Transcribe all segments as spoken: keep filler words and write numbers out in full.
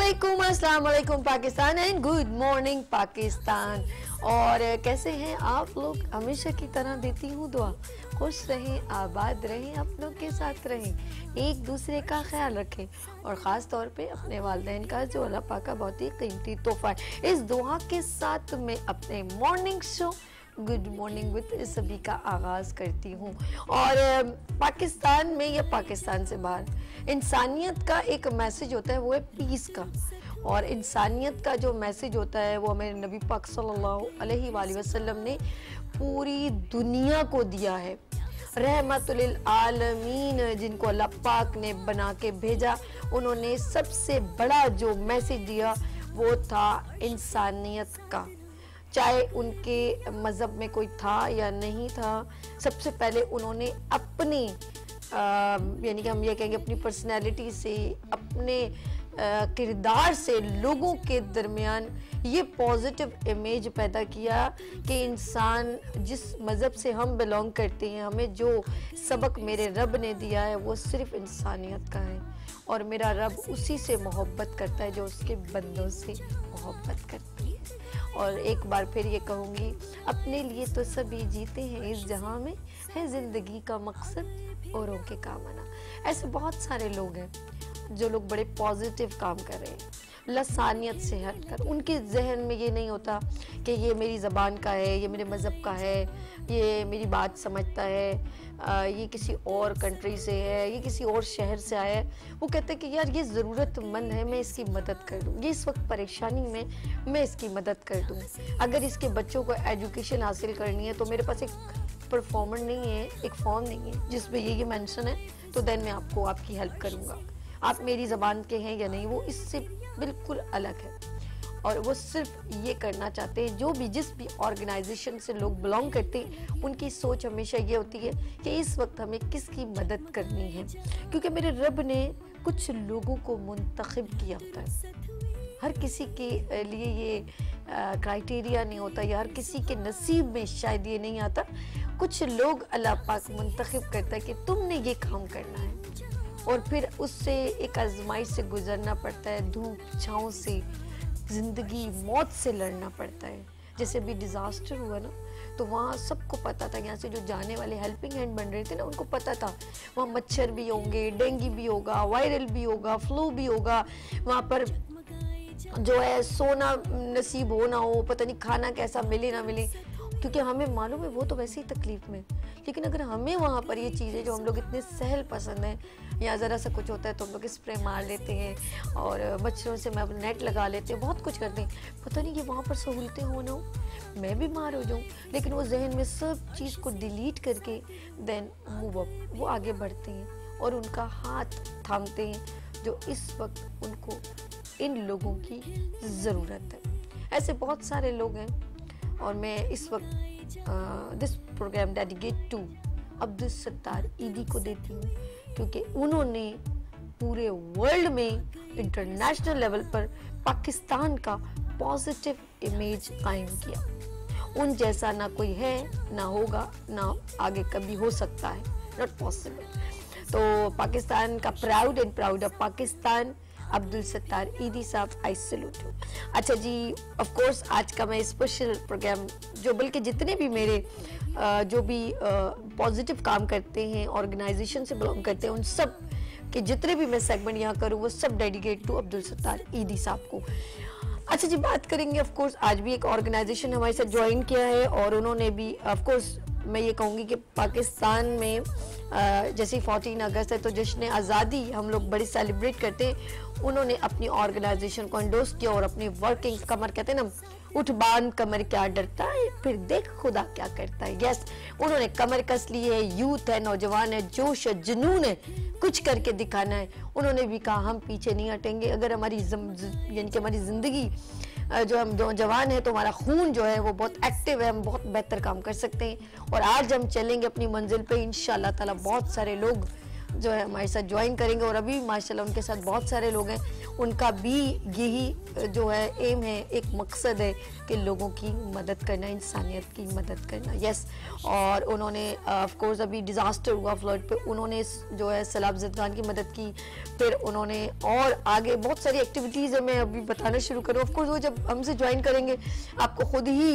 वालेकुम, अस्सलाम वालेकुम Pakistan and good morning Pakistan. और कैसे हैं आप लोग? हमेशा की तरह देती हूँ दुआ, खुश रहें, आबाद रहें, अपनों के साथ रहें, एक दूसरे का ख्याल रखें और ख़ास तौर पे अपने वालिदैन का जो अल्लाह पाक का बहुत ही कीमती तोहफा है। इस दुआ के साथ मैं अपने morning show good morning with सभी का आगाज़ करती हूँ। और पाकिस्तान में या पाकिस्तान से बाहर इंसानियत का एक मैसेज होता है, वो है पीस का। और इंसानियत का जो मैसेज होता है वो हमें नबी पाक सल्लल्लाहु अलैहि वसल्लम ने पूरी दुनिया को दिया है। रहमतुल लिल आलमीन, जिनको अल्लाह पाक ने बना के भेजा, उन्होंने सबसे बड़ा जो मैसेज दिया वो था इंसानियत का। चाहे उनके मज़हब में कोई था या नहीं था, सबसे पहले उन्होंने अपनी यानी कि हम ये कहेंगे अपनी पर्सनैलिटी से, अपने किरदार से लोगों के दरमियान ये पॉजिटिव इमेज पैदा किया कि इंसान जिस मज़हब से हम बिलोंग करते हैं, हमें जो सबक मेरे रब ने दिया है वो सिर्फ इंसानियत का है। और मेरा रब उसी से मोहब्बत करता है जो उसके बंदों से मोहब्बत करती है। और एक बार फिर ये कहूँगी, अपने लिए तो सभी जीते हैं इस जहां में, है ज़िंदगी का मकसद औरों के काम आना। ऐसे बहुत सारे लोग हैं जो लोग बड़े पॉजिटिव काम कर रहे हैं, लसानियत से हटकर। उनके जहन में ये नहीं होता कि ये मेरी ज़बान का है, ये मेरे मज़हब का है, ये मेरी बात समझता है, आ, ये किसी और कंट्री से है, ये किसी और शहर से आया है। वो कहते हैं कि यार ये ज़रूरतमंद है, मैं इसकी मदद कर दूँ, ये इस वक्त परेशानी में, मैं इसकी मदद कर दूँ। अगर इसके बच्चों को एजुकेशन हासिल करनी है तो मेरे पास एक परफॉर्मर नहीं है, एक फॉर्म नहीं है जिसमें ये ये मेंशन है, तो देन मैं आपको आपकी हेल्प करूँगा। आप मेरी ज़बान के हैं या नहीं, वो इससे बिल्कुल अलग है। और वो सिर्फ ये करना चाहते हैं, जो भी जिस भी ऑर्गेनाइजेशन से लोग बिलोंग करते हैं, उनकी सोच हमेशा ये होती है कि इस वक्त हमें किसकी मदद करनी है। क्योंकि मेरे रब ने कुछ लोगों को मुंतखब किया होता है। हर किसी के लिए ये क्राइटेरिया नहीं होता, या हर किसी के नसीब में शायद ये नहीं आता। कुछ लोग अल्लाह पाक मुंतखब करता है कि तुमने ये काम करना है, और फिर उससे एक आजमाइश से गुजरना पड़ता है, धूप छाँव से, ज़िंदगी मौत से लड़ना पड़ता है। जैसे भी डिज़ास्टर हुआ ना, तो वहाँ सबको पता था, यहाँ से जो जाने वाले हेल्पिंग हैंड बन रहे थे ना, उनको पता था वहाँ मच्छर भी होंगे, डेंगू भी होगा, वायरल भी होगा, फ्लू भी होगा, वहाँ पर जो है सोना नसीब हो ना हो, पता नहीं खाना कैसा मिले ना मिले, क्योंकि हमें मालूम है वो तो वैसे ही तकलीफ में। लेकिन अगर हमें वहाँ पर ये चीज़ें जो हम लोग इतने सहल पसंद हैं, या ज़रा सा कुछ होता है तो हम लोग स्प्रे मार लेते हैं और मच्छरों से मैं अपना नेट लगा लेते हैं, बहुत कुछ करते हैं, पता नहीं कि वहाँ पर सहूलतें हो ना हो, मैं बीमार हो जाऊँ। लेकिन वो जहन में सब चीज़ को डिलीट करके देन मूव अप, वो आगे बढ़ते हैं और उनका हाथ थामते हैं जो इस वक्त उनको इन लोगों की ज़रूरत है। ऐसे बहुत सारे लोग हैं। और मैं इस वक्त this program dedicate to Abdul Sattar Edhi को देती हूँ, क्योंकि उन्होंने पूरे वर्ल्ड में इंटरनेशनल लेवल पर पाकिस्तान का पॉजिटिव इमेज कायम किया। उन जैसा ना कोई है, ना होगा, ना आगे कभी हो सकता है, नॉट पॉसिबल। तो पाकिस्तान का proud and proud of Pakistan Abdul Sattar Edhi साहब, आई सैल्यूट यू। अच्छा जी, ऑफ कोर्स आज का मैं स्पेशल प्रोग्राम, जो बल्कि जितने भी मेरे आ, जो भी पॉजिटिव काम करते हैं, ऑर्गेनाइजेशन से बिलोंग करते हैं, उन सब के जितने भी मैं सेगमेंट यहाँ करूँ वो सब डेडिकेट टू अब्दुल सत्तार ईदी साहब को। अच्छा जी, बात करेंगे ऑफ कोर्स, आज भी एक ऑर्गेनाइजेशन हमारे साथ ज्वाइन किया है और उन्होंने भी ऑफ कोर्स मैं ये कहूँगी कि पाकिस्तान में जैसे चौदह अगस्त है तो जश्न आज़ादी हम लोग बड़ी सेलिब्रेट करते हैं, उन्होंने अपनी ऑर्गेनाइजेशन को एंडोर्स किया और अपनी वर्किंग कमर, कहते हैं ना, उठ बांध कमर क्या डरता है, फिर देख खुदा क्या करता है। यस, उन्होंने कमर कस ली है, यूथ है, नौजवान है, जोश है, जुनून है, कुछ करके दिखाना है। उन्होंने भी कहा हम पीछे नहीं हटेंगे। अगर हमारी यानी कि हमारी ज़िंदगी जो हम जवान है तो हमारा खून जो है वो बहुत एक्टिव है, हम बहुत बेहतर काम कर सकते हैं। और आज हम चलेंगे अपनी मंजिल पे इंशाल्लाह ताला। बहुत सारे लोग जो है हमारे साथ ज्वाइन करेंगे और अभी माशाल्लाह उनके साथ बहुत सारे लोग हैं, उनका भी यही जो है एम है, एक मकसद है कि लोगों की मदद करना, इंसानियत की मदद करना। यस, और उन्होंने ऑफ कोर्स अभी डिज़ास्टर हुआ फ्लड पे, उन्होंने जो है सैलाब ज़दगान की मदद की, फिर उन्होंने और आगे बहुत सारी एक्टिविटीज़ है, मैं अभी बताना शुरू करूँ। ऑफ कोर्स वो जब हमसे ज्वाइन करेंगे आपको खुद ही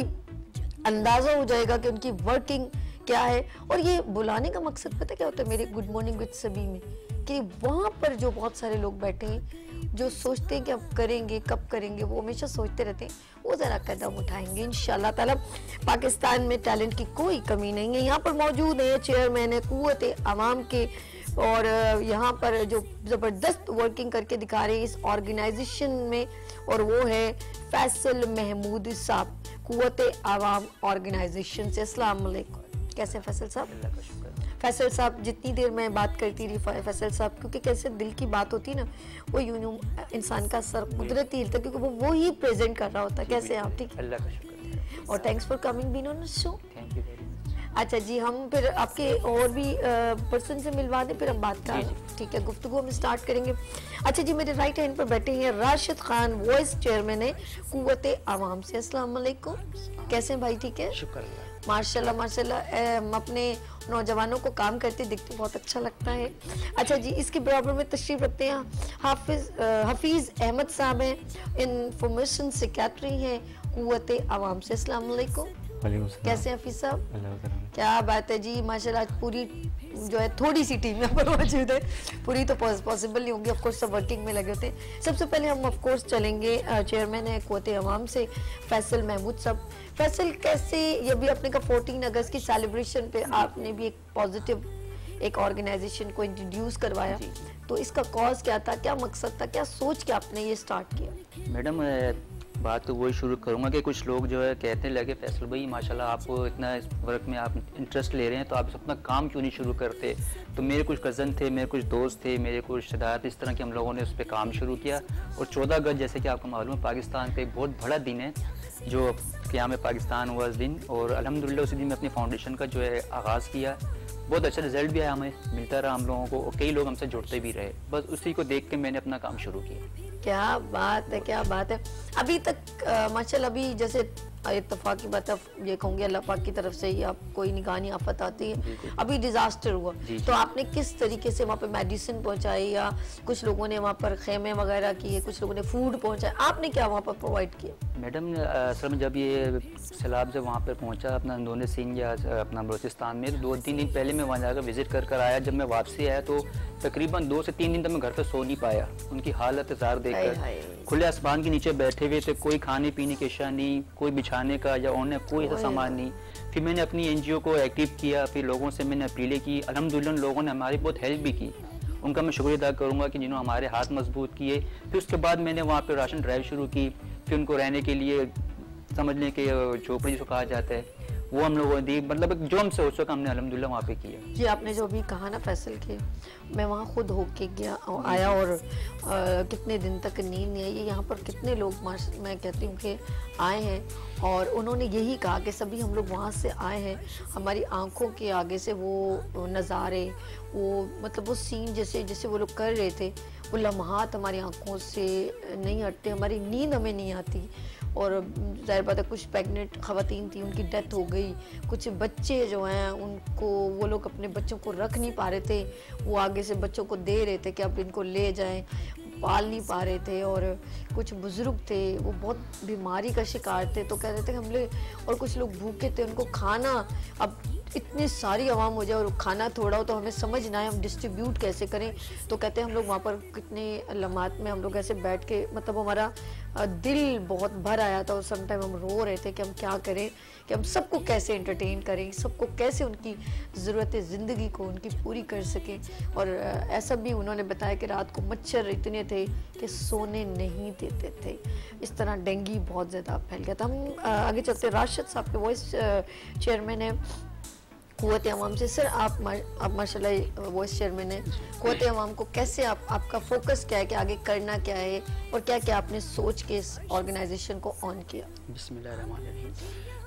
अंदाज़ा हो जाएगा कि उनकी वर्किंग क्या है। और ये बुलाने का मकसद पता क्या होता है मेरे गुड मॉर्निंग विद सभी में, कि वहाँ पर जो बहुत सारे लोग बैठे हैं जो सोचते हैं कि अब करेंगे कब करेंगे, वो हमेशा सोचते रहते हैं, वो ज़रा कदम उठाएंगे इंशाल्लाह ताला। पाकिस्तान में टैलेंट की कोई कमी नहीं है, यहाँ पर मौजूद है चेयरमैन है कुव्वत आवाम के, और यहाँ पर जो ज़बरदस्त वर्किंग करके दिखा रहे हैं इस ऑर्गेनाइजेशन में, और वो है फैसल महमूद साहब, कुव्वत आवाम ऑर्गेनाइजेशन से। अस्सलाम वालेकुम, कैसे फैसल साहब? फैसल साहब जितनी देर मैं बात करती रही फैसल साहब, क्योंकि कैसे दिल की बात होती है ना, वो यूं यूं इंसान का सर कुदरती हिलता है, क्योंकि वो वो ही प्रेजेंट कर रहा होता है। कैसे आप? ठीक है, अल्लाह का शुक्र। और thanks for coming being on the show. Thank you very much. अच्छा जी, हम फिर आपके और भी पर्सन से मिलवा दें, फिर हम बात कर, ठीक है, गुफ्तगू हम स्टार्ट करेंगे। अच्छा जी, मेरे राइट हैंड पर बैठे हैं राशिद खान, वॉइस चेयरमैन है कुव्वत आवाम से। अस्सलाम वालेकुम, कैसे हैं भाई? ठीक है, शुक्र माशाल्लाह माशाल्लाह। हम अपने नौजवानों को काम करते दिखते बहुत अच्छा लगता है। अच्छा जी, इसके बराबर में तशरीफ रखते हैं हाफिज हफीज़ अहमद साहब हैं, इंफॉर्मेशन सेक्रेटरी हैं कुव्वत आवाम से। अस्सलाम वालेकुम, कैसे हैं हफीज़ साहब? क्या बात है जी, माशाल्लाह पूरी जो है थोड़ी सी टीम यहाँ पर मौजूद है, पूरी तो पॉसिबल नहीं होंगी, ऑफ कोर्स सब वर्किंग में लगे होते हैं। सबसे पहले हम ऑफ कोर्स चलेंगे चेयरमैन है कुव्वत आवाम से फैसल महमूद साहब। फैसल, कैसे ये भी अपने का फोर्टीन अगस्त की सेलिब्रेशन पे आपने भी एक पॉजिटिव एक ऑर्गेनाइजेशन को इंट्रोड्यूस करवाया, तो इसका कॉज क्या था, क्या मकसद था, क्या सोच के आपने ये स्टार्ट किया? मैडम, बात तो वही शुरू करूँगा कि कुछ लोग जो है कहते लगे फैसल भाई माशाल्लाह आपको इतना इस वर्क में आप इंटरेस्ट ले रहे हैं, तो आप अपना काम क्यों नहीं शुरू करते? तो मेरे कुछ कज़न थे, मेरे कुछ दोस्त थे, मेरे कुछ रिश्तेदार थे, इस तरह के हम लोगों ने उस पर काम शुरू किया। और चौदह अगस्त जैसे कि आपको मालूम है पाकिस्तान का एक बहुत बड़ा दिन है, जो क़याम पाकिस्तान हुआ उस दिन, और अल्हम्दुलिल्लाह उसी दिन में अपनी फाउंडेशन का जो है आगाज़ किया। बहुत अच्छा रिजल्ट भी आया, हमें मिलता रहा हम लोगों को, और कई लोग हमसे जुड़ते भी रहे। बस उसी को देख के मैंने अपना काम शुरू किया। क्या बात है, क्या बात है। अभी तक माशाल्लाह अभी जैसे इत्तफाक की बात ये कहूँगी, अल्लाह पाक की तरफ से ही आप कोई निगरानी आफत आती है, अभी डिजास्टर हुआ, तो आपने किस तरीके से वहाँ पे मेडिसिन पहुँचाई, या कुछ लोगों ने वहाँ पर खेमे वगैरह किए, कुछ लोगों ने फूड पहुँचाया, आपने क्या वहाँ पर प्रोवाइड किया? मैडम, असल में जब ये सैलाब जब वहाँ पर पहुँचा अपना अंदरूनी सिंध या अपना बलूचिस्तान में, तो दो तीन दिन पहले मैं वहाँ जाकर विजिट कर कर आया। जब मैं वापसी आया तो तकरीबन दो से तीन दिन तक मैं घर पर सो नहीं पाया, उनकी हालत ज़ार देखकर। खुले आसमान के नीचे बैठे हुए थे, कोई खाने पीने की अशिया नहीं, कोई बिछाने का या ओढ़ने कोई ऐसा सामान नहीं। फिर मैंने अपनी एनजीओ को एक्टिव किया, फिर लोगों से मैंने अपीलें की। अल्हम्दुलिल्लाह लोगों ने हमारी बहुत हेल्प भी की, उनका मैं शुक्रिया अदा करूँगा कि जिन्होंने हमारे हाथ मजबूत किए। फिर उसके बाद मैंने वहाँ पर राशन ड्राइव शुरू की, फिर उनको रहने के लिए समझ लें कि झोपड़ी जिसको कहा जाता है वो हम लोगों ने दी, मतलब जो हम सोच सका हमने अल्हम्दुलिल्लाह वहाँ पे किया। जी, आपने जो अभी कहा ना फैसल के, मैं वहाँ खुद होके गया आया, और आ, कितने दिन तक नींद नहीं आई। यहाँ पर कितने लोग मैं कहती हूँ कि आए हैं, और उन्होंने यही कहा कि सभी हम लोग वहाँ से आए हैं, हमारी आंखों के आगे से वो नज़ारे, वो मतलब वो सीन जैसे जैसे वो लोग कर रहे थे, वो लम्हात हमारी आंखों से नहीं हटते, हमारी नींद हमें नहीं आती। और ज़ाहिर बात है कुछ प्रेग्नेंट ख़वातीन थी, उनकी डेथ हो गई, कुछ बच्चे जो हैं उनको वो लोग अपने बच्चों को रख नहीं पा रहे थे, वो आगे से बच्चों को दे रहे थे कि आप इनको ले जाएं, पाल नहीं पा रहे थे। और कुछ बुज़ुर्ग थे वो बहुत बीमारी का शिकार थे, तो कह रहे थे हम लोग, और कुछ लोग भूखे थे, उनको खाना, अब इतनी सारी आवाम हो जाए और खाना थोड़ा हो तो हमें समझ ना आए हम डिस्ट्रीब्यूट कैसे करें। तो कहते हैं हम लोग वहाँ पर कितने लम्हात में हम लोग ऐसे बैठ के, मतलब हमारा दिल बहुत भर आया था, और सम टाइम हम रो रहे थे कि हम क्या करें, कि हम सबको कैसे एंटरटेन करें, सबको कैसे उनकी ज़रूरत ज़िंदगी को उनकी पूरी कर सकें। और ऐसा भी उन्होंने बताया कि रात को मच्छर इतने थे कि सोने नहीं देते थे, इस तरह डेंगू बहुत ज़्यादा फैल गया था। हम आगे चलते, राशिद साहब के वॉइस चेयरमैन है कुव्वत आवाम से। सर, आप मा, आप माशाल्लाह वॉइस चेयरमैन है कुव्वत आवाम को, कैसे आप आपका फोकस क्या है कि आगे करना क्या है, और क्या क्या आपने सोच के इस ऑर्गेनाइजेशन को ऑन किया? बिस्मिल्लाहिर्रहमानिर्रहीम।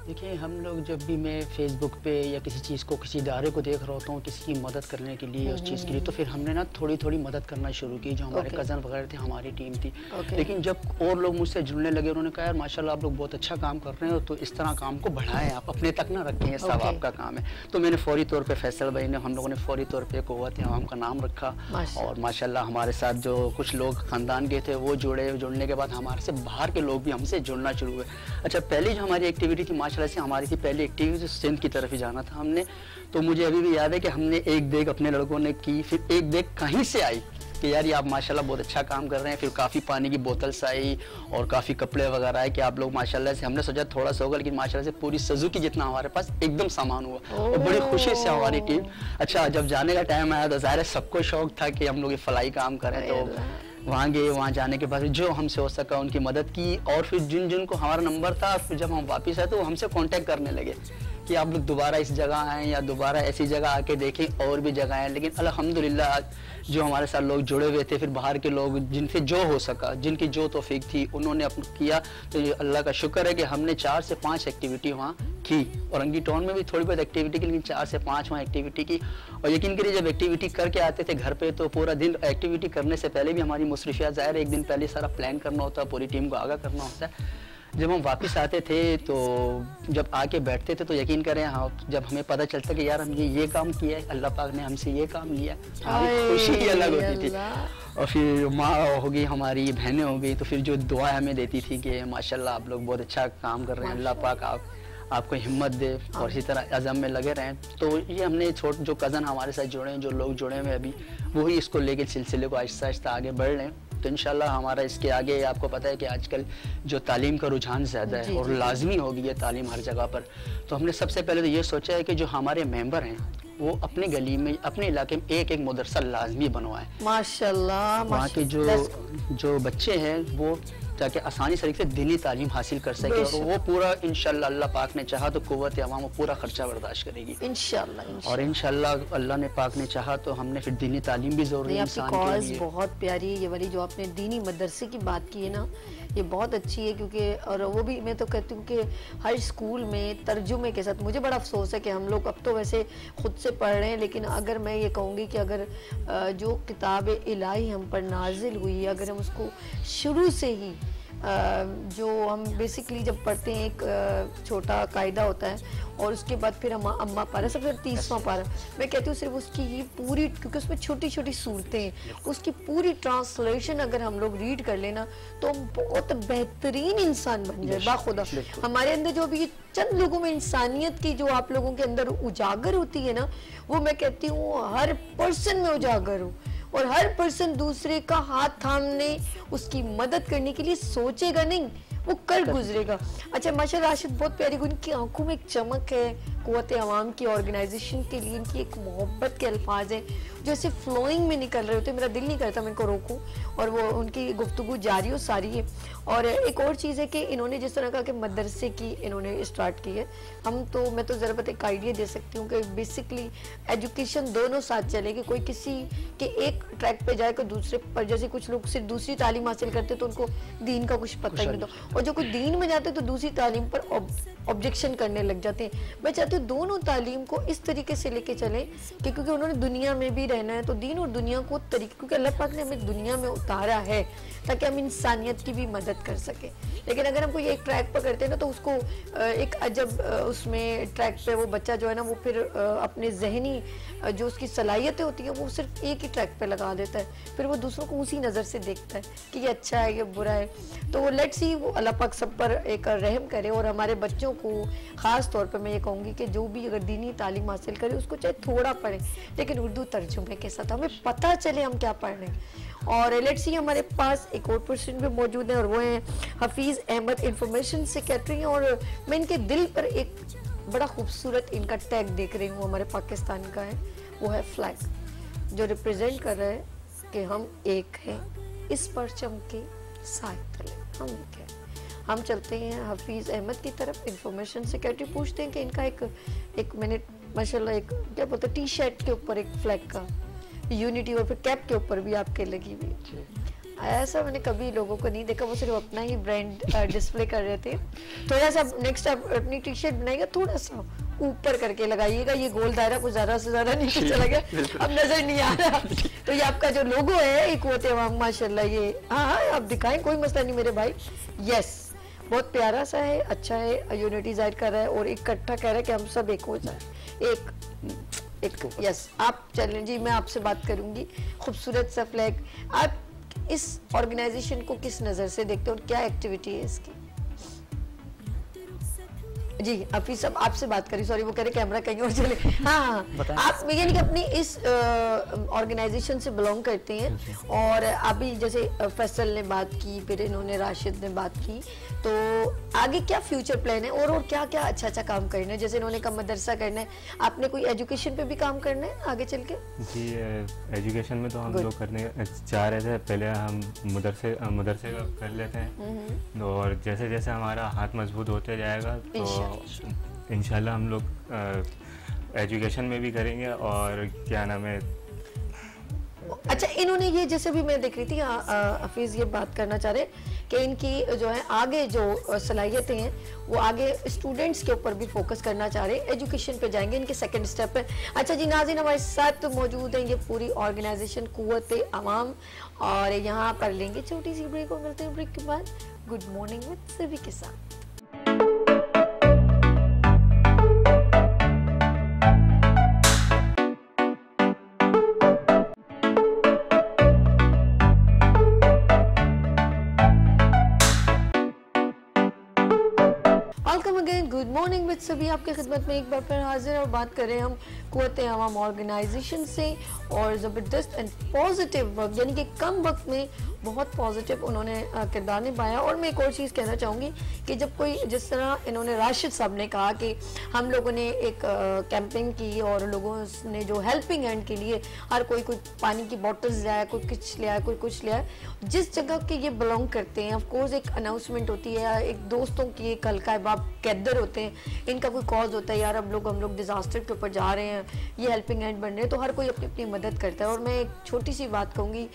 देखिए, हम लोग जब भी मैं फेसबुक पे या किसी चीज़ को, किसी इदारे को देख रहा होता हूँ किसी की मदद करने के लिए, उस चीज़ के लिए, तो फिर हमने ना थोड़ी थोड़ी मदद करना शुरू की। जो हमारे Okay. कज़न वगैरह थे, हमारी टीम थी। Okay. लेकिन जब और लोग मुझसे जुड़ने लगे, उन्होंने कहा यार माशाल्लाह आप लोग बहुत अच्छा काम कर रहे हो, तो इस तरह काम को बढ़ाएं, आप अपने तक ना रखें, ये सब Okay. आपका काम है। तो मैंने फौरी तौर पर फैसल भाई ने, हम लोगों ने फौरी तौर पर क़ुव्वत अवाम का नाम रखा। माशाल्लाह। और माशाल्लाह हमारे साथ जो कुछ लोग ख़ानदान के थे वो जुड़े। जुड़ने के बाद हमारे से बाहर के लोग भी हमसे जुड़ना शुरू हुए। अच्छा, पहली जो हमारी एक्टिविटी थी माशाल्लाह से हमारी थी, पहली एक्टिविटी सिंध की तरफ ही जाना था हमने। तो मुझे अभी भी याद है कि हमने एक देख अपने लड़कों ने की, फिर एक देख कहीं से आई कि यार ये आप माशाल्लाह बहुत अच्छा काम कर रहे हैं। फिर काफ़ी पानी की बोतल्स आई और काफ़ी कपड़े वगैरह आए कि आप लोग माशाल्लाह से, हमने सोचा थोड़ा सा होगा, लेकिन माशाल्लाह से पूरी सजुकी जितना हमारे पास एकदम सामान हुआ और बड़ी खुशी से हमारी टीम। अच्छा, जब जाने का टाइम आया तो ज़ाहिर है सबको शौक था कि हम लोग ये फलाई काम करें। तो वहाँ गए, वहाँ जाने के बाद जो हमसे हो सका उनकी मदद की। और फिर जिन जिन को हमारा नंबर था, फिर जब हम वापस आए तो वो हमसे कांटेक्ट करने लगे कि आप लोग दोबारा इस जगह आएँ या दोबारा ऐसी जगह आके देखें, और भी जगह हैं। लेकिन अल्हम्दुलिल्लाह जो हमारे साथ लोग जुड़े हुए थे, फिर बाहर के लोग जिनसे जो हो सका, जिनकी जो तौफीक थी, उन्होंने अपना किया। तो ये अल्लाह का शुक्र है कि हमने चार से पाँच एक्टिविटी वहाँ की। औरंगी टाउन में भी थोड़ी बहुत एक्टिविटी की, लेकिन चार से पाँच वहाँ एक्टिविटी की। और यकीन करिए जब एक्टिविटी करके आते थे घर पे, तो पूरा दिन एक्टिविटी करने से पहले भी हमारी मुसरिफियात, ज़ाहिर एक दिन पहले सारा प्लान करना होता है, पूरी टीम को आगाह करना होता है। जब हम वापस आते थे तो जब आके बैठते थे तो यकीन करें, हाँ, जब हमें पता चलता कि यार हमने ये काम किया है, अल्लाह पाक ने हमसे ये काम लिया, हमारी खुशी ही अलग होती थी। और फिर माँ हो गई हमारी, बहनें हो गई, तो फिर जो दुआ हमें देती थी कि माशाल्लाह आप लोग बहुत अच्छा काम कर रहे हैं, अल्लाह पाक आप आपको हिम्मत दे और इसी तरह अज़म में लगे रहें। तो ये हमने छोट जो कज़न हमारे साथ जुड़े हैं, जो लोग जुड़े हुए अभी, वही इसको लेके सिलसिले को आहिस्ता आहिस्ता आगे बढ़ रहे हैं। तो इंशाल्लाह हमारा इसके आगे, आपको पता है कि आजकल जो तालीम का रुझान ज़्यादा है और लाजमी हो गई है तालीम हर जगह पर। तो हमने सबसे पहले तो ये सोचा है कि जो हमारे मेंबर हैं वो अपने गली में, अपने इलाके में एक एक मदरसा लाजमी बनवाएं। माशाल्लाह, वहाँ के जो जो बच्चे हैं वो ताकि आसानी तरीके से दीनी तालीम हासिल कर सके। और वो पूरा इंशाल्लाह अल्लाह पाक ने चाहा तो कुव्वत अवाम वो पूरा खर्चा बर्दाश्त करेगी इंशाल्लाह, इंशाल्लाह। और इंशाल्लाह अल्लाह ने पाक ने चाहा तो हमने फिर दीनी तालीम भी ज़रूरी है इंसान के लिए। बहुत प्यारी है ये वाली जो आपने दीनी मदरसे की बात की है ना, ये बहुत अच्छी है। क्योंकि और वो भी मैं तो कहती हूँ कि हर स्कूल में तर्जुमे के साथ, मुझे बड़ा अफसोस है कि हम लोग अब तो वैसे खुद से पढ़ रहे हैं, लेकिन अगर मैं ये कहूँगी कि अगर जो किताब इलाही हम पर नाजिल हुई है, अगर हम उसको शुरू से ही जो हम बेसिकली जब पढ़ते हैं, एक छोटा कायदा होता है और उसके बाद फिर हम अम्मा पारा, सबसे तीसवां पारा, मैं कहती हूँ सिर्फ उसकी ये पूरी, क्योंकि उसमें छोटी छोटी सूरतें हैं, उसकी पूरी ट्रांसलेशन अगर हम लोग रीड कर लेना तो बहुत बेहतरीन इंसान बन जाए बाखुदा। हमारे अंदर जो भी चंद लोगों में इंसानियत की जो आप लोगों के अंदर उजागर होती है ना, वो मैं कहती हूँ हर पर्सन में उजागर हो, और हर पर्सन दूसरे का हाथ थामने, उसकी मदद करने के लिए सोचेगा नहीं, वो कर गुजरेगा। अच्छा माशाल्लाह राशिद, बहुत प्यारी, उनकी आंखों में एक चमक है, कुव्वत अवाम की ऑर्गेनाइजेशन के लिए इनकी एक मोहब्बत के अल्फाज हैं जो ऐसे फ्लोइंग में निकल रहे होते, मेरा दिल नहीं करता मैं इनको रोकूं, और वो उनकी गुफ्तगू जारी हो सारी है। और एक और चीज़ है कि इन्होंने जिस तरह का कि मदरसे की इन्होंने स्टार्ट की है, हम तो मैं तो ज़रा बत एक आइडिया दे सकती हूँ कि बेसिकली एजुकेशन दोनों साथ चलेगी, कोई किसी के एक ट्रैक पे जाए कोई दूसरे पर, जैसे कुछ लोग सिर्फ दूसरी तालीम हासिल करते तो उनको दीन का कुछ पता ही नहीं था, और जो कोई दीन में जाते तो दूसरी तालीम पर ऑब्जेक्शन करने लग जाते हैं। मैं चाहती हूँ दोनों तालीम को इस तरीके से लेके चले कि क्योंकि उन्होंने दुनिया में भी रहना है, तो दीन और दुनिया को तरीके, क्योंकि अल्लाह पाक ने हमें दुनिया में उतारा है ताकि हम इंसानियत की भी मदद कर सके। लेकिन अगर हम कोई एक ट्रैक पर करते हैं ना, तो उसको एक अजब उसमें ट्रैक पे वो बच्चा जो है ना, वो फिर अपने जहनी जो उसकी सलाहियतें होती हैं वो सिर्फ एक ही ट्रैक पे लगा देता है, फिर वो दूसरों को उसी नज़र से देखता है कि ये अच्छा है, ये बुरा है। तो लेट्स सी, वो अल्लाह पाक सब पर एक रहम करे, और हमारे बच्चों को ख़ास तौर पर मैं ये कहूँगी कि जो भी अगर दीनी तालीम हासिल करे उसको चाहे थोड़ा पढ़े, लेकिन उर्दू तर्जुमे के साथ, हमें पता चले हम क्या पढ़ रहे हैं। और लेट्स सी, हमारे पास एक और पर्सन भी मौजूद है और वो है हफीज़ अहमद, इंफॉर्मेशन सेक्रेटरी हैं, और मैं इनके दिल पर एक बड़ा खूबसूरत इनका टैग देख रही हूँ, हमारे पाकिस्तान का है, वो है फ्लैग, जो रिप्रेजेंट कर रहा है कि हम एक हैं इस परचम के साए तले, हम एक हैं। हम चलते हैं हफीज़ अहमद की तरफ, इंफॉर्मेशन सेक्रेटरी, पूछते हैं कि इनका एक एक मिनट माशाल्लाह, एक क्या बोलते हैं, टी शर्ट के ऊपर एक फ्लैग का यूनिटी, और फिर कैप के ऊपर भी आपके लगी हुई। ऐसा मैंने कभी लोगों को नहीं देखा, वो सिर्फ अपना ही ब्रांड डिस्प्ले कर रहे थे। थोड़ा सा नेक्स्ट आप अपनी टी शर्ट बनाएगा थोड़ा सा ऊपर करके लगाइएगा, ये गोल दायरा कुछ ज्यादा से ज्यादा नीचे चला गया, अब नजर नहीं आ रहा। तो ये आपका जो लोगो है एक होते हैं माशाल्लाह, ये हाँ हाँ आप दिखाएं, कोई मसला नहीं मेरे भाई। यस, बहुत प्यारा सा है, अच्छा है, यूनिटी जाहिर कर रहा है और इकट्ठा कह रहा है कि हम सब एक हो जाए। एक एक यस, आप चलें जी, मैं आपसे बात करूंगी। खूबसूरत सा फ्लैग, आप इस ऑर्गेनाइजेशन को किस नज़र से देखते हो और क्या एक्टिविटी है इसकी? जी अफी साहब आपसे बात करी, सॉरी वो कह रहे कैमरा कहीं और चले। हाँ हाँ, आप यानी कि अपनी इस ऑर्गेनाइजेशन से बिलोंग करते हैं और अभी जैसे फैसल ने बात की, फिर इन्होंने राशिद ने बात की, तो आगे क्या फ्यूचर प्लान है और और क्या क्या अच्छा अच्छा काम करना है? जैसे इन्होंने कहा मदरसा करना है, आपने कोई एजुकेशन पे भी काम करना है आगे चल के? जी एजुकेशन में तो हम लोग करने चाह रहे थे, पहले हम मदरसे मदरसे का कर लेते हैं और जैसे जैसे हमारा हाथ मजबूत होते जाएगा तो इंशाल्लाह हम लोग एजुकेशन में भी करेंगे और क्या नाम है। अच्छा, इन्होंने ये जैसे भी मैं देख रही थी हफीज ये बात करना चाह रहे कि इनकी जो है आगे जो सलाहियतें हैं वो आगे स्टूडेंट्स के ऊपर भी फोकस करना चाह रहे हैं, एजुकेशन पे जाएंगे, इनके सेकंड स्टेप पे। अच्छा जी नाज़रीन, हमारे साथ तो मौजूद हैं ये पूरी ऑर्गेनाइजेशन कुव्वत अवाम, और यहाँ पर लेंगे छोटी सी ब्रेक और मिलते हैं ब्रेक के बाद गुड मॉर्निंग विद सभी के साथ। गुड मॉर्निंग विद सभी आपके खिदमत में एक बार फिर हाजिर और बात करें हम कुव्वत अवाम ऑर्गेनाइजेशन से और ज़बरदस्त एंड पॉजिटिव वर्क, यानी कि कम वक्त में बहुत पॉजिटिव उन्होंने किरदार निभाया। और मैं एक और चीज़ कहना चाहूँगी कि जब कोई जिस तरह इन्होंने राशिद साहब ने कहा कि हम लोगों ने एक कैंपिंग की और लोगों ने जो हेल्पिंग हैंड के लिए हर कोई कोई पानी की बॉटल्स लाया, कोई कुछ लिया, कोई कुछ लिया, जिस जगह के ये बिलोंग करते हैं ऑफकोर्स एक अनाउंसमेंट होती है, एक दोस्तों की एक हल्का अहबाब कैदर होते हैं, इनका कोई कॉज होता है, यार अब लोग हम लोग डिजास्टर के ऊपर जा रहे हैं, ये हेल्पिंग हैंड बन रहे हैं, तो हर कोई अपनी अपनी मदद करता है। और मैं एक छोटी सी बात कहूँगी,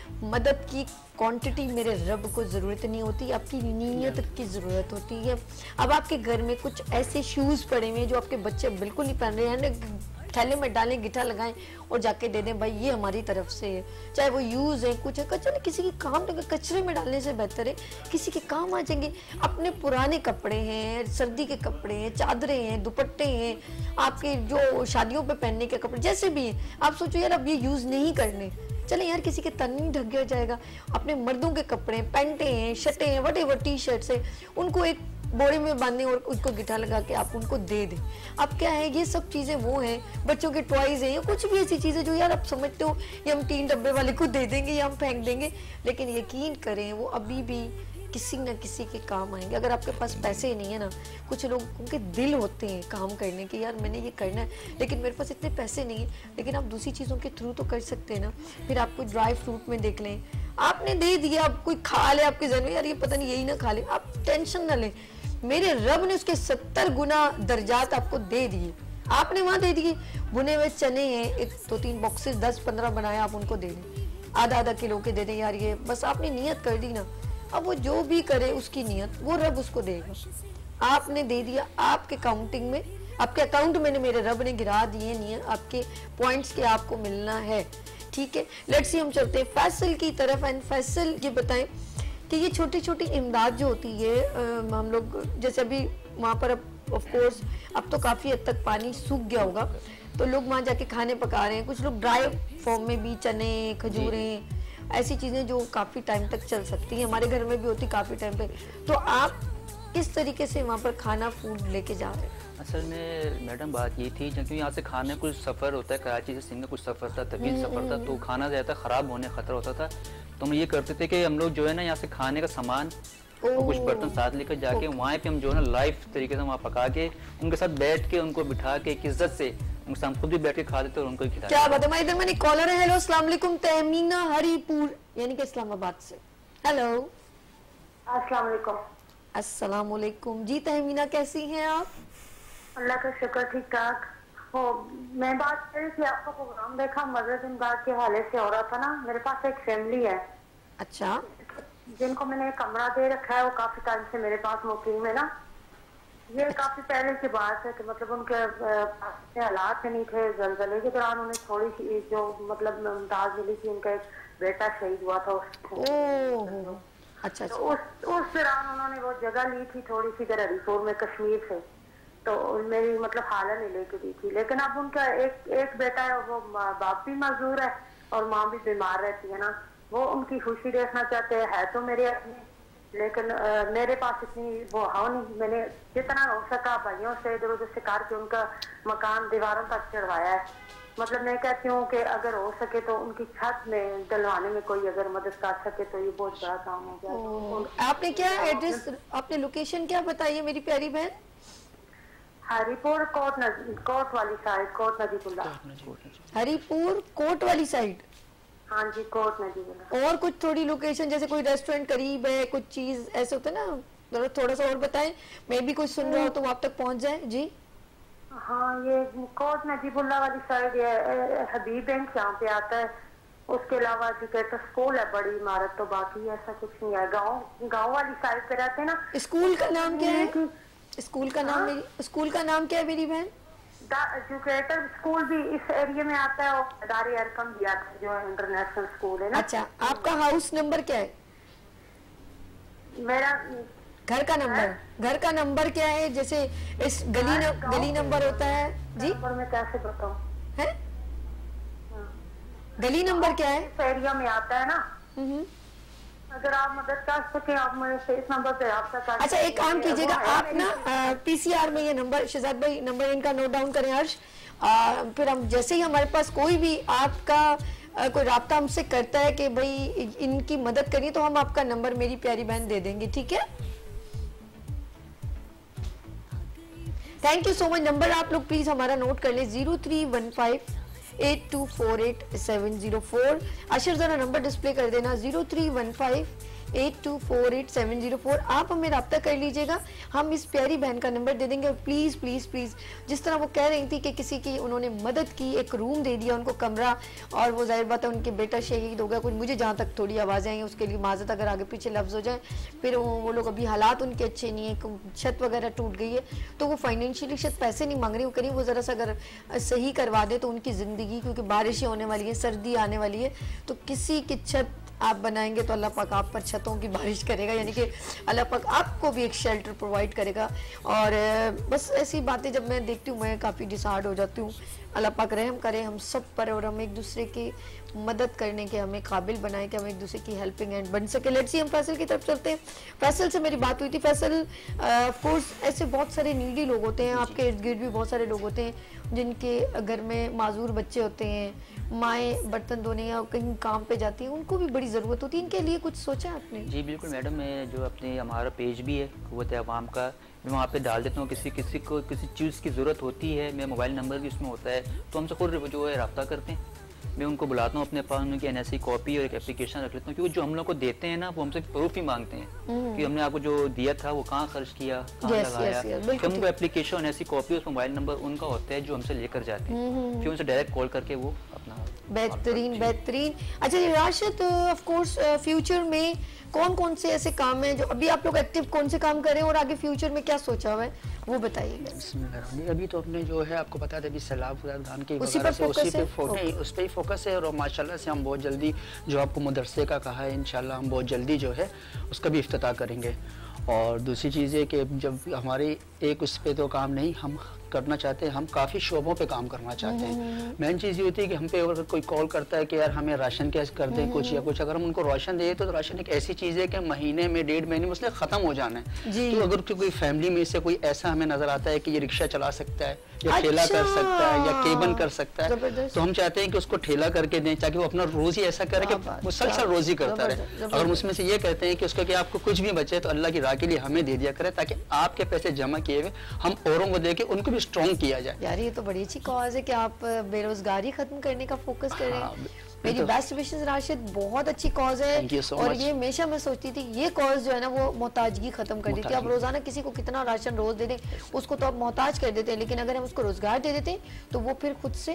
मदद की क्वांटिटी मेरे रब को ज़रूरत नहीं होती, आपकी नीयत की ज़रूरत होती है। अब आपके घर में कुछ ऐसे शूज़ पड़े हुए हैं जो आपके बच्चे बिल्कुल नहीं पहन रहे हैं, थैले में डालें, गिठा लगाएं और जाके दे दें, भाई ये हमारी तरफ से है, चाहे वो यूज़ है कुछ है, कचरे किसी के काम, कचरे में डालने से बेहतर है किसी के काम आ जाएंगे। अपने पुराने कपड़े हैं, सर्दी के कपड़े हैं, चादरें हैं, दुपट्टे हैं, आपके जो शादियों पे पहनने के कपड़े जैसे भी हैं, आप सोचो यार अब ये यूज़ नहीं करने, चले यार किसी के तन नहीं ढक गया जाएगा, अपने मर्दों के कपड़े, पैंटे हैं, शर्टें हैं, वट एवर टी शर्ट्स हैं, उनको एक बोरी में बांधें और उसको गिठा लगा के आप उनको दे दें। अब क्या है, ये सब चीज़ें वो हैं, बच्चों के टॉयज हैं, या कुछ भी ऐसी चीज़ें जो यार आप समझते हो ये हम तीन डब्बे वाले को दे देंगे या हम फेंक देंगे, लेकिन यकीन करें वो अभी भी किसी न किसी के काम आएंगे। अगर आपके पास पैसे नहीं है ना, कुछ लोगों के दिल होते हैं काम करने के, यार मैंने ये करना है लेकिन मेरे पास इतने पैसे नहीं है, लेकिन आप दूसरी चीज़ों के थ्रू तो कर सकते हैं ना। फिर आप कोई ड्राई फ्रूट में देख लें, आपने दे दिया, आप कोई खा ले, आपके जहन में यार ये पता नहीं यही ना खा ले, आप टेंशन ना लें, मेरे रब ने उसके सत्तर गुना दर्जात आपको दे दिए, आपने वहां दे दिए। भुने हुए चने हैं, एक दो तीन बॉक्सेस दस पंद्रह बनाए, आप उनको दे दें, आधा आधा किलो के दे दें, यार ये बस आपने नियत कर दी ना, अब वो जो भी करे उसकी नियत वो रब उसको देगा। आपने दे दिया, आपके काउंटिंग में, आपके अकाउंट में मेरे रब ने गिरा दिए नियत, आपके पॉइंट्स के आपको मिलना है, ठीक है। लेट्स सी हम चलते हैं फैसल की तरफ। एंड फैसल ये बताएं कि ये छोटी छोटी इमदाद जो होती है, आ, हम लोग जैसे अभी वहाँ पर ऑफ कोर्स अब तो काफ़ी हद तक पानी सूख गया होगा, तो लोग वहाँ जाके खाने पका रहे हैं, कुछ लोग ड्राई फॉर्म में भी चने, खजूरें, ऐसी चीज़ें जो काफ़ी टाइम तक चल सकती हैं, हमारे घर में भी होती काफ़ी टाइम तक, तो आप किस तरीके से वहाँ पर खाना फूड लेके जा रहे हैं? असल में मैडम बात ये थी, क्योंकि यहाँ से खाने कुछ सफ़र होता है, कराची से सिंध कुछ सफ़र था, तवील सफ़र था, तो खाना ज़्यादा ख़राब होने का ख़तरा होता था, तो हम ये करते थे कि हम लोग जो है ना यहाँ से खाने का सामान और कुछ बर्तन साथ लेकर जाके वहाँ पे हम जो है ना लाइव तरीके से वहाँ पका के उनके साथ बैठ के उनको बिठा के एक इज्जत से उनके साथ खुद भी बैठ के खा देते और उनको खिलाते। क्या बात है, इधर मैंने कॉलर है। हेलो अस्सलाम वालेकुम, तहमीना हरीपुर यानी कि इस्लामाबाद से। हेलो अस्सलाम वालेकुम। अस्सलाम वालेकुम जी, तहमीना कैसी हैं आप? अल्लाह का शुक्र, ठीक ठाक हो। मैं बात कर रही थी, आपका प्रोग्राम देखा, मदद इमदाद के हवाले से हो रहा था ना, मेरे पास एक फैमिली है, अच्छा, जिनको मैंने कमरा दे रखा है वो काफी टाइम से मेरे पास मुकीम है ना। ये काफी पहले की बात है कि मतलब उनके अ, हालात नहीं थे, जलजले के दौरान उन्हें थोड़ी सी जो मतलब मुमताज मिली थी, उनका एक बेटा शहीद हुआ था उसको। ओह अच्छा तो अच्छा, उस उस दौरान उन्होंने वो जगह ली थी थोड़ी सी इधर हरिपुर में कश्मीर से, तो मेरी मतलब हालत नहीं लेके दी थी। लेकिन अब उनका एक एक बेटा है, वो बाप भी मजदूर है और माँ भी बीमार रहती है ना, वो उनकी खुशी देखना चाहते हैं। है तो मेरे अपने, लेकिन आ, मेरे पास इतनी वो हाँ नहीं, मैंने जितना हो सका भाइयों से इधर उधर से करके उनका मकान दीवारों तक चढ़वाया है। मतलब मैं कहती हूँ कि अगर हो सके तो उनकी छत में डलवाने में कोई अगर मदद कर सके तो ये बहुत बड़ा काम हो गया। आपने क्या एड्रेस, आपने लोकेशन क्या बताई है मेरी प्यारी बहन? हरिपुर कोट नदी, कोट वाली साइड, कोट नदी पुला। हरिपुर कोट वाली साइड। हाँ जी, कोट नदी पुला। और कुछ थोड़ी लोकेशन, जैसे कोई रेस्टोरेंट करीब है, कुछ चीज ऐसे होता है ना, जरा थोड़ा सा और बताएं, मैं भी कुछ सुन रहा हूँ तो वहां तक पहुंच जाए जी। हाँ, ये कोट नजीबुल्ला वाली साइड है, हबीब बैंक यहाँ पे आता है। उसके अलावा एजुकेटर स्कूल है, बड़ी इमारत, तो बाकी ऐसा कुछ नहीं है। गांव गांव वाली साइड पे रहते हैं ना। स्कूल का नाम क्या है? स्कूल का नाम मेरी स्कूल का नाम क्या है मेरी बहन? एजुकेटर स्कूल भी इस एरिया में आता है, और दारी अरकम भी आता है जो इंटरनेशनल स्कूल है ना। अच्छा, आपका हाउस नंबर क्या है? मेरा घर का नंबर, घर का नंबर क्या है? जैसे इस गली न, गली नंबर होता है जी, नंबर में कैसे बताऊं है? गली नंबर क्या है? इस एरिया में आता है ना। हम्म। अगर आप मदद कर सके आप मेरे से इस नंबर पे रब्ता कर। अच्छा, एक काम कीजिएगा आप ना, पीसीआर में ये नंबर, शहजाद भाई नंबर इनका नोट डाउन करें हर्ष। आ, फिर हम जैसे ही हमारे पास कोई भी आपका आ, कोई राब्ता हमसे करता है कि भाई इनकी मदद करिए, तो हम आपका नंबर मेरी प्यारी बहन दे देंगे, ठीक है? Thank you so much. Number आप लोग प्लीज हमारा नोट कर लें, zero three one five eight two four eight seven zero four. Ashar जरा नंबर डिस्प्ले कर देना, zero three one five eight two four eight seven zero four. आप हमें रब्ता कर लीजिएगा, हम इस प्यारी बहन का नंबर दे देंगे। प्लीज़ प्लीज़ प्लीज़, जिस तरह वो कह रही थी कि किसी की उन्होंने मदद की, एक रूम दे दिया उनको, कमरा, और वो जाहिर बात है उनके बेटा शहीद हो गया कुछ, मुझे जहाँ तक थोड़ी आवाज़ें आई उसके लिए माजरत अगर आगे पीछे लफ्ज़ हो जाए। फिर वो, वो लोग अभी हालात उनके अच्छे नहीं है, छत वगैरह टूट गई है, तो वो फाइनेंशियली शायद पैसे नहीं मांग रही, वो करीब वो ज़रा सा अगर सही करवा दे तो उनकी ज़िंदगी, क्योंकि बारिशें होने वाली है, सर्दी आने वाली है, तो किसी की छत आप बनाएंगे तो अल्लाह पाक आप पर छतों की बारिश करेगा, यानी कि अल्लाह पाक आपको भी एक शेल्टर प्रोवाइड करेगा। और बस ऐसी बातें जब मैं देखती हूँ मैं काफ़ी डिसहार्ड हो जाती हूँ। अल्लाह पाक रहम करे हम सब पर, और हम एक दूसरे की मदद करने के हमें काबिल बनाए कि हम एक दूसरे की हेल्पिंग हैंड बन सके। लेट्स सी, हम फैसल की तरफ चलते हैं। फैसल से मेरी बात हुई थी। फैसल, ऑफ कोर्स ऐसे बहुत सारे नीडी लोग होते हैं, आपके इर्द गिर्द भी बहुत सारे लोग होते हैं जिनके घर में माजूर बच्चे होते हैं, माएँ बर्तन धोने या कहीं काम पे जाती हैं, उनको भी बड़ी ज़रूरत होती है। इनके लिए कुछ सोचा है आपने? जी बिल्कुल मैडम, मैं जो अपने हमारा पेज भी है क़ुव्वत अवाम का, मैं वहाँ पे डाल देता हूँ। किसी किसी को किसी चीज़ की ज़रूरत होती है, मेरा मोबाइल नंबर भी उसमें होता है, तो हमसे खुद जो है रब्ता करते हैं। मैं उनको बुलाता हूँ अपने पास, उनकी एन एस सी कॉपी और एक एप्लीकेशन रख लेता हूँ, क्योंकि जो हम लोग को देते हैं ना वो हमसे प्रूफ ही मांगते हैं कि हमने आपको जो दिया था वो कहाँ खर्च किया, कहाँ yes, लगाया। yes, yes, कि उनको application, N S C copy, उस मोबाइल नंबर उनका होता है जो हमसे लेकर जाते हैं, फिर उनसे डायरेक्ट कॉल करके वो अपना बेहतरीन बेहतरीन। अच्छा राशिद, ऑफ कोर्स फ्यूचर में कौन कौन से ऐसे काम हैं जो अभी आप लोग एक्टिव कौन से काम कर रहे हैं, और आगे फ्यूचर में क्या सोचा हुआ है वो बताइएगा। अभी तो अपने जो है आपको पता था अभी सैलाब धान की उसी पर से उसी पे फोकस है, उस पर ही फोकस है। और माशाल्लाह से हम बहुत जल्दी जो आपको मदरसे का कहा है, इंशाल्लाह हम बहुत जल्दी जो है उसका भी इफ्तिताह करेंगे। और दूसरी चीज़ है कि जब हमारी एक उस पे तो काम नहीं हम करना चाहते हैं, हम काफ़ी शोबों पे काम करना चाहते हैं। मेन चीज़ ये होती है कि हम पे अगर कोई कॉल करता है कि यार हमें राशन कैसे कर दें कुछ या कुछ, अगर हम उनको राशन दें तो राशन एक ऐसी चीज़ है कि महीने में डेढ़ महीने में उसने ख़त्म हो जाना है। तो अगर कोई फैमिली में से कोई ऐसा हमें नज़र आता है कि ये रिक्शा चला सकता है या ठेला अच्छा। कर सकता है या केबन कर सकता है, तो हम चाहते हैं कि उसको ठेला करके दें ताकि वो अपना रोज़ी ऐसा करे कि मुसलसल रोज़ी करता रहे। अगर उसमें से ये कहते हैं कि उसको कि आपको कुछ भी बचे तो अल्लाह की राह के लिए हमें दे दिया करे, ताकि आपके पैसे जमा किए हुए हम औरों को दे के उनको भी स्ट्रॉन्ग किया जाए। यार ये तो बड़ी अच्छी कॉज है कि आप बेरोजगारी खत्म करने का फोकस कर रहे हैं। मेरी बेस्ट विशेस राशिद, बहुत अच्छी कॉज है। so और much. ये हमेशा मैं सोचती थी ये कॉज जो है ना वो मोहताजगी खत्म कर देती है। आप रोजाना किसी को कितना राशन रोज दे दें उसको तो आप मोहताज कर देते हैं, लेकिन अगर हम उसको रोजगार दे देते हैं तो वो फिर खुद से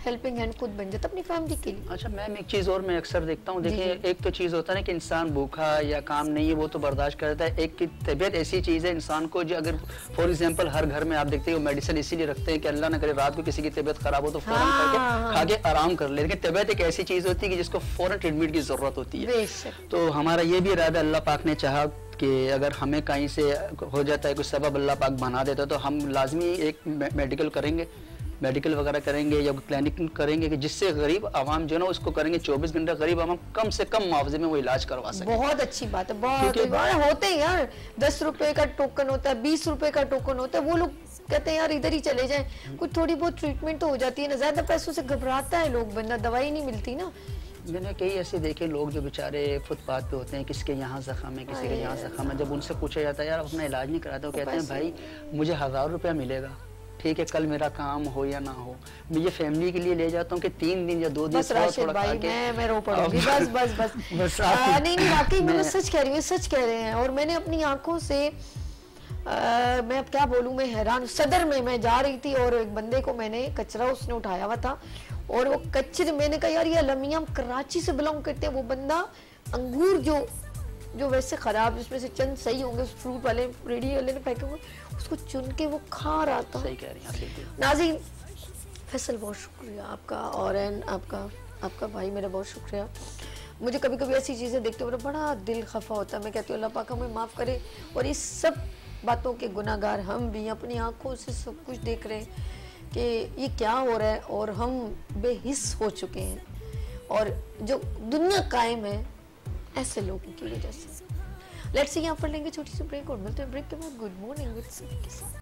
हेल्पिंग हैंड खुद बन जाता अपनी फैमिली के लिए। अच्छा मैम एक चीज़ और मैं अक्सर देखता हूँ, देखिए एक तो चीज़ होता है ना कि इंसान भूखा या काम नहीं है वो तो बर्दाश्त करता है, एक की तबीयत ऐसी चीज़ है इंसान को जो अगर फॉर एग्जांपल हर घर में आप देखते हो मेडिसिन इसीलिए रखते हैं कि अल्लाह ना करे रात को किसी की तबीयत खराब हो तो फौरन हाँ, करके हाँ, खा के आराम कर ले, लेकिन तबीयत एक ऐसी चीज़ होती है कि जिसको फौरन ट्रीटमेंट की ज़रूरत होती है। तो हमारा ये भी इरादा अल्लाह पाक ने चाहा कि अगर हमें कहीं से हो जाता है कुछ सबब अल्लाह पाक बना देता है तो हम लाजमी एक मेडिकल करेंगे, मेडिकल वगैरह करेंगे या क्लिनिक करेंगे कि जिससे गरीब आवाम जो ना उसको करेंगे चौबीस घंटे गरीब आवाम कम से कम मुआवजे में वो इलाज करवा सके। बहुत अच्छी बात है, बहुत होते हैं यार, दस रुपए का टोकन होता है, बीस रुपए का टोकन होता है, वो लोग कहते हैं यार इधर ही चले जाएं, कुछ थोड़ी बहुत ट्रीटमेंट तो हो जाती है ना, ज्यादा पैसों से घबराता है लोग, बंदा दवाई नहीं मिलती ना। मैंने कई ऐसे देखे लोग जो बेचारे फुटपाथ पे होते हैं, किसके यहाँ जख्म है किसी के यहाँ जख्म है, जब उनसे पूछा जाता है यार अपना इलाज नहीं कराते, वो कहते हैं भाई मुझे हजार रुपया मिलेगा, ठीक है कल मेरा काम हो या ना हो, मैं ये फैमिली के लिए ले जाता हूँ कि तीन दिन या दो दिन बस राशिद भाई मैं मैं रो पड़ूंगी बस बस बस बस आ, नहीं नहीं वाकई मैं सच कह रही हूँ, सच कह रहे हैं। और मैंने अपनी आंखों से आ, मैं अब क्या बोलूँ, मैं हैरान। सदर में मैं जा रही थी और एक बंदे को मैंने कचरा उसने उठाया हुआ था और वो कचरे, मैंने कहा यार ये अलमिया कराची से बिलोंग करते हैं, वो बंदा अंगूर जो जो वैसे खराब उसमें से चंद सही होंगे उस फ्रूट वाले रेडी वाले ने फेंके हुए उसको चुन के वो खा रहा था। सही कह रही हैं नाज़रीन, फैसल बहुत शुक्रिया आपका और एन आपका आपका भाई मेरा बहुत शुक्रिया। मुझे कभी कभी ऐसी चीज़ें देखते हुए बड़ा दिल खफा होता है, मैं कहती हूँ अल्लाह पाक हमें माफ़ करे। और इस सब बातों के गुनाहगार हम भी अपनी आंखों से सब कुछ देख रहे हैं कि ये क्या हो रहा है और हम बेहिस हो चुके हैं और जो दुनिया कायम है ऐसे लोगों की वजह से। लेट्स सी, यहाँ पर लेंगे छोटी सी ब्रेक और मिलते हैं ब्रेक के बाद गुड मॉर्निंग विद सभी के साथ।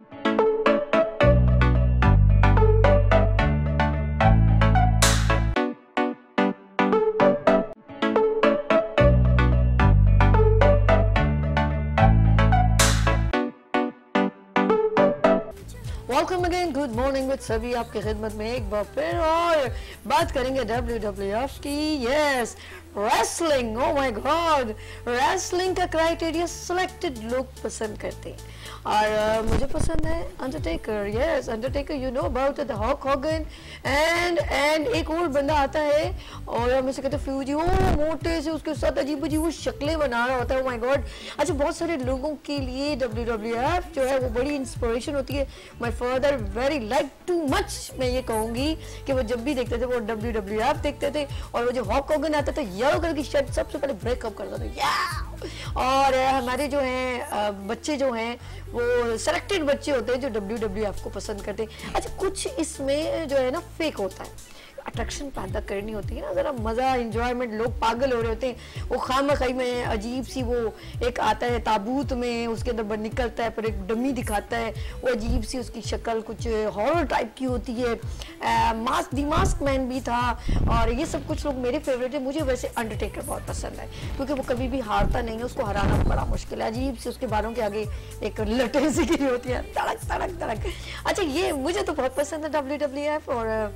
Welcome again, good morning with सभी आपकी खिदमत में एक बार फिर, और बात करेंगे डब्ल्यू डब्ल्यू एफ की। Yes, wrestling, oh my god, wrestling का क्राइटेरिया सिलेक्टेड लोग पसंद करते हैं और uh, मुझे पसंद है Undertaker. Yes, Undertaker, you know about the Hulk Hogan and and एक और बंदा आता है और हम इसे कहते हैं फ्यूजी, वो मोटे से उसके साथ अजीब अजीब वो शक्लें बना रहा होता है। Oh my god. अच्छा, बहुत सारे लोगों के लिए डब्ल्यू डब्ल्यू एफ जो है वो बड़ी इंस्पिरेशन होती है। My father very like to much, मैं ये कहूँगी कि वो जब भी देखते थे वो डब्ल्यू डब्ल्यू एफ देखते थे और वो जो हॉक हॉगन आता था येलो कलर की शर्ट सबसे पहले ब्रेकअप करता था। या और हमारे जो हैं बच्चे जो हैं वो सेलेक्टेड बच्चे होते हैं जो डब्ल्यू डब्ल्यू एफ को पसंद करते हैं। अच्छा, कुछ इसमें जो है ना फेक होता है, अट्रैक्शन पैदा करनी होती है ना, ज़रा मज़ा इंजॉयमेंट, लोग पागल हो रहे होते हैं। वो खामखई में अजीब सी वो एक आता है ताबूत में, उसके अंदर निकलता है पर एक डमी दिखाता है, वो अजीब सी उसकी शक्ल कुछ हॉरर टाइप की होती है। मास्क दी मास्क मैन भी था और ये सब कुछ लोग मेरे फेवरेट है। मुझे वैसे अंडरटेकर बहुत पसंद है क्योंकि वो कभी भी हारता नहीं है, उसको हराना बड़ा मुश्किल है। अजीब से उसके बालों के आगे एक लटे सी गिरी होती है, तड़क तड़क तड़क। अच्छा, ये मुझे तो बहुत पसंद है डब्ल्यू डब्ल्यू एफ। और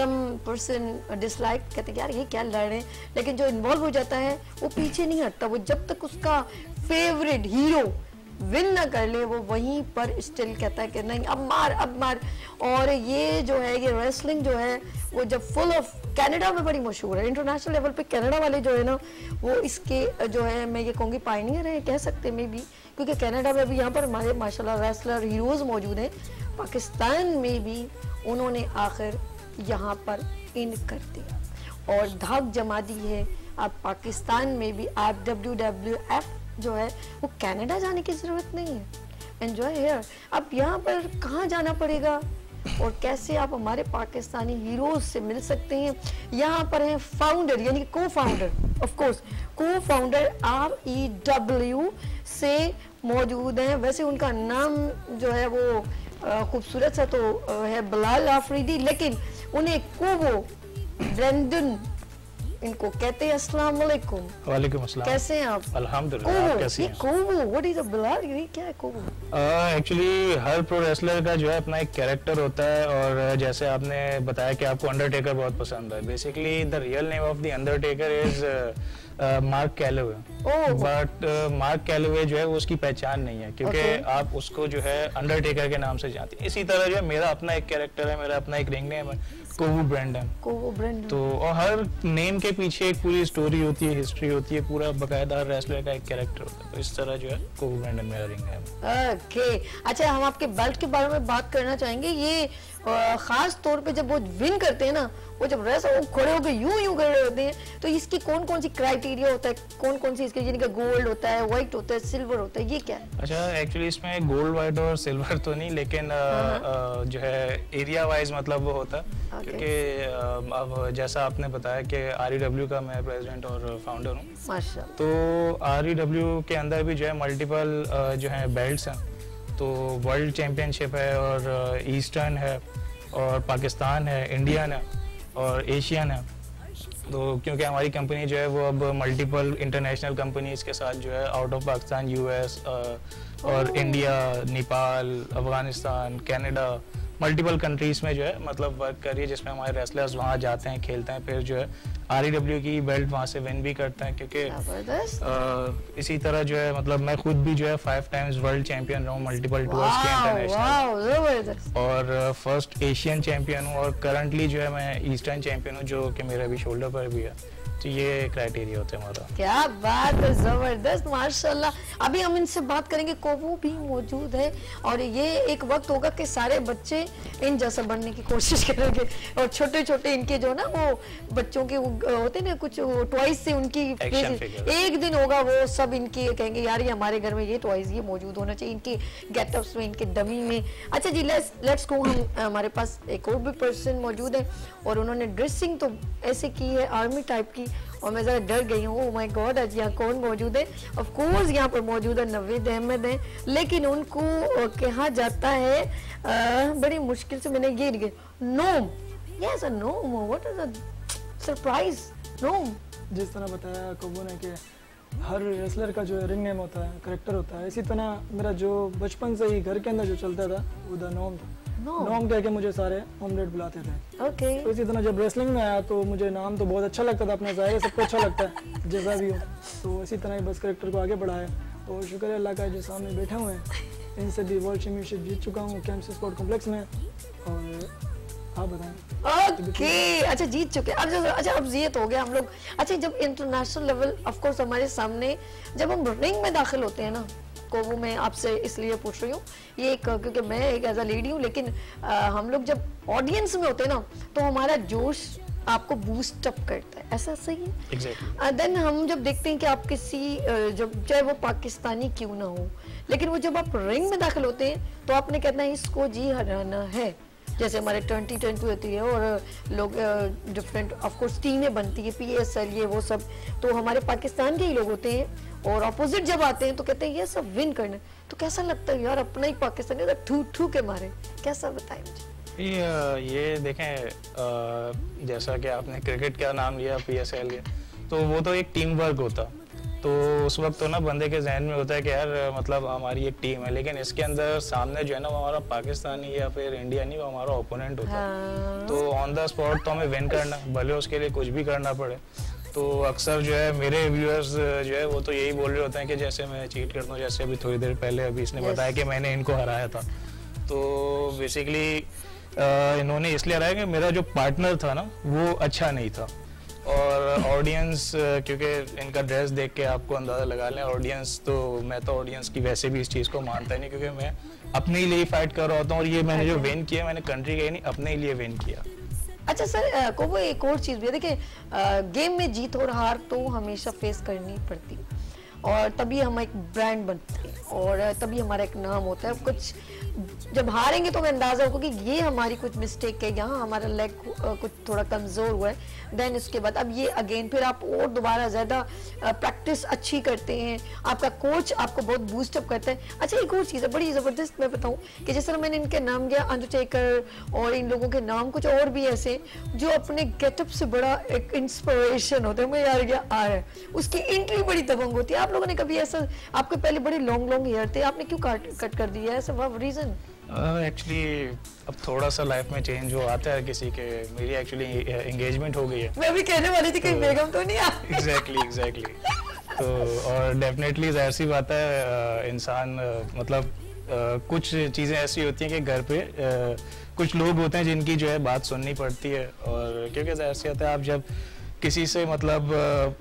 सम डिसलाइक, कहते हैं यार ये क्या लड़ रहे हैं, लेकिन जो इन्वॉल्व हो जाता है वो पीछे नहीं हटता, वो जब तक उसका फेवरेट हीरो विन ना कर ले वो वहीं पर स्टिल कहता है कि नहीं अब मार अब मार। और ये जो है ये रेसलिंग जो है वो जब फुल ऑफ कनाडा में बड़ी मशहूर है, इंटरनेशनल लेवल पे कनाडा वाले जो है ना वो इसके जो है मैं ये कहूँगी पायनियर है, कह सकते हैं मे बी, क्योंकि कनाडा में भी यहाँ पर हमारे माशाल्लाह रेसलर हीरोज़ मौजूद हैं। पाकिस्तान में भी उन्होंने आखिर यहाँ पर इन कर दिया और धाक जमा दी है। अब पाकिस्तान में भी आप डब्ल्यू डब्ल्यू एफ जो है वो कनाडा जाने की ज़रूरत नहीं है, एंजॉय हियर। अब यहाँ पर कहाँ जाना पड़ेगा और कैसे आप हमारे पाकिस्तानी हीरोज से मिल सकते हैं? यहाँ पर है फाउंडर यानी co founder, of course co founder R E W से मौजूद हैं। वैसे उनका नाम जो है वो खूबसूरत सा तो है बिलाल आफरीदी, लेकिन उन्हें कोवो ब्रेंडन इनको कहते हैं अस्सलाम वालेकुम। वालेकुम अस्सलाम। कैसे हैं आप? अल्हम्दुलिल्लाह, आप कैसी हैं? Kobu, what is a blood, ये क्या है कोबू? एक्चुअली हर प्रो रेसलर का जो है अपना एक कैरेक्टर होता है, और जैसे आपने बताया कि आपको अंडरटेकर बहुत पसंद है, basically the real name of the Undertaker is Mark Calloway, but Mark Calloway जो है वो उसकी पहचान नहीं है, क्योंकि okay. आप उसको जो है अंडरटेकर के नाम से जानते हैं। इसी तरह जो है मेरा अपना एक कैरेक्टर है, मेरा अपना एक रिंग नेम है, कोबू ब्रेंडन। कोबू ब्रेंडन। तो और हर नेम के पीछे एक पूरी स्टोरी होती है, हिस्ट्री होती है, पूरा बकायदा रेसलर का एक कैरेक्टर होता है। तो इस तरह जो है कोबू ब्रेंडन मेरा रिंग नेम है। ओके, अच्छा हम आपके बेल्ट के बारे में बात करना चाहेंगे। ये आ, खास तौर पे जब वो विन करते हैं ना, वो जब रेसलर वो खड़े होकर यूं यूं खड़े होते हैं, तो इसकी कौन कौन सी क्राइटेरिया होता है, कौन कौन सी इसके, जिनका गोल्ड होता है, व्हाइट होता है, सिल्वर होता है, ये क्या है? अच्छा, एक्चुअली इसमें गोल्ड, व्हाइट और सिल्वर तो नहीं, लेकिन आ, आ, जो है एरिया वाइज मतलब वो होता है, okay. क्योंकि अब जैसा आपने बताया कि आर ई डब्ल्यू का मैं प्रेसिडेंट और फाउंडर हूँ, माशाल्लाह। तो आर ई डब्ल्यू के अंदर भी जो है मल्टीपल जो है बेल्ट्स हैं। तो वर्ल्ड चैम्पियनशिप है, और ईस्टर्न है, और पाकिस्तान है, इंडियन है, और एशियन है। तो क्योंकि हमारी कंपनी जो है वो अब मल्टीपल इंटरनेशनल कंपनीज के साथ जो है आउट ऑफ पाकिस्तान, यूएस और India, Nepal, Afghanistan, Canada, multiple countries में जो है मतलब वर्क कर रही है, जिसमें हमारे रेसलर्स वहाँ जाते हैं, खेलते हैं, फिर जो है आर ई डब्ल्यू की बेल्ट वहाँ से विन भी करते हैं। क्योंकि इसी तरह जो है मतलब मैं खुद भी जो है फाइव टाइम्स वर्ल्ड चैंपियन रहा हूँ, मल्टीपल टूर्स के इंटरनेशनल, और फर्स्ट एशियन चैंपियन हूँ, और करंटली जो है मैं ईस्टर्न चैंपियन हूँ, जो कि मेरे अभी शोल्डर पर भी है। तो ये क्राइटेरिया होता है हमारा। क्या बात है, जबरदस्त, माशाल्लाह। अभी हम इनसे बात करेंगे, कोबू भी मौजूद है, और ये एक वक्त होगा कि सारे बच्चे इन जैसा बनने की कोशिश करेंगे, और छोटे छोटे इनके जो ना वो बच्चों के होते ना कुछ टॉयज से उनकी एक दिन होगा वो सब इनकी कहेंगे यार ये हमारे घर में ये टॉयज ये मौजूद होना चाहिए, इनके गेटअप्स में, इनके डमी में। अच्छा जी, लेट्स लेट्स गो। हम हमारे पास एक और भी पर्सन मौजूद है, और उन्होंने ड्रेसिंग तो ऐसे की है आर्मी टाइप की, और मैं ज़रा डर गई हूँ। ओह माय गॉड, आज यहाँ कौन मौजूद है? ऑफ कोर्स यहाँ पर मौजूद है नवीद अहमद है, लेकिन उनको कहा जाता है आ, बड़ी मुश्किल से मैंने ये name, yes a name, what is a surprise name. जिस तरह बताया कोबू ने कि हर रेसलर का जो रिंग नेम होता है, करेक्टर होता है, इसी तरह मेरा जो बचपन से ही घर के अंदर जो चलता था वो द नोम था। नोम कह के मुझे सारे ऑमलेट बुलाते थे। Okay okay. तो इसी तरह जब रेसलिंग में आया तो मुझे नाम तो बहुत अच्छा लगता था, अपना ज़ाहिर सबको अच्छा लगता है जैसा भी हो, तो इसी तरह ही बस करेक्टर को आगे बढ़ाया, और शुक्र है अल्लाह का जो सामने बैठे हुए हैं, इनसे भी वर्ल्ड चैम्पियनशिप जीत चुका हूँ कैंपस स्पोर्ट कॉम्प्लेक्स में। और आप बताएं। Okay okay. अच्छा, जीत चुके। अब अच्छा अब ये तो हो गया हम लोग। अच्छा, जब इंटरनेशनल लेवल ऑफ कोर्स हमारे सामने, जब हम रिंग में दाखिल होते हैं ना, कोबू मैं आपसे इसलिए पूछ रही हूँ ये एक, क्योंकि मैं एक एज अ लेडी हूँ, लेकिन आ, हम लोग जब ऑडियंस में होते हैं ना तो हमारा जोश आपको बूस्ट अप करता है, ऐसा सही है? एग्जैक्टली। देन हम जब देखते हैं कि आप किसी जब चाहे वो पाकिस्तानी क्यों ना हो, लेकिन वो जब आप रिंग में दाखिल होते हैं तो आपने कहना है इसको जी हराना है। जैसे हमारे ट्वेंटी ट्वेंटी होती है और लोग डिफरेंट ऑफ कोर्स टीमें बनती है, पी एस एल ये वो सब, तो हमारे पाकिस्तान के ही लोग होते हैं, और अपोजिट जब आते हैं तो कहते हैं ये सब विन करना। तो कैसा लगता है यार, अपना ही पाकिस्तानी तो ठू ठू के मारे, कैसा बताएं मुझे? ये ये देखें, जैसा कि आपने क्रिकेट का नाम लिया पी एस एल के, तो वो तो एक टीम वर्क होता, तो उस वक्त तो ना बंदे के जहन में होता है कि यार मतलब हमारी एक टीम है, लेकिन इसके अंदर सामने जो है ना वो हमारा पाकिस्तानी या फिर इंडिया नहीं, वो हमारा ओपोनेंट होता है। हाँ। तो ऑन द स्पॉट तो हमें विन करना, भले उसके लिए कुछ भी करना पड़े। तो अक्सर जो है मेरे व्यूअर्स जो है वो तो यही बोल रहे होते हैं कि जैसे मैं चीट करता हूँ, जैसे अभी थोड़ी देर पहले अभी इसने yes. बताया कि मैंने इनको हराया था। तो बेसिकली इन्होंने इसलिए हराया कि मेरा जो पार्टनर था ना वो अच्छा नहीं था, और ऑडियंस क्योंकि इनका ड्रेस देख के आपको अंदाज़ा लगा लें, ऑडियंस तो मैं तो ऑडियंस की वैसे भी इस चीज़ को मानता ही नहीं, क्योंकि मैं अपने ही लिए फाइट कर रहा होता हूँ, और ये मैंने जो विन किया मैंने कंट्री का ही नहीं अपने ही लिए विन किया। अच्छा सर, को वो एक और चीज़ भी है, देखिए गेम में जीत और हार तो हमेशा फेस करनी पड़ती, और तभी हम एक ब्रांड बनते हैं, और तभी हमारा एक नाम होता है। कुछ जब हारेंगे तो हमें अंदाजा होगा कि ये हमारी कुछ मिस्टेक है, यहाँ हमारा लेग कुछ थोड़ा कमजोर हुआ है, देन उसके बाद अब ये अगेन फिर आप और दोबारा ज्यादा प्रैक्टिस अच्छी करते हैं, आपका कोच आपको बहुत बूस्टअप करता है। अच्छा एक और चीज़ है बड़ी ज़बरदस्त, मैं बताऊं कि जिस तरह मैंने इनके नाम लिया अंडरटेकर और इन लोगों के नाम कुछ और भी ऐसे जो अपने गेटअप से बड़ा एक इंस्पिरेशन होता है, मैं यार क्या आ रहा है, उसकी एंट्री बड़ी दबंग होती है। आप लोगों ने कभी ऐसा, आपके पहले बड़े लॉन्ग लॉन्ग हेयर थे, आपने क्यों कट कट कर दिया है, ऐसा रीजन? एक्चुअली uh, अब थोड़ा सा लाइफ में चेंज हो आता है किसी के, मेरी एक्चुअली एंगेजमेंट हो गई है। मैं भी कहने वाली थी कहीं बेगम तो नहीं आ। एग्जैक्टली एग्जैक्टली तो और डेफिनेटली जाहिर सी बात है इंसान मतलब uh, कुछ चीज़ें ऐसी होती हैं कि घर पे uh, कुछ लोग होते हैं जिनकी जो है बात सुननी पड़ती है, और क्योंकि जाहिर सी बात है आप जब किसी से मतलब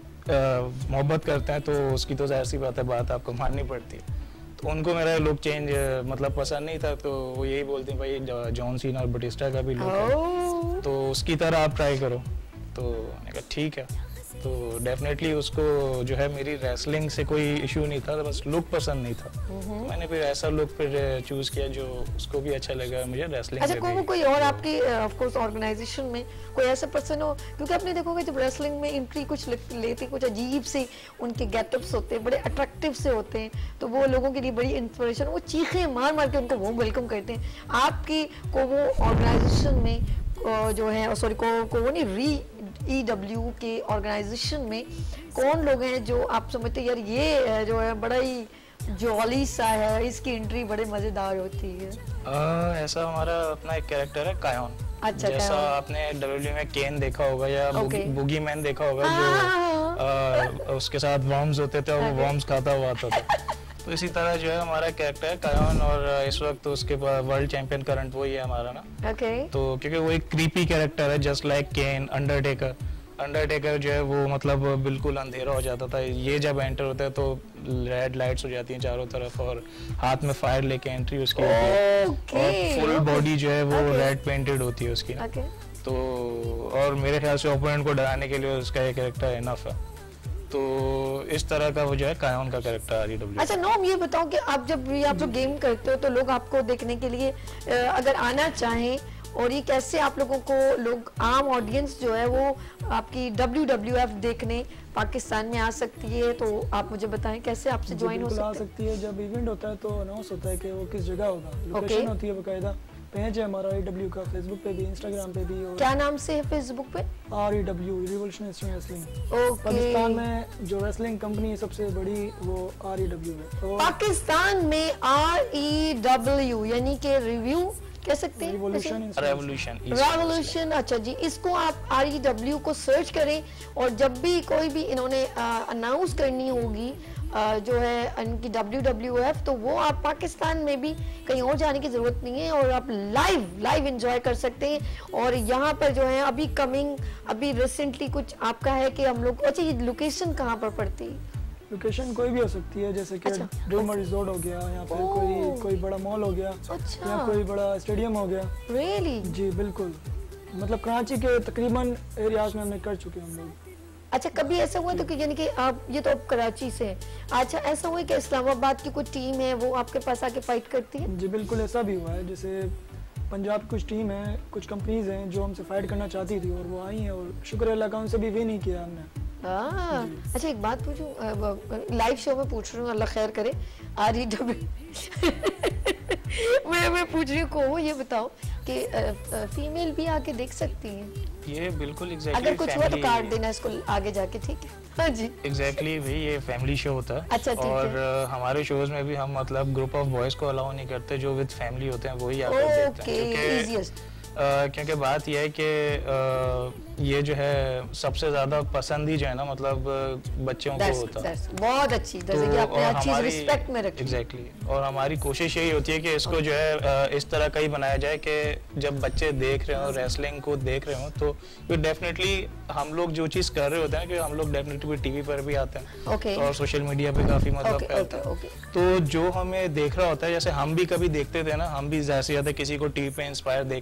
मोहब्बत करते हैं तो उसकी तो जाहिर सी बात है बात आपको माननी पड़ती है। तो उनको मेरा लुक चेंज मतलब पसंद नहीं था, तो वो यही बोलते हैं भाई जॉन सीना और बटिस्टा का भी लुक है तो उसकी तरह आप ट्राई करो। तो मैंने कहा ठीक है, तो डेफिनेटली उसको जो है मेरी रेसलिंग से कोई इशू नहीं था, बस लुक पसंद नहीं था। तो मैंने फिर ऐसा लुक फिर चूज किया जो उसको भी अच्छा लगा, मुझे रेसलिंग। अच्छा को, कोई और आपकी ऑफ कोर्स ऑर्गेनाइजेशन में कोई ऐसा पर्सन हो, क्योंकि आपने देखोगे जब रेसलिंग में एंट्री कुछ लेते कुछ अजीब से उनके गेटअप्स होते हैं, बड़े अट्रैक्टिव से होते हैं, तो वो लोगों के लिए बड़ी इंस्पिरेशन, वो चीखें मार मार के उनको वो वेलकम करते हैं। आपकी को वो ऑर्गेनाइजेशन में जो है सॉरी को, को वो नहीं री ई डब्ल्यू के ऑर्गेनाइजेशन में कौन लोग हैं जो आप समझते हैं यार ये जो है बड़ा ही जॉली सा है, इसकी एंट्री बड़े मजेदार होती है? आ, ऐसा हमारा अपना एक कैरेक्टर है कायोन। अच्छा, जैसा आपने डब्ल्यूडब्ल्यूई में केन देखा होगा या okay. बुगी मैन देखा होगा जो आ, उसके साथ वॉर्म्स होते थे और वो वॉर्म्स खाता हुआ आता था, तो इसी तरह जो है हमारा कैरेक्टर है कायोन, और इस वक्त तो उसके वर्ल्ड चैंपियन करंट वही है हमारा ना। okay. तो क्योंकि वो एक क्रीपी कैरेक्टर है just like Kane. Undertaker Undertaker जो है वो मतलब बिल्कुल अंधेरा हो जाता था, ये जब एंटर होता है तो रेड लाइट्स हो जाती हैं चारों तरफ और हाथ में फायर लेके एंट्री उसकी होती है okay. और फुल बॉडी जो है वो okay. रेड पेंटेड होती है उसकी ना। okay. तो और मेरे ख्याल से ओपोनेंट को डराने के लिए उसका ये कैरेक्टर इनफ है। तो इस तरह का वो जो है कायोन का कैरेक्टर आरईडब्ल्यू। अच्छा नॉम ये बताओ कि आप जब भी आप लोग गेम करते हो तो लोग आपको देखने के लिए अगर आना चाहें, और ये कैसे आप लोगों को लोग आम ऑडियंस जो है वो आपकी डब्ल्यू डब्ल्यू एफ देखने पाकिस्तान में आ सकती है, तो आप मुझे बताएं कैसे आपसे ज्वाइन हो सकते हैं? आ सकती है जब इवेंट होता है तो अनाउंस होता है कि वो किस जगह होगा, लोकेशन okay. होती है बकायदा, पेज है हमारा आरईडब्ल्यू का, फेसबुक पे भी इंस्टाग्राम पे भी। और क्या नाम से है फेसबुक पे? REW revolutionary wrestling. okay. Pakistan में जो रेसलिंग कंपनी है सबसे बड़ी वो आरईडब्ल्यू है। तो पाकिस्तान में आरईडब्ल्यू यानी कि रिव्यू कह सकते हैं, रेवोल्यूशन रेवोल्यूशन। अच्छा जी, इसको आप आरईडब्ल्यू को सर्च करें और जब भी कोई भी इन्होंने अनाउंस करनी होगी आ, जो है इनकी डब्ल्यू डब्ल्यू एफ, तो वो आप पाकिस्तान में भी कहीं और जाने की जरूरत नहीं है और आप लाइव लाइव एंजॉय कर सकते हैं। और यहाँ पर जो है अभी कमिंग अभी रिसेंटली कुछ आपका है कि हम लोग, अच्छा ये लोकेशन कहाँ पर पड़ती है? लोकेशन कोई भी हो सकती है, जैसे कि अच्छा, ड्रीमर रिजॉर्ट हो गया या फिर कोई कोई बड़ा मॉल हो गया, अच्छा, या कोई बड़ा स्टेडियम हो गया। रियली? जी बिल्कुल, मतलब कराची के तकरीबन एरियाज में हमने कर चुके हैं हम लोग। अच्छा कभी ऐसा हुआ तो कि यानी कि आप ये तो आप कराची से हैं, अच्छा ऐसा हुआ कि इस्लामाबाद की कोई टीम है वो आपके पास आके फाइट करती है? जी बिल्कुल ऐसा भी हुआ है, जैसे पंजाब की कुछ टीम है, कुछ कंपनीज हैं जो हमसे फाइट करना चाहती थी और वो आई हैं और शुक्र अल्लाह का उनसे भी विन ही किया हमने। हाँ, अच्छा एक बात पूछूं, लाइव शो में पूछ रही हूँ, अल्लाह खैर करे। आरईडब्ल्यू मैं मैं पूछ रही हूँ को ये बताओ कि फीमेल भी आके देख सकती हैं? ये बिल्कुल एग्जैक्टली, अगर कुछ हुआ तो कार्ड देना इसको आगे जाके, ठीक है? हाँ जी एग्जैक्टली भाई, ये फैमिली शो होता है। अच्छा ठीक और है। uh, हमारे शोज में भी हम मतलब ग्रुप ऑफ बॉयज को अलाउ नहीं करते, जो विद फैमिली होते हैं वही आकर देखते हैं। Okay, easiest. Uh, क्योंकि बात यह है कि uh, ये जो है सबसे ज्यादा पसंद ही जो है ना मतलब बच्चों को होता है। बहुत अच्छी, जैसे कि आपने अच्छी रिस्पेक्ट में रखी। एग्जैक्टली, और हमारी कोशिश यही होती है कि इसको जो है इस तरह का ही बनाया जाए कि जब बच्चे देख रहे हो रेसलिंग को देख रहे हो तो फिर डेफिनेटली हम लोग जो चीज़ कर रहे होते हैं कि हम लोग डेफिनेटली टीवी पर भी आते हैं okay. और सोशल मीडिया पे काफी मतलब फैलता है, तो जो हमें देख रहा होता है, जैसे हम भी कभी देखते थे ना, हम भी जैसे ज्यादा किसी को टीवी पे इंस्पायर देखकर, जैसे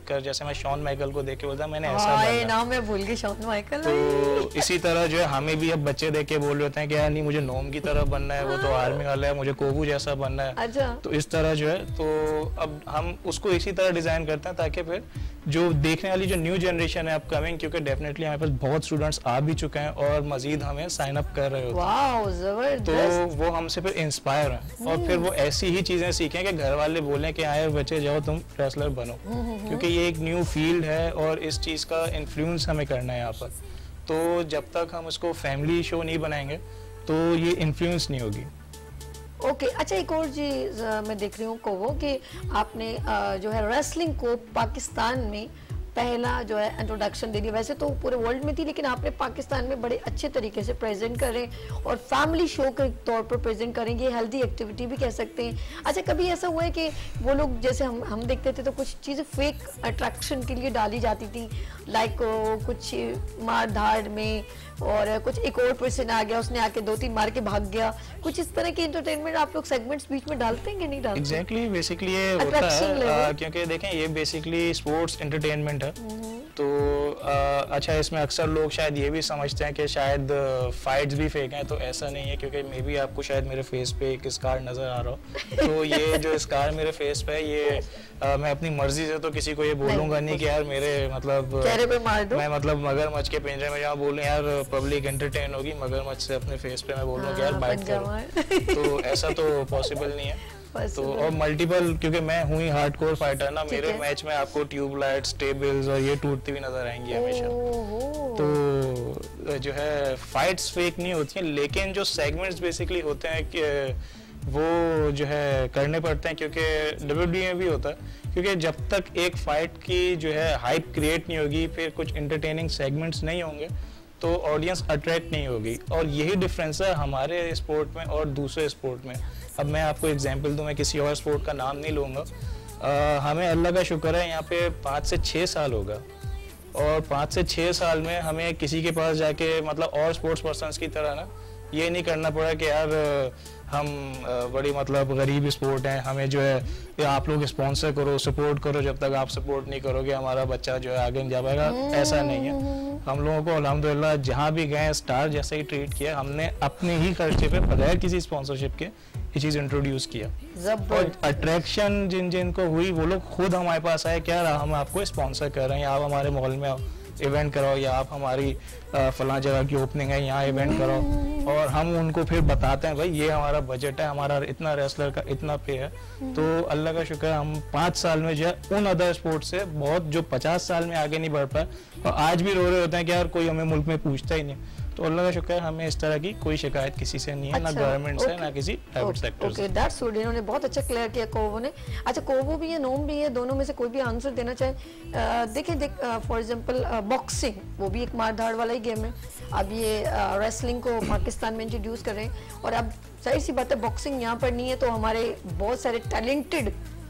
जैसे मैं शॉन माइकल को देख के बोलता मैंने ऐसा हाँ, बनना ये है। नाम मैं भूल गई, शॉन माइकल। तो इसी तरह जो है हमें भी अब बच्चे देख के बोल रहे होते हैं कि यार नहीं मुझे नोम की तरह बनना है, वो तो आर्मी वाला है, मुझे कोबू जैसा बनना है। अच्छा। तो इस तरह जो है, तो अब हम उसको इसी तरह डिजाइन करते हैं ताकि फिर जो देखने वाली जो न्यू जनरेशन है अपकमिंग, क्योंकि डेफिनेटली हमारे पास बहुत स्टूडेंट्स आ भी चुके हैं और मजीद हमें साइन अप कर रहे होते हैं। वाओ, जबरदस्त। तो वो हमसे फिर इंस्पायर हैं और फिर वो ऐसी ही चीजें सीखें कि घर वाले बोलें कि हाँ यार बच्चे जाओ तुम रेसलर बनो, क्योंकि ये एक न्यू फील्ड है और इस चीज का इन्फ्लुएंस हमें करना है यहाँ पर। तो जब तक हम उसको फैमिली शो नहीं बनाएंगे तो ये इन्फ्लुएंस नहीं होगी। ओके okay, अच्छा, एक और चीज मैं देख रही हूँ कोवो कि आपने आ, जो है रेसलिंग को पाकिस्तान में पहला जो है इंट्रोडक्शन दे दिया। वैसे तो पूरे वर्ल्ड में थी, लेकिन आपने पाकिस्तान में बड़े अच्छे तरीके से प्रेजेंट करें और फैमिली शो के तौर पर प्रेजेंट करेंगे, हेल्दी एक्टिविटी भी कह सकते हैं। अच्छा, कभी ऐसा हुआ है कि वो लोग जैसे हम हम देखते थे तो कुछ चीज़ें फेक अट्रैक्शन के लिए डाली जाती थी, लाइक कुछ मार धाड़ में, और कुछ एक और पर्सन आ गया, उसने आके दो तीन मार के भाग गया, कुछ इस तरह के एंटरटेनमेंट आप लोग सेगमेंट्स बीच में डालते हैं कि नहीं डालते? एग्जैक्टली, बेसिकली ये होता है क्योंकि देखें ये बेसिकली स्पोर्ट्स एंटरटेनमेंट है। तो आ, अच्छा, इसमें अक्सर लोग शायद ये भी समझते हैं कि शायद फाइट्स भी फेक हैं, तो ऐसा नहीं है, क्योंकि मे बी आपको शायद मेरे फेस पे एक स्कार नजर आ रहा हो। तो ये जो स्कार मेरे फेस पे है, ये आ, मैं अपनी मर्जी से तो किसी को ये बोलूंगा नहीं, नहीं कि यार मेरे मतलब चेहरे पे मार दो। मैं मतलब मगरमच्छ के पिंजरे में जहाँ बोलूँ यार पब्लिक एंटरटेन होगी, मगरमच्छ से अपने फेस पे मैं बोलूँ कि यार बाइट करो, तो ऐसा तो पॉसिबल नहीं है। तो और मल्टीपल, क्योंकि मैं हूँ ही हार्डकोर फाइटर ना, मेरे मैच में आपको ट्यूबलाइट्स, टेबल्स और ये टूटती हुई नजर आएंगी हमेशा। तो जो है फाइट्स फेक नहीं होती हैं, लेकिन जो सेगमेंट्स बेसिकली होते हैं कि वो जो है करने पड़ते हैं, क्योंकि डब्ल्यूडब्ल्यूई में भी होता है, क्योंकि जब तक एक फाइट की जो है हाइप क्रिएट नहीं होगी, फिर कुछ एंटरटेनिंग सेगमेंट्स नहीं होंगे, तो ऑडियंस अट्रैक्ट नहीं होगी। और यही डिफरेंस है हमारे स्पोर्ट में और दूसरे स्पोर्ट में। अब मैं आपको एग्जांपल दूं, मैं किसी और स्पोर्ट का नाम नहीं लूँगा, हमें अल्लाह का शुक्र है यहाँ पे पाँच से छः साल होगा, और पाँच से छः साल में हमें किसी के पास जाके मतलब और स्पोर्ट्स पर्सन्स की तरह ना ये नहीं करना पड़ा कि यार हम बड़ी मतलब गरीब स्पोर्ट हैं, हमें जो है आप लोग स्पॉन्सर करो, सपोर्ट करो, जब तक आप सपोर्ट नहीं करोगे हमारा बच्चा जो है आगे नहीं जा पाएगा। ऐसा नहीं है। हम लोगों को अल्हम्दुलिल्लाह जहाँ भी गए स्टार जैसे ही ट्रीट किया, हमने अपने ही खर्चे पे बगैर किसी स्पॉन्सरशिप के ये चीज़ इंट्रोड्यूस किया। और अट्रैक्शन जिन जिन को हुई वो लोग खुद हमारे पास आए, क्या हम आपको स्पॉन्सर कर रहे हैं, आप हमारे मॉल में इवेंट कराओ, या आप हमारी फलां जगह की ओपनिंग है यहाँ इवेंट कराओ, और हम उनको फिर बताते हैं भाई ये हमारा बजट है, हमारा इतना रेसलर का इतना पे है। तो अल्लाह का शुक्र है हम पाँच साल में जो है उन अदर स्पोर्ट से बहुत जो पचास साल में आगे नहीं बढ़ पाए और आज भी रो रहे होते हैं कि यार कोई हमें मुल्क में पूछता ही नहीं। तो अल्लाह का शुक्र है हमें इस तरह की कोई शिकायत किसी से नहीं है, अच्छा, ना गवर्नमेंट से, okay, ना किसी प्राइवेट सेक्टर से। Okay, that's good. इन्होंने बहुत अच्छा क्लियर किया कोवो ने। अच्छा, कोवो भी है, नोम भी है, दोनों में से कोई भी आंसर देना चाहे। देखें देख फॉर एग्जांपल बॉक्सिंग, वो भी एक मारधाड़ वाला ही गेम है। अब ये रेसलिंग को पाकिस्तान में इंट्रोड्यूस कर रहे हैं, और अब जाहिर सी बात है बॉक्सिंग यहाँ पर नहीं है, तो हमारे बहुत सारे टैलेंटेड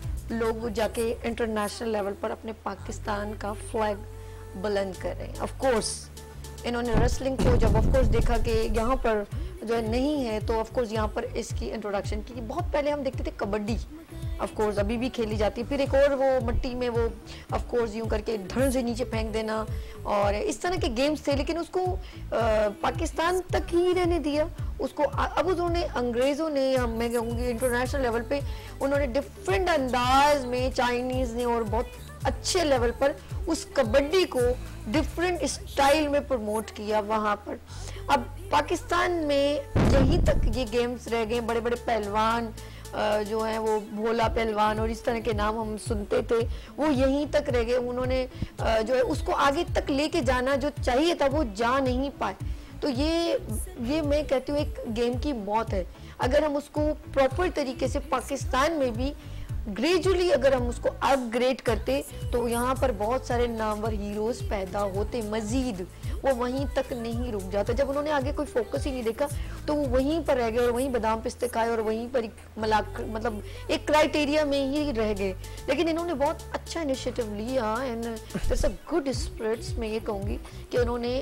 लोग जाके इंटरनेशनल लेवल पर अपने पाकिस्तान का फ्लैग बुलंद कर रहे हैं। ऑफ कोर्स इन्होंने रेसलिंग को जब ऑफ कोर्स देखा कि यहाँ पर जो है नहीं है, तो ऑफ कोर्स यहाँ पर इसकी इंट्रोडक्शन की। बहुत पहले हम देखते थे कबड्डी, ऑफ कोर्स अभी भी खेली जाती है, फिर एक और वो मिट्टी में वो ऑफ कोर्स यूं करके धड़ से नीचे फेंक देना, और इस तरह के गेम्स थे, लेकिन उसको आ, पाकिस्तान तक ही रहने दिया उसको। अब उन्होंने अंग्रेज़ों ने, या मैं कहूँगी इंटरनेशनल लेवल पे, उन्होंने डिफरेंट अंदाज में चाइनीज़ ने और बहुत अच्छे लेवल पर उस कबड्डी को डिफरेंट स्टाइल में प्रमोट किया वहाँ पर। अब पाकिस्तान में यहीं तक ये गेम्स रह गए, बड़े बड़े पहलवान जो हैं वो भोला पहलवान और इस तरह के नाम हम सुनते थे, वो यहीं तक रह गए। उन्होंने जो है उसको आगे तक लेके जाना जो चाहिए था वो जा नहीं पाए। तो ये ये मैं कहती हूँ एक गेम की मौत है। अगर हम उसको प्रॉपर तरीके से पाकिस्तान में भी ग्रेजुअली अगर हम उसको अपग्रेड करते, तो यहाँ पर बहुत सारे नामवर हीरोज पैदा होते मजीद, वो वहीं तक नहीं रुक जाता। जब उन्होंने आगे कोई फोकस ही नहीं देखा, तो वो वहीं पर रह गए और वहीं बादाम पिस्ते खाए और वहीं पर मलाक मतलब एक क्राइटेरिया में ही रह गए। लेकिन इन्होंने बहुत अच्छा इनिशिएटिव लिया and there a good spirits. मैं ये कहूँगी कि उन्होंने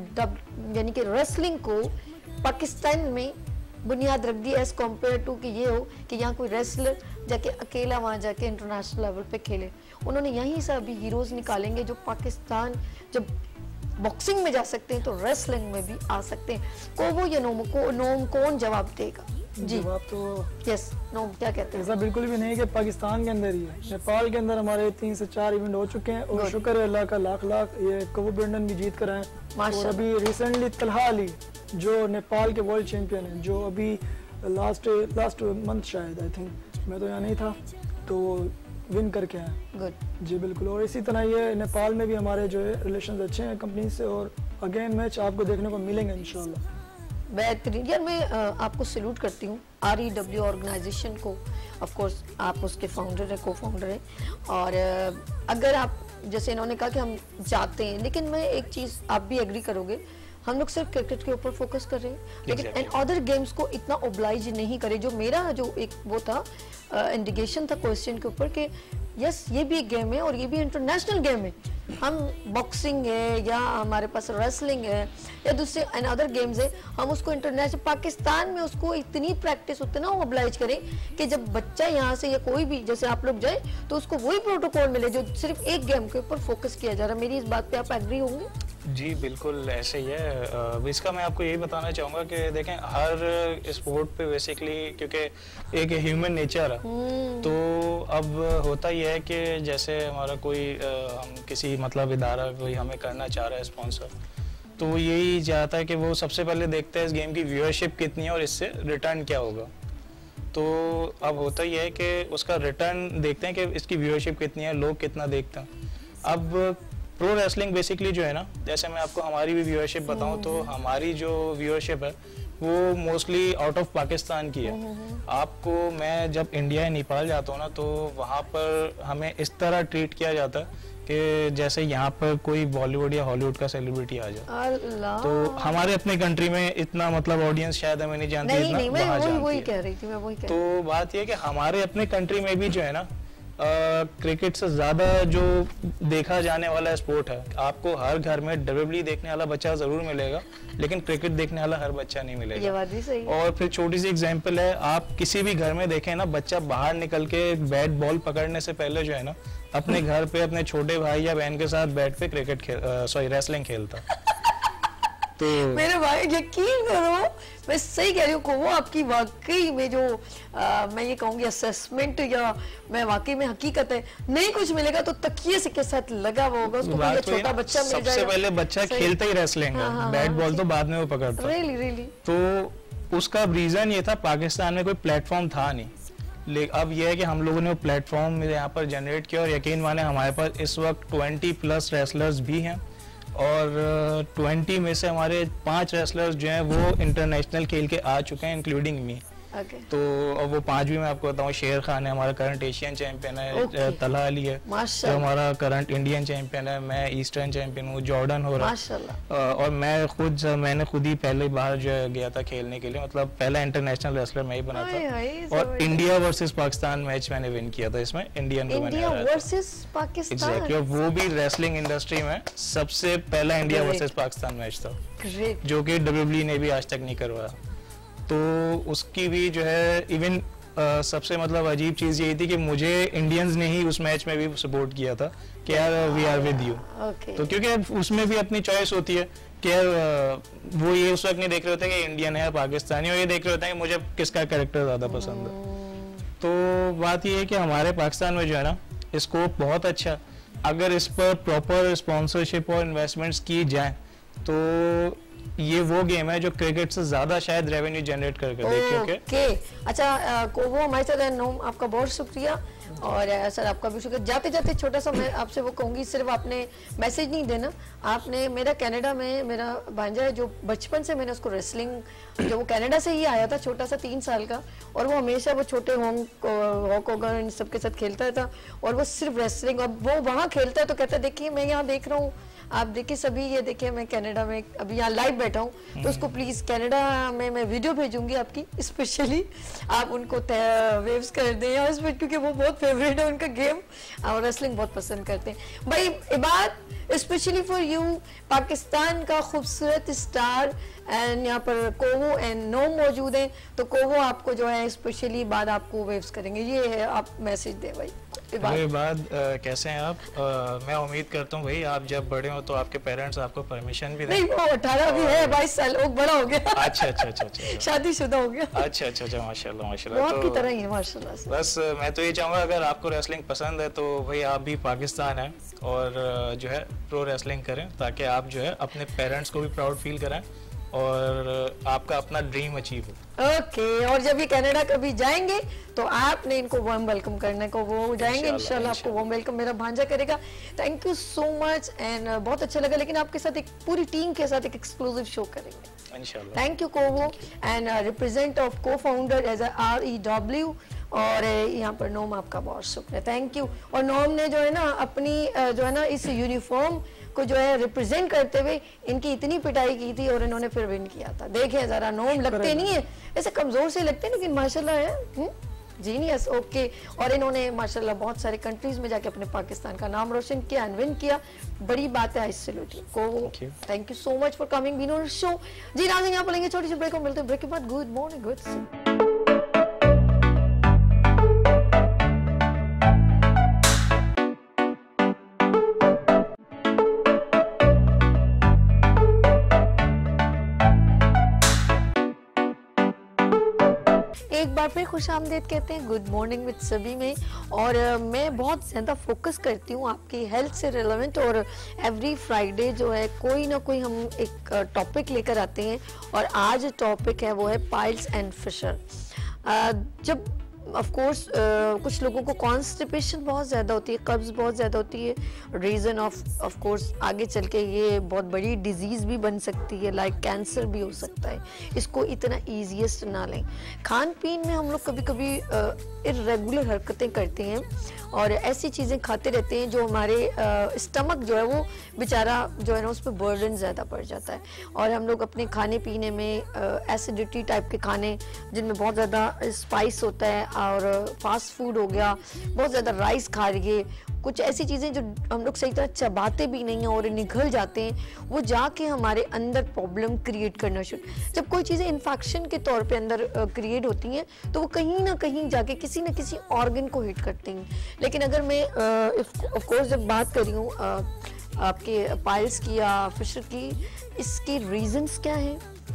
यानी कि रेसलिंग को पाकिस्तान में बुनियाद रख दी एज कम्पेयर टू कि ये हो कि यहाँ कोई रेसलर जाके अकेला वहाँ जाके इंटरनेशनल लेवल पे खेले। उन्होंने यहीं से अभी हीरोज निकालेंगे जो पाकिस्तान जब बॉक्सिंग में जा सकते हैं तो रेसलिंग में भी आ सकते हैं। को वो या नोम को नोम कौन जवाब देगा? जी जवाब तो यस नोम क्या कहते हैं? ऐसा बिल्कुल भी नहीं कि पाकिस्तान के अंदर ही है, नेपाल के अंदर हमारे तीन से चार इवेंट हो चुके हैं और शुक्र है अल्लाह का लाख लाख, ये कबू ब्रेंडन भी जीत कर आए और अभी रिसेंटली तलहा अली जो नेपाल के वर्ल्ड चैंपियन हैं, जो अभी लास्ट लास्ट मंथ शायद आई थिंक, मैं तो यहाँ नहीं था, तो विन करके आए। गुड जी बिल्कुल। और इसी तरह ये नेपाल में भी हमारे जो है रिलेशन अच्छे हैं कंपनी से और अगेन मैच आपको देखने को मिलेंगे इंशाल्लाह। बेहतरीन यार, मैं आपको सैल्यूट करती हूँ आर ई डब्ल्यू ऑर्गेनाइजेशन को। ऑफ कोर्स आप उसके फाउंडर है, को फाउंडर है, और अगर आप जैसे इन्होंने कहा कि हम जाते हैं, लेकिन मैं एक चीज़ आप भी एग्री करोगे, हम लोग सिर्फ क्रिकेट के ऊपर फोकस कर रहे हैं लेकिन इन अदर गेम्स को इतना ओब्लाइज नहीं करे। जो मेरा जो एक वो था इंडिकेशन था क्वेश्चन के ऊपर कि यस ये भी एक गेम है और ये भी इंटरनेशनल गेम है। हम बॉक्सिंग है या हमारे पास रेसलिंग है या दूसरे एंड अदर गेम्स है, हम उसको इंटरनेशनल पाकिस्तान में उसको इतनी प्रैक्टिस उतना ओब्लाइज करें कि जब बच्चा यहाँ से या कोई भी जैसे आप लोग जाए तो उसको वही प्रोटोकॉल मिले जो सिर्फ एक गेम के ऊपर फोकस किया जा रहा है। मेरी इस बात पे आप एग्री होंगे? जी बिल्कुल ऐसे ही है। इसका मैं आपको यही बताना चाहूँगा कि देखें हर स्पोर्ट पे बेसिकली क्योंकि एक ह्यूमन नेचर है, तो अब होता ही है कि जैसे हमारा कोई हम किसी मतलब इदारा कोई हमें करना चाह रहा है स्पॉन्सर, तो वो यही चाहता है कि वो सबसे पहले देखते हैं इस गेम की व्यूअरशिप कितनी है और इससे रिटर्न क्या होगा। तो अब होता ही है कि उसका रिटर्न देखते हैं कि इसकी व्यूअरशिप कितनी है, लोग कितना देखते हैं। अब प्रो रेसलिंग बेसिकली जो है ना, जैसे मैं आपको हमारी भी व्यूअरशिप बताऊं तो हमारी जो व्यूअरशिप है वो मोस्टली आउट ऑफ पाकिस्तान की है। आपको मैं जब इंडिया या नेपाल जाता हूँ ना तो वहाँ पर हमें इस तरह ट्रीट किया जाता है कि जैसे यहाँ पर कोई बॉलीवुड या हॉलीवुड का सेलिब्रिटी आ जाए। तो हमारे अपने कंट्री में इतना मतलब ऑडियंस शायद हमें नहीं जानती, नहीं, इतना नहीं, वहाँ वही, जानती वही है। कह रही थी, मैं वही कह तो रही बात यह है कि हमारे अपने कंट्री में भी जो है ना क्रिकेट से ज्यादा जो देखा जाने वाला स्पोर्ट है, आपको हर घर में डब्ल्यूडब्ल्यूई देखने वाला बच्चा जरूर मिलेगा लेकिन क्रिकेट देखने वाला हर बच्चा नहीं मिलेगा। ये बात भी सही है। और फिर छोटी सी एग्जांपल है, आप किसी भी घर में देखें ना, बच्चा बाहर निकल के बैट बॉल पकड़ने से पहले जो है ना अपने घर पे अपने छोटे भाई या बहन के साथ बैट पे क्रिकेट खेल सॉरी रेसलिंग खेलता। तो मेरे भाई यकीन करो मैं सही कह रही हूँ, वो आपकी वाकई में जो आ, मैं ये कहूँगी असेसमेंट या मैं वाकई में हकीकत है, नहीं कुछ मिलेगा तो तकिए से के साथ लगा हुआ होगा उसको, कोई छोटा बच्चा मिल जाएगा। सबसे पहले बच्चा खेलता ही रेसलिंग है, हाँ, बैट हाँ, बॉल तो बाद में वो पकड़ता। Really really. तो उसका रीजन ये था पाकिस्तान में कोई प्लेटफॉर्म था नहीं, लेकिन अब यह है कि हम लोगों ने वो प्लेटफॉर्म यहाँ पर जनरेट किया और यकीन माने हमारे पास इस वक्त ट्वेंटी प्लस रेसलर्स भी हैं और ट्वेंटी में से हमारे पांच रेसलर्स जो हैं वो इंटरनेशनल खेल के आ चुके हैं इंक्लूडिंग मी। Okay. तो अब वो पांच भी मैं आपको बताऊं, शेर खान है हमारा करंट एशियन चैंपियन है, okay. तलहा अली है जो हमारा करंट इंडियन चैंपियन है, मैं ईस्टर्न चैंपियन हूँ, जॉर्डन हो रहा है, और मैं खुद मैंने खुद ही पहले बाहर जो गया था खेलने के लिए, मतलब पहला इंटरनेशनल रेसलर मैं ही बना था और इंडिया वर्सेस पाकिस्तान मैच मैंने विन किया था, इसमें इंडियन को मैंने हराया था। एग्जैक्टली, और वो भी रेसलिंग इंडस्ट्री में सबसे पहला इंडिया वर्सेस पाकिस्तान मैच था जो कि डब्ल्यूडब्ल्यूई ने भी आज तक नहीं करवाया। तो उसकी भी जो है इवन uh, सबसे मतलब अजीब चीज़ यही थी कि मुझे इंडियंस ने ही उस मैच में भी सपोर्ट किया था कि यार वी आर विद यू। तो क्योंकि उसमें भी अपनी चॉइस होती है कि यार uh, वो ये उस वक्त नहीं देख रहे होते कि इंडियन है पाकिस्तानी, और ये देख रहे होते हैं कि मुझे किसका कैरेक्टर ज़्यादा पसंद है। तो बात ये है कि हमारे पाकिस्तान में जो है ना स्कोप बहुत अच्छा, अगर इस पर प्रॉपर स्पॉन्सरशिप और इन्वेस्टमेंट्स की जाए तो ये वो गेम है जो क्रिकेट से ज्यादा शायद रेवेन्यू जनरेट करके दे। क्योंकि ओके अच्छा को वो हमारे साथ नोम, आपका बहुत शुक्रिया और सर आपका भी शुक्रिया। जाते जाते छोटा सा मैं आपसे वो कहूँगी, सिर्फ आपने मैसेज नहीं देना, आपने मेरा कनाडा में मेरा भांजा है जो बचपन से मैंने उसको रेसलिंग, जो वो कनाडा से ही आया था छोटा सा तीन साल का, और वो हमेशा वो छोटे हॉक हॉक होगन इन सब के साथ खेलता था और वो सिर्फ रेसलिंग, अब वो वहाँ खेलता है तो कहता है देखिए मैं यहाँ देख रहा हूँ आप देखिए सभी, ये देखिए मैं कनाडा में अभी यहाँ लाइव बैठा हूँ, तो उसको प्लीज़ कनाडा में मैं वीडियो भेजूंगी आपकी, स्पेशली आप उनको वेव्स कर दें और इसमें, क्योंकि वो बहुत फेवरेट है उनका गेम और रेसलिंग बहुत पसंद करते हैं। भाई Ibad, specially for you, Pakistan का खूबसूरत स्टार एंड यहाँ पर कोवो एंड नोम मौजूद हैं, तो कोवो आपको जो है स्पेशली बाद आपको वेव्स करेंगे। ये है, आप मैसेज दें भाई। भाई बाद कैसे हैं आप? आ, मैं उम्मीद करता हूँ भाई आप जब बड़े हो तो आपके पेरेंट्स आपको परमिशन भी दें। नहीं, वो अठारह भी है, बाईस साल, वो बड़ा हो गया। अच्छा अच्छा अच्छा अच्छा शादीशुदा हो गया। अच्छा अच्छा अच्छा माशाल्लाह माशाल्लाह। वो आपकी तो तरह ही है माशाल्लाह से। बस मैं तो ये चाहूँगा अगर आपको रेसलिंग पसंद है तो भाई आप भी पाकिस्तान है और जो है प्रो रेसलिंग करें, ताकि आप जो है अपने पेरेंट्स को भी प्राउड फील कराएं और आपका अपना ड्रीम अचीव हो। ओके okay, और जब ये कनाडा कभी जाएंगे तो आपने इनको वार्म वेलकम करने को वो जाएंगे इंशाल्लाह, आपको वार्म वेलकम मेरा भांजा करेगा। Thank you so much and बहुत अच्छा लगा, लेकिन आपके साथ एक पूरी टीम के साथ एक एक्सक्लूसिव शो करेंगे इंशाल्लाह। Thank you Kobu and represent of co founder as R E W, और यहाँ पर नोम आपका बहुत शुक्रिया, थैंक यू। और नोम ने जो है ना अपनी जो है ना इस यूनिफॉर्म को जो है रिप्रेजेंट करते हुए इनकी इतनी पिटाई की थी और इन्होंने फिर विन किया था। देखें जरा, नोम लगते नहीं है ऐसे, कमजोर से लगते हैं लेकिन माशाल्लाह है जीनियस। ओके, और इन्होंने माशाल्लाह बहुत सारे कंट्रीज में जाके अपने पाकिस्तान का नाम रोशन किया एंड विन किया। बड़ी बात है, आई सैल्यूट यू को। Thank you so much for coming being on show. जी नाज़रीन, यहाँ पर लेंगे छोटी सी ब्रेक और मिलते हैं ब्रेक के बाद। Good morning, good. एक बार फिर खुश आमदीद कहते हैं गुड मॉर्निंग विद सभी में। और uh, मैं बहुत ज़्यादा फोकस करती हूँ आपकी हेल्थ से रिलेवेंट, और एवरी फ्राइडे जो है कोई ना कोई हम एक टॉपिक uh, लेकर आते हैं, और आज टॉपिक है वो है पाइल्स एंड फिशर। uh, जब ऑफ कोर्स uh, कुछ लोगों को कॉन्स्टिपेशन बहुत ज़्यादा होती है, कब्ज़ बहुत ज़्यादा होती है, रीज़न ऑफ ऑफ कोर्स आगे चल के ये बहुत बड़ी डिजीज़ भी बन सकती है, लाइक कैंसर भी हो सकता है। इसको इतना ईजीएस्ट ना लें। खान पीन में हम लोग कभी कभी इर्रेगुलर हरकतें करते हैं और ऐसी चीज़ें खाते रहते हैं जो हमारे स्टमक जो है वो बेचारा जो है ना उस पर बर्डन ज़्यादा पड़ जाता है, और हम लोग अपने खाने पीने में एसिडिटी टाइप के खाने जिनमें बहुत ज़्यादा स्पाइस होता है, और फास्ट फूड हो गया, बहुत ज़्यादा राइस खा रही है, कुछ ऐसी चीज़ें जो हम लोग सही तरह चबाते भी नहीं हैं और निगल जाते हैं, वो जाके हमारे अंदर प्रॉब्लम क्रिएट करना शुरू। जब कोई चीज़ें इन्फेक्शन के तौर पे अंदर क्रिएट होती हैं तो वो कहीं ना कहीं जाके किसी न किसी ऑर्गन को हिट करती हैं। लेकिन अगर मैं ऑफ कोर्स जब बात कर रही हूँ आपके पाइल्स की या फिशर की, इसकी रीजंस क्या हैं,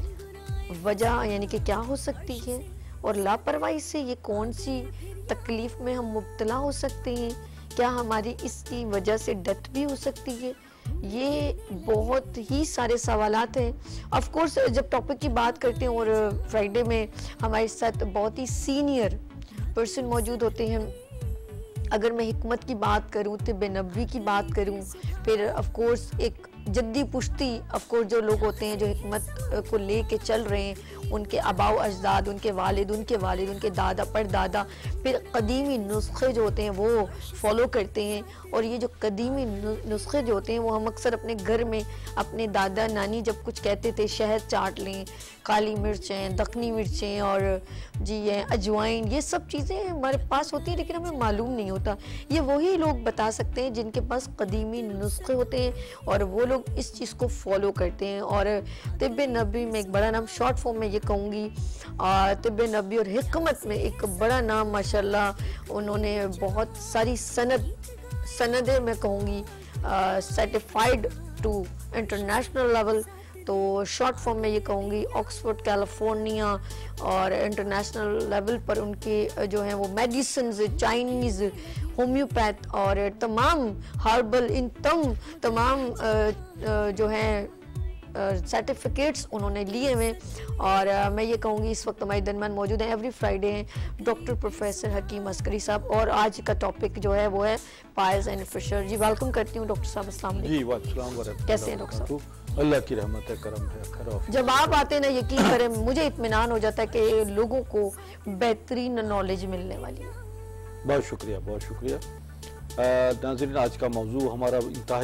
वजह यानी कि क्या हो सकती है, और लापरवाही से ये कौन सी तकलीफ में हम मुब्तला हो सकते हैं, क्या हमारी इसकी वजह से डेथ भी हो सकती है, ये बहुत ही सारे सवालात हैं। ऑफ कोर्स जब टॉपिक की बात करते हैं, और फ्राइडे में हमारे साथ बहुत ही सीनियर पर्सन मौजूद होते हैं। अगर मैं हिकमत की बात करूँ, तिब्बे नबवी की बात करूँ, फिर ऑफ कोर्स एक जद्दी पुश्ती ऑफ कोर्स जो लोग होते हैं जो हिकमत को ले के चल रहे हैं, उनके आबाव अजदाद, उनके वालिद, उनके वालिद, उनके दादा परदादा, फिर कदीमी नुस्खे जो होते हैं वो फॉलो करते हैं। और ये जो कदीमी नुस्खे जो होते हैं वो हम अक्सर अपने घर में अपने दादा नानी जब कुछ कहते थे, शहद चाट लें, काली मिर्चें, दखनी मिर्चें और जी ये अजवाइन, ये सब चीज़ें हमारे पास होती हैं लेकिन हमें मालूम नहीं होता। ये वही लोग बता सकते हैं जिनके पास कदीमी नुस्खे होते हैं और वो लोग इस चीज़ को फॉलो करते हैं। और तिब्बे नबी में एक बड़ा नाम, शॉर्ट फॉर्म में ये कहूँगी, और तिब्बे नबी और हिकमत में एक बड़ा नाम माशाल्लाह, उन्होंने बहुत सारी सनद सनदें मैं कहूँगी सर्टिफाइड टू इंटरनेशनल लेवल, तो शॉर्ट फॉर्म में ये कहूँगी ऑक्सफोर्ड कैलिफोर्निया, और इंटरनेशनल लेवल पर उनके जो हैं वो मेडिसिन, चाइनीज़, होम्योपैथ और तमाम हर्बल, इन तम तमाम जो हैं सर्टिफिकेट्स उन्होंने लिए हुए। और uh, मैं ये कहूँगी इस वक्त हमारे दरमियान मौजूद हैं एवरी फ्राइडे हैं डॉक्टर प्रोफेसर हकीम अस्करी साहब, और आज का टॉपिक जो है वो है पाइल्स एंड फिशर। जी वेलकम करती हूँ डॉक्टर साहब, अस्सलाम वालेकुम। जी वालेकुम, कैसे हैं डॉक्टर साहब? अल्लाह की रहमत है, करम है, खैर। जब आप आते हैं ना, यकीन करें मुझे इत्मीनान हो जाता है कि लोगों को बेहतरीन नॉलेज मिलने वाली है। बहुत शुक्रिया, बहुत शुक्रिया। नाज़रीन, आज का मौजू हमारा इंतहाई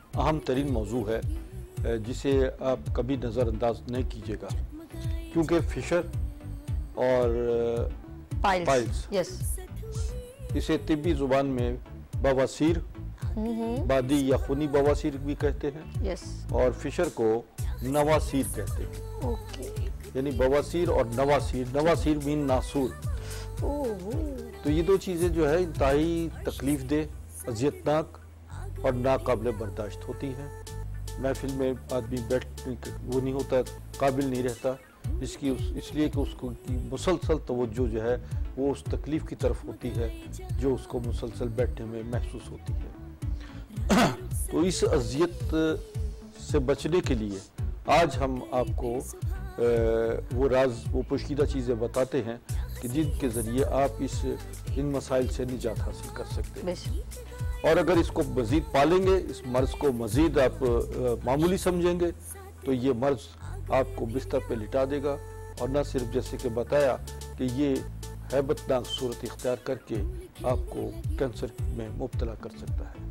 अहम तरीन मौजू है जिसे आप कभी नज़रअंदाज नहीं कीजिएगा, क्योंकि फिशर और पाइल्स, पाइल्स यस, इसे तिब्बी ज़ुबान में बवासीर, बादी या खूनी बवासीर भी कहते हैं, यस, और फिशर को नवासीर कहते हैं। ओके, यानी बवासीर और नवासीर, नवासीर मीन नासूर। ओह, तो ये दो चीज़ें जो है इंतहाई तकलीफ दे, अजियतनाक और नाकाबिल बर्दाश्त होती हैं। महफिल में आदमी बैठ वो नहीं होता, काबिल नहीं रहता, इसकी उस इसलिए कि उसको की मुसलसल तवज्जो जो है वो उस तकलीफ़ की तरफ होती है जो उसको मुसलसल बैठने में महसूस होती है। तो इस अजियत से बचने के लिए आज हम आपको वो राज, वो पोशीदा चीज़ें बताते हैं कि जिनके ज़रिए आप इस इन मसाइल से निजात हासिल कर सकते हैं। और अगर इसको मज़ीद पालेंगे, इस मर्ज़ को मज़ीद आप मामूली समझेंगे, तो ये मर्ज़ आपको बिस्तर पे लिटा देगा और न सिर्फ जैसे कि बताया कि ये हैबतनाक सूरत इख्तियार करके आपको कैंसर में मुब्तला कर सकता है।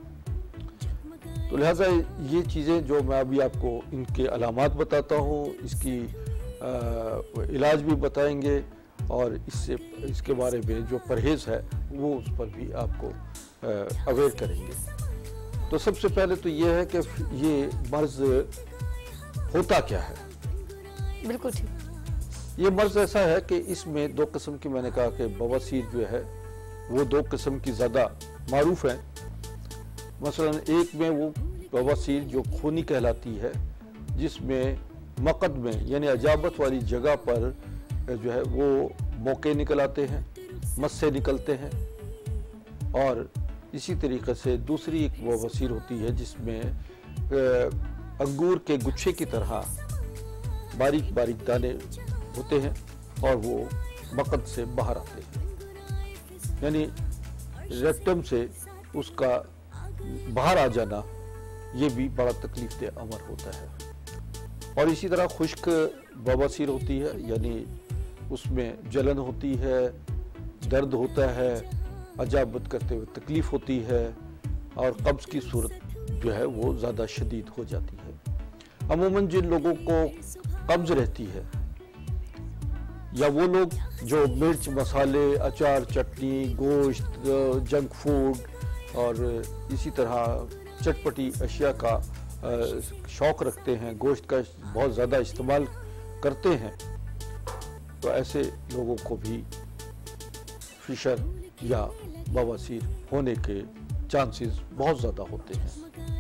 तो लिहाजा ये चीज़ें जो मैं अभी आपको इनके अलामात बताता हूँ, इसकी आ, इलाज भी बताएंगे और इससे इसके बारे में जो परहेज़ है वो उस पर भी आपको अवेयर करेंगे। तो सबसे पहले तो ये है कि ये मर्ज़ होता क्या है। बिल्कुल ठीक। ये मर्ज़ ऐसा है कि इसमें दो किस्म की, मैंने कहा कि बवासीर जो है वो दो किस्म की ज़्यादा मारूफ हैं। मसलन एक में वो बवासीर जो खूनी कहलाती है, जिसमें मकद में यानी अजाबत वाली जगह पर जो है वो मौके निकल आते हैं, मस्से निकलते हैं। और इसी तरीके से दूसरी एक बवासीर होती है जिसमें अंगूर के गुच्छे की तरह बारीक बारीक दाने होते हैं और वो मकद से बाहर आते हैं, यानी रेक्टम से उसका बाहर आ जाना, ये भी बड़ा तकलीफ दे अमर होता है। और इसी तरह खुश्क बवासीर होती है, यानी उसमें जलन होती है, दर्द होता है, अजाबत करते हुए तकलीफ होती है और कब्ज़ की सूरत जो है वो ज़्यादा शदीद हो जाती है। अमूमन जिन लोगों को कब्ज़ रहती है, या वो लोग जो मिर्च, मसाले, अचार, चटनी, गोश्त, जंक फूड और इसी तरह चटपटी अशिया का शौक़ रखते हैं, गोश्त का बहुत ज़्यादा इस्तेमाल करते हैं, तो ऐसे लोगों को भी फिशर या बवासीर होने के चांसेस बहुत ज़्यादा होते हैं।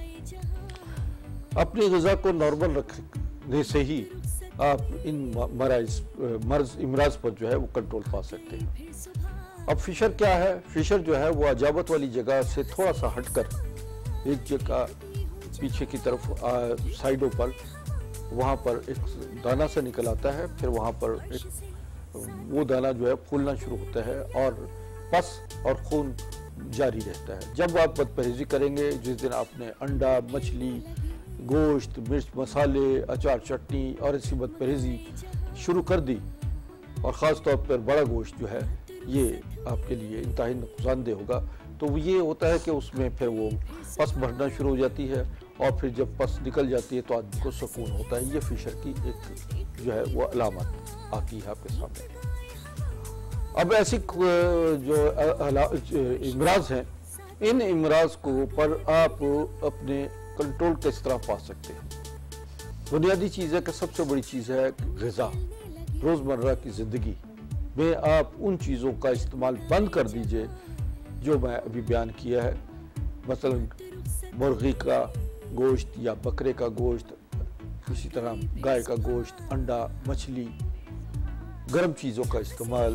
अपनी ग़िज़ा को नॉर्मल रखने से ही आप इन मराज मर्ज इमराज पर जो है वो कंट्रोल पा सकते हैं। अब फिशर क्या है? फिशर जो है वो अजाबत वाली जगह से थोड़ा सा हटकर एक जगह पीछे की तरफ साइडों पर, वहाँ पर एक दाना सा निकल आता है, फिर वहाँ पर एक वो दाना जो है फूलना शुरू होता है और पस और खून जारी रहता है। जब आप बदपरहेज़ी करेंगे, जिस दिन आपने अंडा, मछली, गोश्त, मिर्च, मसाले, अचार, चटनी और ऐसी बदपरहेज़ी शुरू कर दी, और ख़ास तौर पर बड़ा गोश्त जो है ये आपके लिए इंतहाई नुकसानदेह होगा, तो ये होता है कि उसमें फिर वो पस बढ़ना शुरू हो जाती है और फिर जब पस निकल जाती है तो आदमी को सुकून होता है। ये फिशर की एक जो है वो अलामत आती है आपके सामने। अब ऐसी जो इमराज हैं, इन इमराज को पर आप अपने कंट्रोल किस तरह पा सकते हैं? बुनियादी चीज़ है कि सबसे बड़ी चीज़ है ग़िज़ा। रोज़मर्रा की ज़िंदगी में आप उन चीज़ों का इस्तेमाल बंद कर दीजिए जो मैं अभी बयान किया है, मसलन मुर्गी का गोश्त या बकरे का गोश्त, इसी तरह गाय का गोश्त, अंडा, मछली, गर्म चीज़ों का इस्तेमाल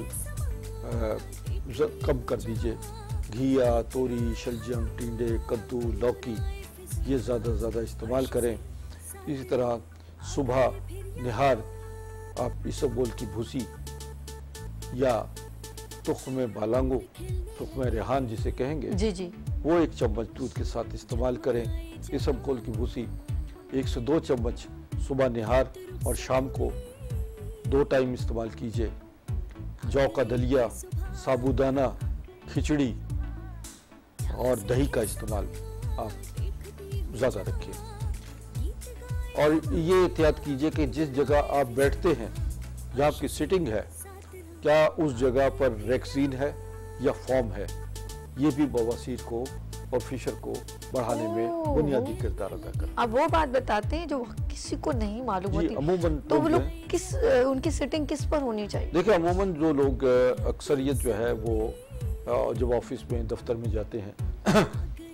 कम कर दीजिए। घिया, तोरी, शलजम, टिंडे, कद्दू, लौकी ये ज़्यादा से ज़्यादा इस्तेमाल करें। इसी तरह सुबह निहार आप इसबगोल की भूसी या तुख्म बालांगो, तुख्म रेहान जिसे कहेंगे, जी जी, वो एक चम्मच दूध के साथ इस्तेमाल करें। इसबगोल की भूसी एक से दो चम्मच सुबह निहार और शाम को दो टाइम इस्तेमाल कीजिए। जौ का दलिया, साबूदाना, खिचड़ी और दही का इस्तेमाल आप ज़्यादा रखें। और ये एहतियात कीजिए कि जिस जगह आप बैठते हैं, जहाँ आपकी सिटिंग है, क्या उस जगह पर वैक्सीन है या फॉर्म है। ये भी बवासीर को और फिशर को बढ़ाने में बुनियादी किरदार अदा करता है। अब वो बात बताते हैं जो किसी को नहीं मालूम जी, होती, अमूमन तो वो लोग लोग हैं। किस उनकी सिटिंग किस पर होनी चाहिए? देखिए, अमूमन जो लोग अक्सरियत जो है वो जब ऑफिस में दफ्तर में जाते हैं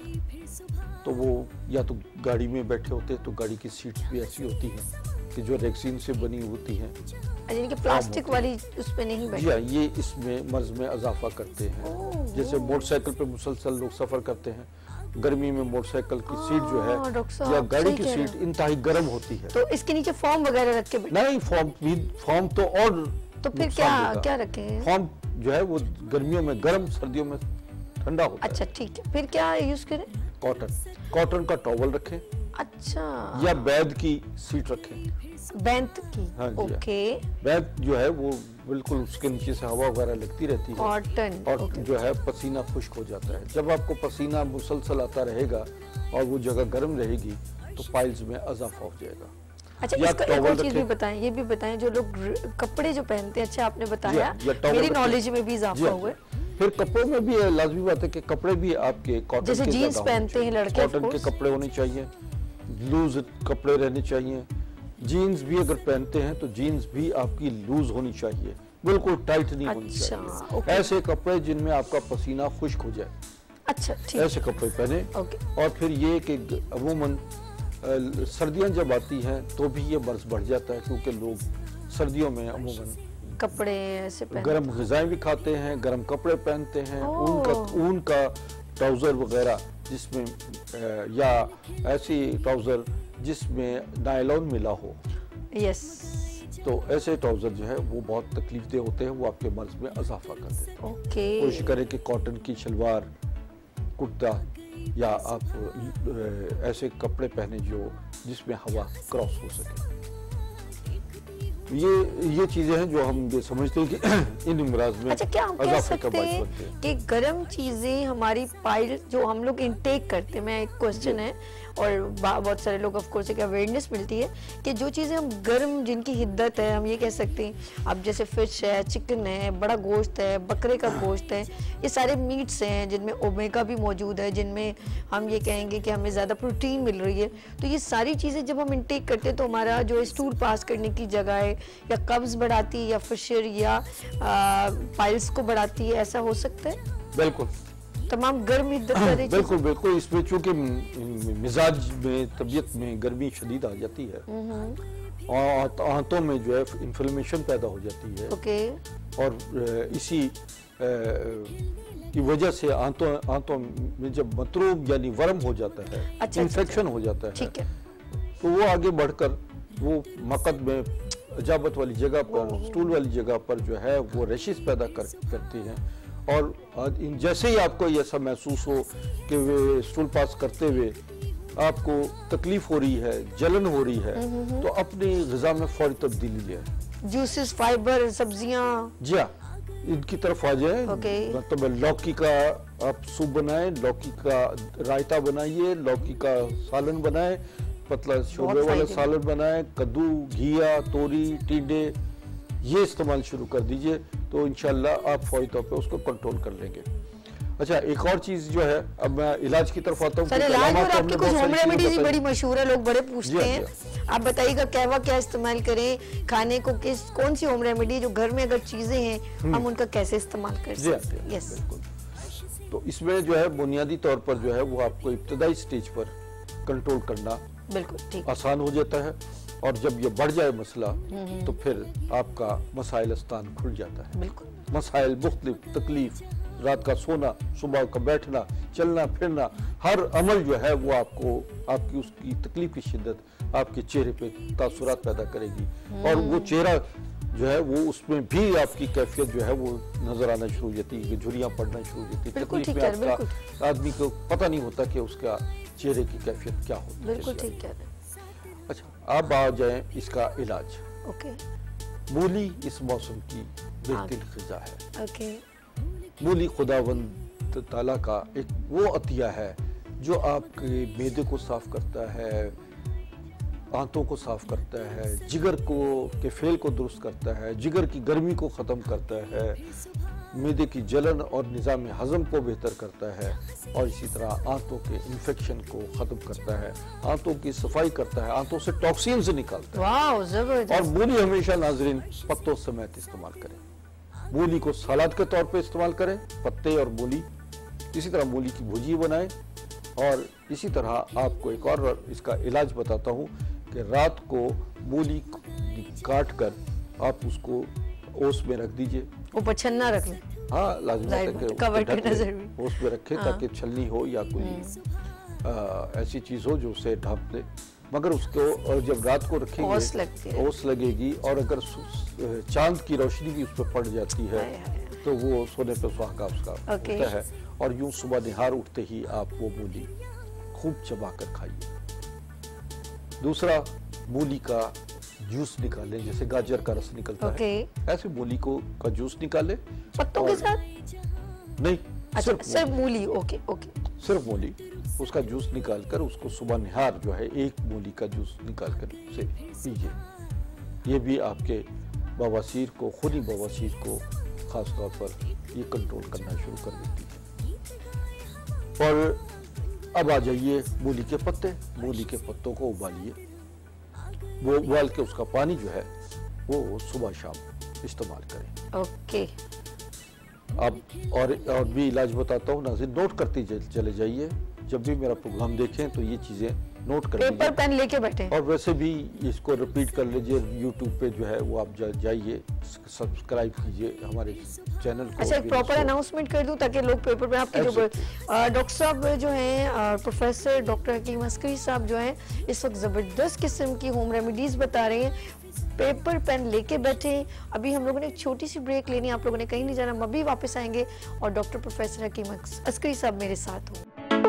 तो वो या तो गाड़ी में बैठे होते हैं, तो गाड़ी की सीट्स भी ऐसी होती हैं कि जो रेक्सीन से बनी होती हैं, यानी कि प्लास्टिक वाली उस पे नहीं जी बैठे। हाँ, ये इसमें मर्ज में इजाफा करते हैं। जैसे मोटरसाइकिल पे मुसलसल लोग सफर करते हैं, गर्मी में मोटरसाइकिल की सीट जो हाँ, है डॉक्टर साहब, या गाड़ी सही की कह रहे सीट इंतहाई गर्म होती है। तो इसके नीचे फॉर्म वगैरह रख के बैठे, नहीं, फॉर्म भी फॉर्म तो और तो फिर नुकसान क्या देगा। क्या रखें? फॉर्म जो है वो गर्मियों में गर्म, सर्दियों में ठंडा होता अच्छा ठीक है, फिर क्या यूज करें? है। कॉटन कॉटन का टॉवल रखें अच्छा, या बैद की सीट रखें। बैंत की, हाँ जी, हाँ। ओके, बैद जो है वो बिल्कुल उसके नीचे से हवा वगैरह लगती रहती है कॉटन, और ओके। जो है पसीना खुश्क हो जाता है। जब आपको पसीना मुसलसल आता रहेगा और वो जगह गर्म रहेगी तो पाइल्स में इजाफा हो जाएगा। अच्छा, या इसका एक टॉवल और चीज भी रखें। बताएं, ये भी बताएं जो लोग र- कपड़े जो पहनते हैं, अच्छा आपने बताया, या टॉवल मेरी रखें। नॉलेज में भी जी इजाफा हाँ, हुआ है। फिर कपड़ों में भी लाजमी बात है कि कपड़े भी आपके कॉटन जैसे के जीन्स ज़्यादा होने पहनते हैं चाहिए। लड़के, of कॉटन के course। कपड़े होने चाहिए, लूज कपड़े रहने चाहिए। जीन्स भी अगर पहनते हैं तो जीन्स भी आपकी लूज होनी चाहिए, बिल्कुल टाइट नहीं होनी अच्छा, चाहिए। ओके। ऐसे कपड़े जिनमें आपका पसीना खुश्क हो जाए, अच्छा ठीक, ऐसे कपड़े पहने। ओके। और फिर ये कि अमूमन अ, सर्दियां जब आती हैं तो भी ये मर्ज बढ़ जाता है, क्योंकि लोग सर्दियों में अमूमन कपड़े ऐसे पहन, गर्म ग़िज़ाएं भी खाते हैं, गर्म कपड़े पहनते हैं, ओह। ऊन का ऊन का ट्राउज़र वगैरह जिसमें अ, या ऐसी ट्राउज़र जिसमें नायलॉन मिला हो, यस, तो ऐसे ट्राउज़र जो है वो बहुत तकलीफ दे होते हैं, वो आपके मर्ज में इजाफा कर देते हैं। ओके, कोशिश करें कि कॉटन की शलवार, कुर्ता या आप अ, ऐसे कपड़े पहने जो जिसमें हवा क्रॉस हो सके। ये ये चीजें हैं जो हम ये समझते हैं कि इन इमराज में अच्छा क्या हम कह इजाफे का सकते बाइस हैं बनते हैं। कि गर्म चीजें हमारी पाइल जो हम लोग इनटेक करते हैं, मैं एक क्वेश्चन है और बा- बहुत सारे लोग ऑफ कोर्स एक अवेयरनेस मिलती है कि जो चीजें हम गर्म, जिनकी हिद्दत है, हम ये कह सकते हैं, अब जैसे फिश है, चिकन है, बड़ा गोश्त है, बकरे का गोश्त है, ये सारे मीट्स हैं जिनमें ओमेगा भी मौजूद है, जिनमें हम ये कहेंगे कि हमें ज़्यादा प्रोटीन मिल रही है। तो ये सारी चीज़ें जब हम इनटेक करते हैं तो हमारा जो स्टूल पास करने की जगह है या कब्ज बढ़ाती है या फिशर या पाइल्स को बढ़ाती है, ऐसा हो सकता है? बिल्कुल तमाम गर्म हिद्दत वाली चीज़- बिल्कुल बिल्कुल इसमें चूंकि मिजाज में, तबीयत में गर्मी शदीद आ जाती है और आंतों में जो है इन्फ्लेमेशन पैदा हो जाती है, ओके, और अ, इसी अ, की वजह से आंतों आंतों में जब मतरूब यानी वर्म हो जाता है, अच्छा, इन्फेक्शन हो जाता है, ठीक है, तो वो आगे बढ़कर वो मकद में अजाबत वाली जगह पर, स्टूल वाली जगह पर जो है वो रेशिस पैदा कर, करती हैं। और इन जैसे ही आपको ये ऐसा महसूस हो कि वे स्टूल पास करते हुए आपको तकलीफ हो रही है, जलन हो रही है, तो अपनी ग़िज़ा में फौरी तब्दीली ले आए। जूसेस, फाइबर, सब्जियां, जी हाँ, इनकी तरफ आ जाए। ओके। मतलब लौकी का आप सूप बनाएं, लौकी का रायता बनाइए, लौकी का सालन बनाएं, पतला शोरबे वाला फायदे। सालन बनाएं, कद्दू, घिया, तोरी, टिंडे, ये इस्तेमाल शुरू कर दीजिए, तो इंशाल्लाह आप फौरी तौर पे उसको कंट्रोल कर लेंगे। अच्छा, एक और चीज जो है, अब मैं इलाज की तरफ आता हूँ। सर क्योंकि इलाज अलामात और तो आपकी हमने कुछ बहुत होम सारी चीजें रेमेडीज बताई। बड़ी मशहूर है, लोग बड़े पूछते जी हाँ, हैं, आप बताइएगा कहवा क्या इस्तेमाल करें, खाने को किस कौन सी होम रेमेडी जो घर में अगर चीजें हैं हम उनका कैसे इस्तेमाल कर जी हाँ, सकते हैं? जी हाँ, यस, बिल्कुल। तो इसमें जो है बुनियादी तौर पर जो है वो आपको इब्तदाई स्टेज पर कंट्रोल करना बिल्कुल ठीक, आसान हो जाता है, और जब ये बढ़ जाए मसला तो फिर आपका मसाइल अस्तान खुल जाता है। बिल्कुल मसाइल मुख्तलिफ, तकलीफ, रात का सोना, सुबह का बैठना, चलना फिरना, हर अमल जो है वो आपको आपकी उसकी तकलीफ की शिद्दत आपके चेहरे पे तासुरात पैदा करेगी, और वो चेहरा जो है वो उसमें भी आपकी कैफियत जो है वो नजर आना शुरू हो जाती है, झुर्रियाँ पड़ना शुरू हो जाती है। बिल्कुल तकलीफ ठीक में है, आपका आदमी को पता नहीं होता कि उसका चेहरे की कैफियत क्या होती है। बिल्कुल ठीक कह रहे हैं, अच्छा, अब आ जाए इसका इलाज। ओके मूली इस मौसम की बेहतरीन ग़िज़ा है। ओके, मूली खुदावंद ताला का एक वो अतिया है जो आपके मैदे को साफ करता है, आंतों को साफ करता है, जिगर को के फेल को दुरुस्त करता है, जिगर की गर्मी को ख़त्म करता है, मैदे की जलन और निज़ाम हज़म को बेहतर करता है, और इसी तरह आंतों के इन्फेक्शन को ख़त्म करता है, आंतों की सफाई करता है, आंतों से टॉक्सिन्स निकालता है। वाह, जबरदस्त। और मूली हमेशा नाजरीन पत्तों समेत इस्तेमाल करें। मूली को सलाद के तौर पे इस्तेमाल करें, पत्ते और मूली। इसी तरह मूली की भुजी बनाएं। और इसी तरह आपको एक और इसका इलाज बताता हूँ कि रात को मूली काट कर आप उसको ओस में रख दीजिए। ऊपर छन्ना रख लें। हाँ, लाजमी है कि कवर ढक करना लें, जरूरी। ओस में रखें ताकि छलनी हो या कोई आ, ऐसी चीज़ हो जो उसे ढक दे। मगर उसको और जब रात को रखेंगे ओस लगती है। ओस लगेगी, और अगर चांद की रोशनी भी उस पर पड़ जाती है तो वो सोने पे सुहागा उसका होता है। और यूं सुबह निहार उठते ही आप वो मूली खूब चबा कर खाइए। दूसरा, मूली का जूस निकालें, जैसे गाजर का रस निकलता है, ऐसे मूली को का जूस निकालें। पत्तों के साथ नहीं, अच्छा, सिर्फ सिर्फ मूली। ओके ओके सिर्फ मूली, उसका जूस निकाल कर उसको सुबह निहार जो है एक मूली का जूस निकाल कर उसे पीजिए। ये भी आपके बवासीर को, खूनी बवासीर को खास तौर पर ये कंट्रोल करना शुरू कर देती है। और अब आ जाइए मूली के पत्ते। मूली के पत्तों को उबालिए, वो उबाल के उसका पानी जो है वो सुबह शाम इस्तेमाल करें। ओके। अब और और भी इलाज बताता हूँ नाज़रीन, नोट करते चले जाइए। जब भी मेरा प्रोग्राम देखें तो ये चीज़ें नोट कर लीजिए, पेपर पेन लेके बैठे। और वैसे भी इसको रिपीट कर लीजिए। यूट्यूब पे जो है वो आप जा, जाइए, सब्सक्राइब कीजिए हमारे चैनल को। अच्छा, एक प्रॉपर अनाउंसमेंट कर दूं ताकि लोग पेपर पे आपके जो डॉक्टर साहब जो हैं, प्रोफेसर डॉक्टर हकीम अस्करी साहब जो हैं, इस वक्त ज़बरदस्त किस्म की होम रेमेडीज़ बता रहे हैं। पेपर पेन लेके बैठे। अभी हम लोगों ने एक छोटी सी ब्रेक लेनी है, आप लोगों ने कहीं नहीं जाना, हम अभी वापस आएंगे और डॉक्टर प्रोफेसर हकीम अस्करी साहब मेरे साथ हों।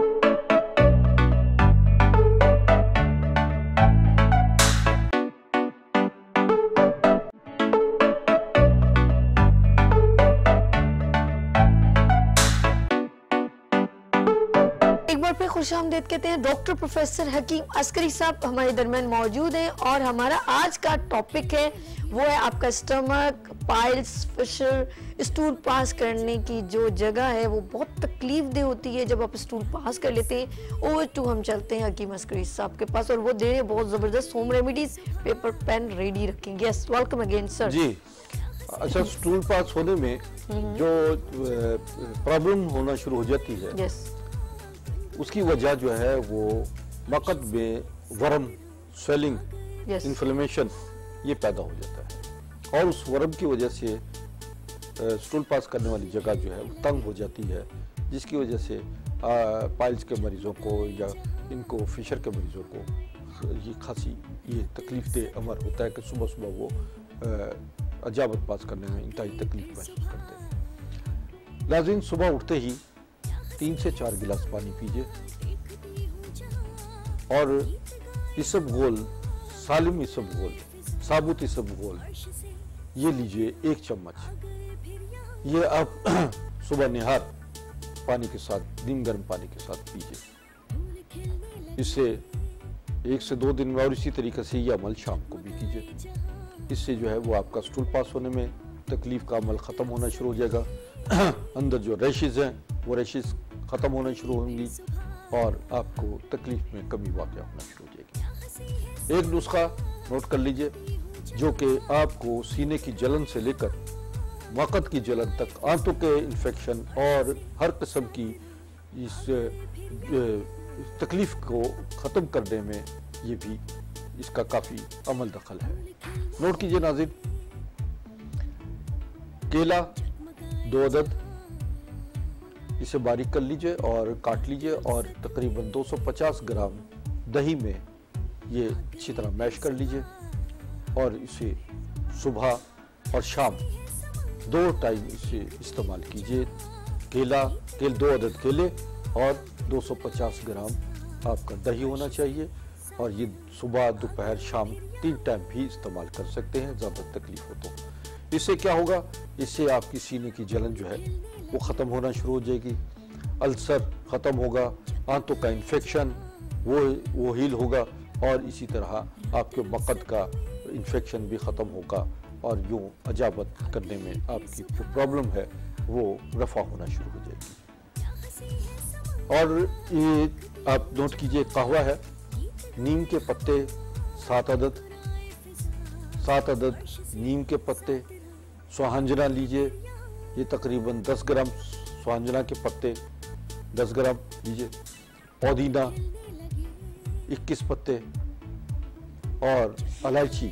खुशामदीद कहते हैं। डॉक्टर प्रोफेसर हकीम अस्करी साहब हमारे दरमियान मौजूद हैं और हमारा आज का टॉपिक है वो है आपका stomach, piles, fissure. Stool pass करने की जो जगह है वो बहुत तकलीफ दे होती है जब आप स्टूल पास कर लेते हैं। ओवर टू हम चलते हैं हकीम अस्करी साहब के पास और वो दे रहे हैं बहुत ज़बरदस्त home remedies. Paper pen ready रखेंगे। Yes, welcome again sir. जी, अच्छा, स्टूल पास होने में जो प्रॉब्लम होना शुरू हो जाती है, यस, उसकी वजह जो है वो मकद में वर्म, स्वेलिंग, yes. इन्फ्लेमेशन ये पैदा हो जाता है और उस वर्म की वजह से स्टूल पास करने वाली जगह जो है वो तंग हो जाती है, जिसकी वजह से पाइल्स के मरीज़ों को या इनको फिशर के मरीज़ों को ये खासी ये तकलीफ दे अमर होता है कि सुबह सुबह वो अजाबत पास करने में इंतहाई तकलीफ महसूस करते हैं। लाज़िम सुबह उठते ही तीन से चार गिलास पानी पीजिए और इसबगोल, सालिम इसबगोल, साबुत इसबगोल ये लीजिए एक चम्मच। ये आप सुबह निहार पानी के साथ, नीम गर्म पानी के साथ पीजिए। इससे एक से दो दिन में, और इसी तरीके से ये अमल शाम को भी कीजिए। इससे जो है वो आपका स्टूल पास होने में तकलीफ का अमल ख़त्म होना शुरू हो जाएगा। अंदर जो रैशेज़ हैं वो रैशेज़ ख़त्म होना शुरू होंगी और आपको तकलीफ में कमी वाक़या होना शुरू हो जाएगी। एक नुस्खा नोट कर लीजिए जो कि आपको सीने की जलन से लेकर मकद की जलन तक, आंतों के इन्फेक्शन और हर किस्म की इस तकलीफ को ख़त्म करने में ये भी इसका काफ़ी अमल दखल है। नोट कीजिए नाज़रीन, केला दो अदद, इसे बारीक कर लीजिए और काट लीजिए और तकरीबन दो सौ पचास ग्राम दही में ये अच्छी तरह मैश कर लीजिए और इसे सुबह और शाम दो टाइम इसे इस्तेमाल कीजिए। केला केल दो अदद केले और दो सौ पचास ग्राम आपका दही होना चाहिए और ये सुबह, दोपहर, शाम तीन टाइम भी इस्तेमाल कर सकते हैं ज़्यादा तकलीफ हो तो। इससे क्या होगा, इससे आपकी सीने की जलन जो है वो ख़त्म होना शुरू हो जाएगी, अल्सर ख़त्म होगा, आंतों का इन्फेक्शन वो वो हील होगा और इसी तरह आपके मकद का इन्फेक्शन भी ख़त्म होगा और यूँ अजाबत करने में आपकी जो प्रॉब्लम है वो रफ़ा होना शुरू हो जाएगी। और ये आप नोट कीजिए, कहवा है, नीम के पत्ते सात अदद सात अदद नीम के पत्ते, सुहांजना लीजिए, ये तकरीबन दस ग्राम सुहांजना के पत्ते दस ग्राम लीजिए, पुदीना इक्कीस पत्ते और इलायची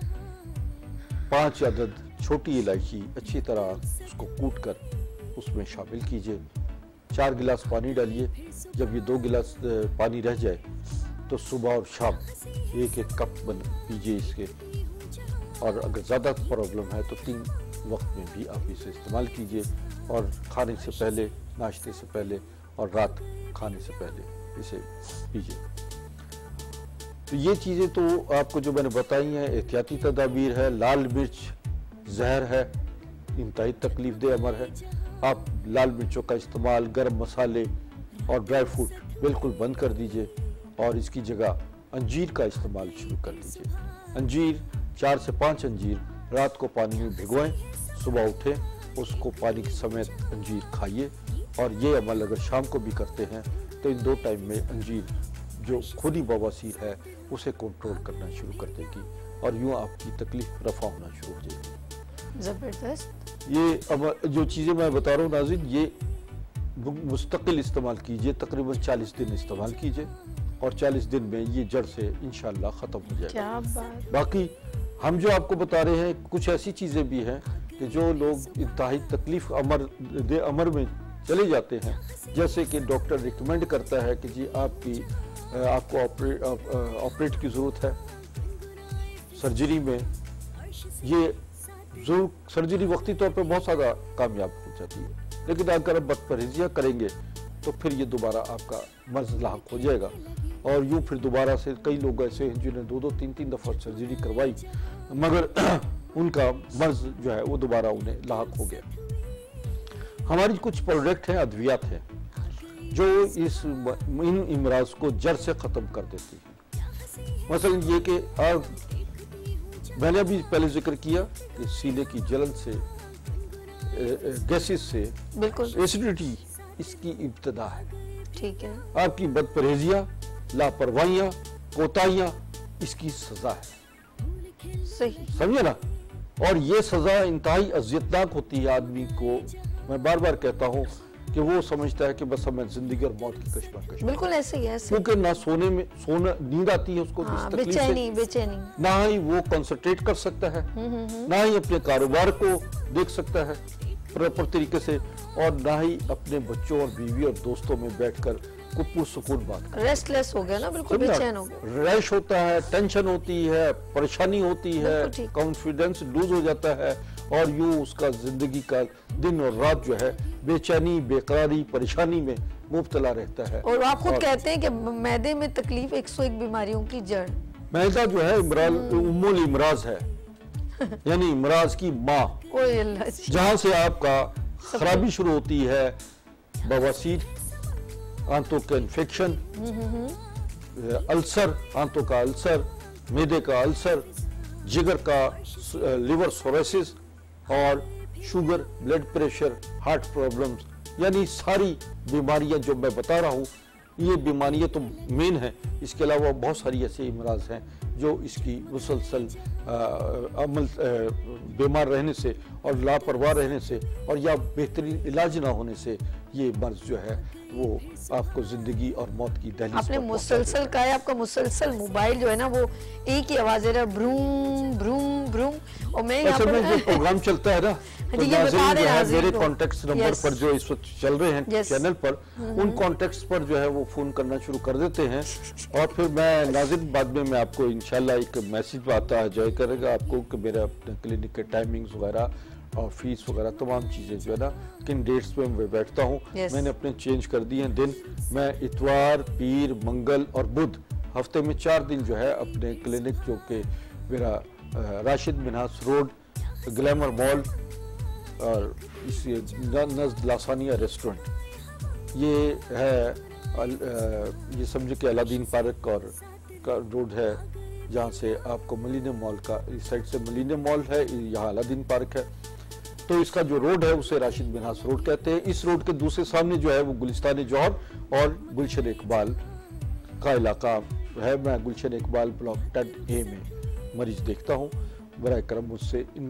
पाँच अदद छोटी इलायची अच्छी तरह उसको कूट कर उसमें शामिल कीजिए। चार गिलास पानी डालिए, जब ये दो गिलास पानी रह जाए तो सुबह और शाम एक एक कप बन पीजिए इसके। और अगर ज़्यादा प्रॉब्लम है तो तीन वक्त में भी आप इसे इस्तेमाल कीजिए, और खाने से पहले, नाश्ते से पहले और रात खाने से पहले इसे पीजिए। तो ये चीज़ें तो आपको जो मैंने बताई हैं एहतियाती तदाबीर है। लाल मिर्च जहर है, इंतहाई तकलीफ दे अमर है। आप लाल मिर्चों का इस्तेमाल, गर्म मसाले और ड्राई फ्रूट बिल्कुल बंद कर दीजिए और इसकी जगह अंजीर का इस्तेमाल शुरू कर दीजिए। अंजीर, चार से पाँच अंजीर रात को पानी में भिगोएं, सुबह उठें उसको पानी के समेत अंजीर खाइए। और ये अमल अगर शाम को भी करते हैं तो इन दो टाइम में अंजीर जो खूनी बवासीर है उसे कंट्रोल करना शुरू कर देगी और यूँ आपकी तकलीफ रफा होना शुरू हो जाएगी। ज़बरदस्त। ये अब जो चीज़ें मैं बता रहा हूँ नाज़रीन, ये मुस्तकिल इस्तेमाल कीजिए, तकरीबन चालीस दिन इस्तेमाल कीजिए और चालीस दिन में ये जड़ से इंशाल्लाह ख़त्म हो जाएगा। क्या बात। बाकी हम जो आपको बता रहे हैं कुछ ऐसी चीज़ें भी हैं कि जो लोग इंतहाई तकलीफ अमर दे अमर में चले जाते हैं, जैसे कि डॉक्टर रिकमेंड करता है कि जी आपकी आपको ऑपरेट ऑपरेट की ज़रूरत है सर्जरी में, ये जरूर सर्जरी वक्ती तौर पर बहुत ज़्यादा कामयाब हो जाती है, लेकिन अगर आप बदपरहेजियाँ करेंगे तो फिर ये दोबारा आपका मर्ज लाक हो जाएगा। और यूँ फिर दोबारा से कई लोग ऐसे हैं जिन्हें दो दो तीन तीन दफ़ा सर्जरी करवाई मगर उनका मर्ज जो है वो दोबारा उन्हें लाक हो गया। हमारी कुछ प्रोडक्ट हैं, अद्वियात हैं, जो इस इन इमराज को जड़ से ख़त्म कर देती है। मसलन ये कि आप मैंने अभी पहले जिक्र किया कि सीने की जलन से, गैसेस से, बिल्कुल एसिडिटी इसकी इब्तदा है। ठीक है। आपकी बदपरहेजियाँ, लापरवाहियाँ, कोताहियाँ इसकी सजा है। सही। समझे ना? और ये सजा इंतहाई अजियतनाक होती है आदमी को। मैं बार बार कहता हूँ कि वो समझता है कि बस हमें जिंदगी और मौत की कशमकश, बिल्कुल ऐसे ही है, क्योंकि ना सोने में सोना नींद आती है उसको, हाँ, इस तकलीफ से, बेचैनी बेचैनी, ना ही वो कंसंट्रेट कर सकता है, ना ही अपने कारोबार को देख सकता है प्रॉपर तरीके से, और ना ही अपने बच्चों और बीवी और दोस्तों में बैठकर को पुरसुकून बात कर। रेस्टलेस हो गया ना, बिल्कुल बेचैन हो गया। रैश होता है, टेंशन होती है, परेशानी होती है, कॉन्फिडेंस लूज हो जाता है और यूं उसका जिंदगी का दिन और रात जो है बेचैनी, बेकरारी, परेशानी में मुब्तला रहता है। और आप खुद कहते हैं कि मैदे में तकलीफ एक सौ एक बीमारियों की जड़। मैदा जो है इमराज उम्मुल इमराज है यानी इमराज की माँ, जहाँ से आपका खराबी शुरू होती है, बवासीर, आंतों का इन्फेक्शन, अल्सर, आंतों का अल्सर, मैदे का अल्सर, जिगर का लिवर सोरेसिस और sugar, blood pressure, heart problems, यानी सारी बीमारियां जो मैं बता रहा हूँ ये बीमारियां तो मेन है। इसके अलावा बहुत सारी ऐसे इमराज हैं जो इसकी मुसलसल अमल बीमार रहने से और लापरवाह रहने से और या बेहतरीन इलाज ना होने से ये मर्ज जो है वो आपको जिंदगी और मौत की दहलीज आपने मुसलसल कहा है, आपका मुसलसल मोबाइल जो है ना वो एक ही आवाज है, ब्रूम ब्रूम ब्रूम। और मैं यहाँ पर जो प्रोग्राम चलता है ना तो नाज़रीन जो है मेरे कॉन्टेक्ट नंबर पर जो इस वक्त चल रहे हैं चैनल पर, उन कॉन्टेक्ट पर जो है वो फोन करना शुरू कर देते हैं और फिर मैं नाज़रीन बाद में मैं आपको इंशाल्लाह एक मैसेज आता है जाए करेगा आपको कि मेरा अपने क्लिनिक के टाइमिंग्स वगैरह और फीस वगैरह तमाम चीज़ें जो है ना किन डेट्स पे मैं बैठता हूँ। yes. मैंने अपने चेंज कर दिए हैं दिन। मैं इतवार, पीर, मंगल और बुध हफ्ते में चार दिन जो है अपने क्लिनिक जो कि मेरा Rashid Minhas road, glamour mall और इस नज़द लासानिया रेस्टोरेंट ये है अल, आ, ये समझे कि अलादीन पार्क और का रोड है, जहाँ से आपको मिलेनियम मॉल का, इस साइड से मिलेनियम मॉल है, यहाँ अलादीन पार्क है। तो इसका जो रोड है उसे राशिद मिन्हास रोड कहते हैं। इस रोड के दूसरे सामने जो है वो गुलिस्तान जौहर और गुलशन इकबाल का इलाका है। मैं Gulshan Iqbal block ten A में मरीज देखता हूँ। बराए करम मुझसे इन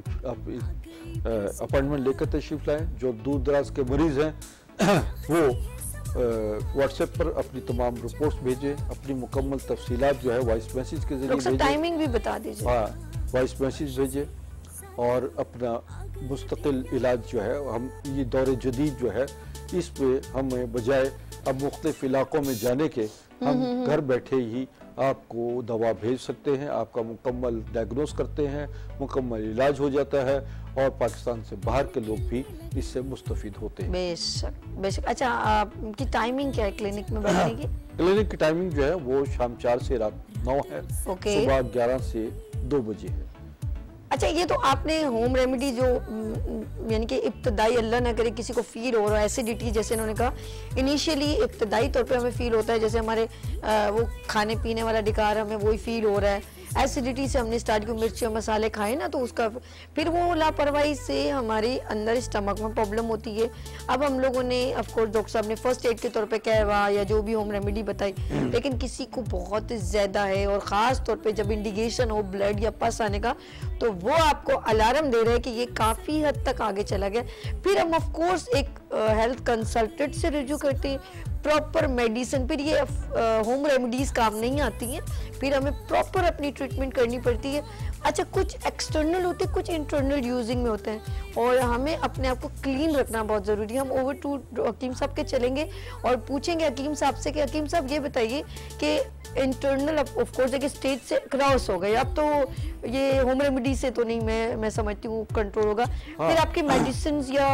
अपॉइंटमेंट लेकर तशरीफ लाएं। जो दूर दराज के मरीज हैं वो व्हाट्सएप पर अपनी तमाम रिपोर्ट्स भेजें, अपनी मुकम्मल तफसीलात जो है वॉइस मैसेज के जरिए भेजें। टाइमिंग भी बता दीजिए। हाँ, वॉइस मैसेज भेजें और अपना मुस्तकिल इलाज जो है, हम ये दौरे जदीद जो है इस पे हमें बजाय अब मुख्तलिफ इलाकों में जाने के, हम घर बैठे ही आपको दवा भेज सकते हैं, आपका मुकम्मल डायग्नोस करते हैं, मुकम्मल इलाज हो जाता है और पाकिस्तान से बाहर के लोग भी इससे मुस्तफीद होते हैं। बेशक बेशक। अच्छा, आपकी टाइमिंग क्या है क्लिनिक में बैठने की? क्लिनिक की टाइमिंग जो है वो शाम चार से रात नौ है, ओके। सुबह ग्यारह से दो बजे है। अच्छा, ये तो आपने होम रेमेडी जो यानी कि इब्तदाई, अल्लाह ना करे किसी को फील हो रहा है एसिडिटी, जैसे इन्होंने कहा इनिशियली इब्तदाई तौर पे हमें फील होता है, जैसे हमारे आ, वो खाने पीने वाला डिकार हमें वही फील हो रहा है। एसिडिटी से हमने स्टार्ट की, मिर्च मसाले खाए ना, तो उसका फिर वो लापरवाही से हमारे अंदर स्टमक में प्रॉब्लम होती है। अब हम लोगों ने ऑफ कोर्स डॉक्टर साहब ने फर्स्ट एड के तौर पे कहवा या जो भी होम रेमेडी बताई, लेकिन किसी को बहुत ज़्यादा है और ख़ास तौर पे जब इंडिकेशन हो ब्लड या पस आने का, तो वो आपको अलार्म दे रहा है कि ये काफ़ी हद तक आगे चला गया। फिर हम ऑफ कोर्स एक हेल्थ कंसल्टेंट से रिव्यू करते हैं, प्रॉपर मेडिसिन। फिर ये होम रेमेडीज काम नहीं आती हैं, फिर हमें प्रॉपर अपनी ट्रीटमेंट करनी पड़ती है। अच्छा, कुछ एक्सटर्नल होते हैं, कुछ इंटरनल यूजिंग में होते हैं और हमें अपने आप को क्लीन रखना बहुत ज़रूरी है। हम ओवर टू हकीम साहब के चलेंगे और पूछेंगे हकीम साहब से कि हकीम साहब ये बताइए कि इंटरनल ऑफ कोर्स एक स्टेज से क्रॉस हो गए, अब तो ये होम रेमेडी से तो नहीं, मैं मैं समझती हूँ कंट्रोल होगा। हाँ। फिर आपके मेडिसिन या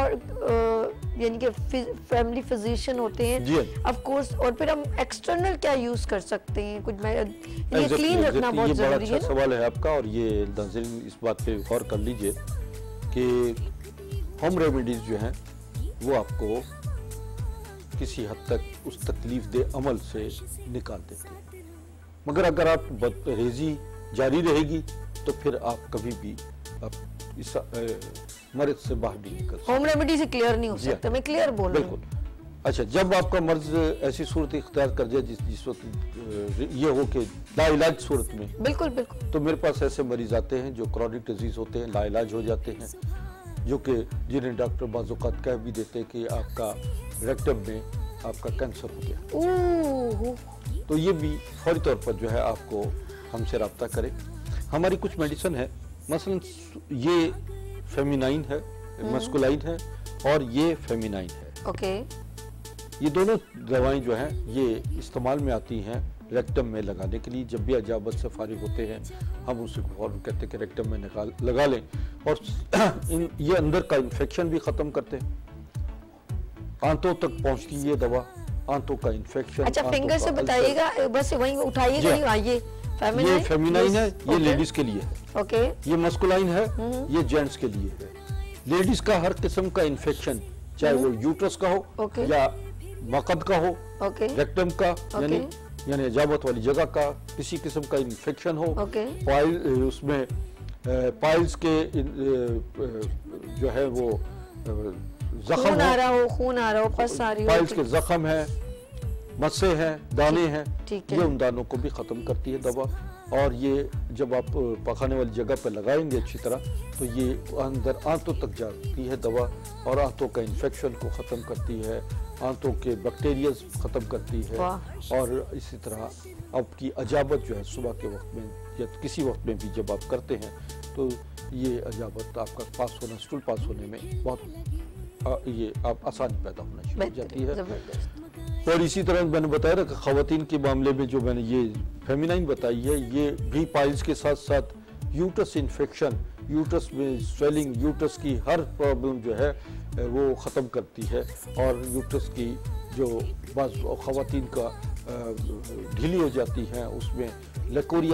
यानी कि फैमिली फिजिशियन होते हैं ऑफ कोर्स, और फिर हम एक्सटर्नल क्या यूज कर सकते हैं? कुछ मैं ये क्लीन रखना बहुत जरूरी है। अच्छा सवाल है आपका, और ये नाज़रीन इस बात पे गौर कर लीजिए कि होम रेमेडीज जो हैं वो आपको किसी हद तक उस तकलीफ दे अमल से निकाल देते हैं, मगर अगर आप बदपरहेजी जारी रहेगी तो फिर आप कभी भी आप इस मर्ज से बाहर नहीं निकल सकते। होम रेमेडी से क्लियर नहीं हो सकता, मैं क्लियर बोल रही हूँ। बिल्कुल। अच्छा, जब आपका मर्ज ऐसी सूरत इख्तियार कर जाए जिस जिस वक्त ये हो कि लाइलाज सूरत में, बिल्कुल बिल्कुल, तो मेरे पास ऐसे मरीज आते हैं जो क्रॉनिक डिजीज होते हैं, लाइलाज हो जाते हैं, जो कि जिन्हें डॉक्टर बाज़-औक़ात कह भी देते हैं कि आपका रेक्टम में आपका कैंसर हो गया, तो ये भी फौरी तौर पर जो है आपको हमसे रब्ता करें। हमारी कुछ मेडिसिन है, मसलन ये फेमिनाइन है, मस्कुलाइन है और ये फेमिनाइन है। ओके। ये दोनों दवाएं जो हैं ये इस्तेमाल में आती हैं रेक्टम में लगाने के लिए। जब भी अजाबत से फारिग होते हैं हम उसे फौरन कहते हैं कि रेक्टम में निकाल लगा लें, और इन ये अंदर का इन्फेक्शन भी ख़त्म करते हैं। आंतों तक पहुंचती है ये दवा, आंतों का इन्फेक्शन। अच्छा, फिंगर से बताइएगा, बस वहीं उठाइएगा। ये ये फेमिनाइन है, ये लेडीज के लिए है। ओके। ये मस्कुलाइन है, ये जेंट्स के लिए है। लेडीज का हर किस्म का इन्फेक्शन, चाहे वो यूट्रस का हो या मकद का हो, रेक्टम का यानी यानी अजाबत वाली जगह का किसी किस्म का इन्फेक्शन हो, पाइल उसमें पाइल्स के जो है वो जख्म खून आ रहा हो, खून आ रहा हो, पस आ रही हो, पाइल्स के जख्म है, मस्से हैं, दाने हैं, ये उन दानों को भी ख़त्म करती है दवा। और ये जब आप पकाने वाली जगह पर लगाएंगे अच्छी तरह तो ये अंदर आंतों तक जाती है दवा और आंतों का इन्फेक्शन को ख़त्म करती है, आंतों के बैक्टीरियाज ख़त्म करती है। और इसी तरह आपकी अजाबत जो है सुबह के वक्त में या किसी वक्त में भी जब आप करते हैं तो ये अजाबत आपका पास होना, स्टूल पास होने में बहुत आ, ये आप आसानी पैदा होना शुरू हो जाती है। और इसी तरह मैंने बताया ना कि ख़वातीन के मामले में जो मैंने ये फेमिनाइन बताई है, ये भी पाइल्स के साथ साथ यूट्रस इन्फेक्शन, यूट्रस में स्वेलिंग, यूट्रस की हर प्रॉब्लम जो है वो ख़त्म करती है। और यूट्रस की जो बाज़ ख़वातीन का ढीली हो जाती हैं, उसमें लेकोरिया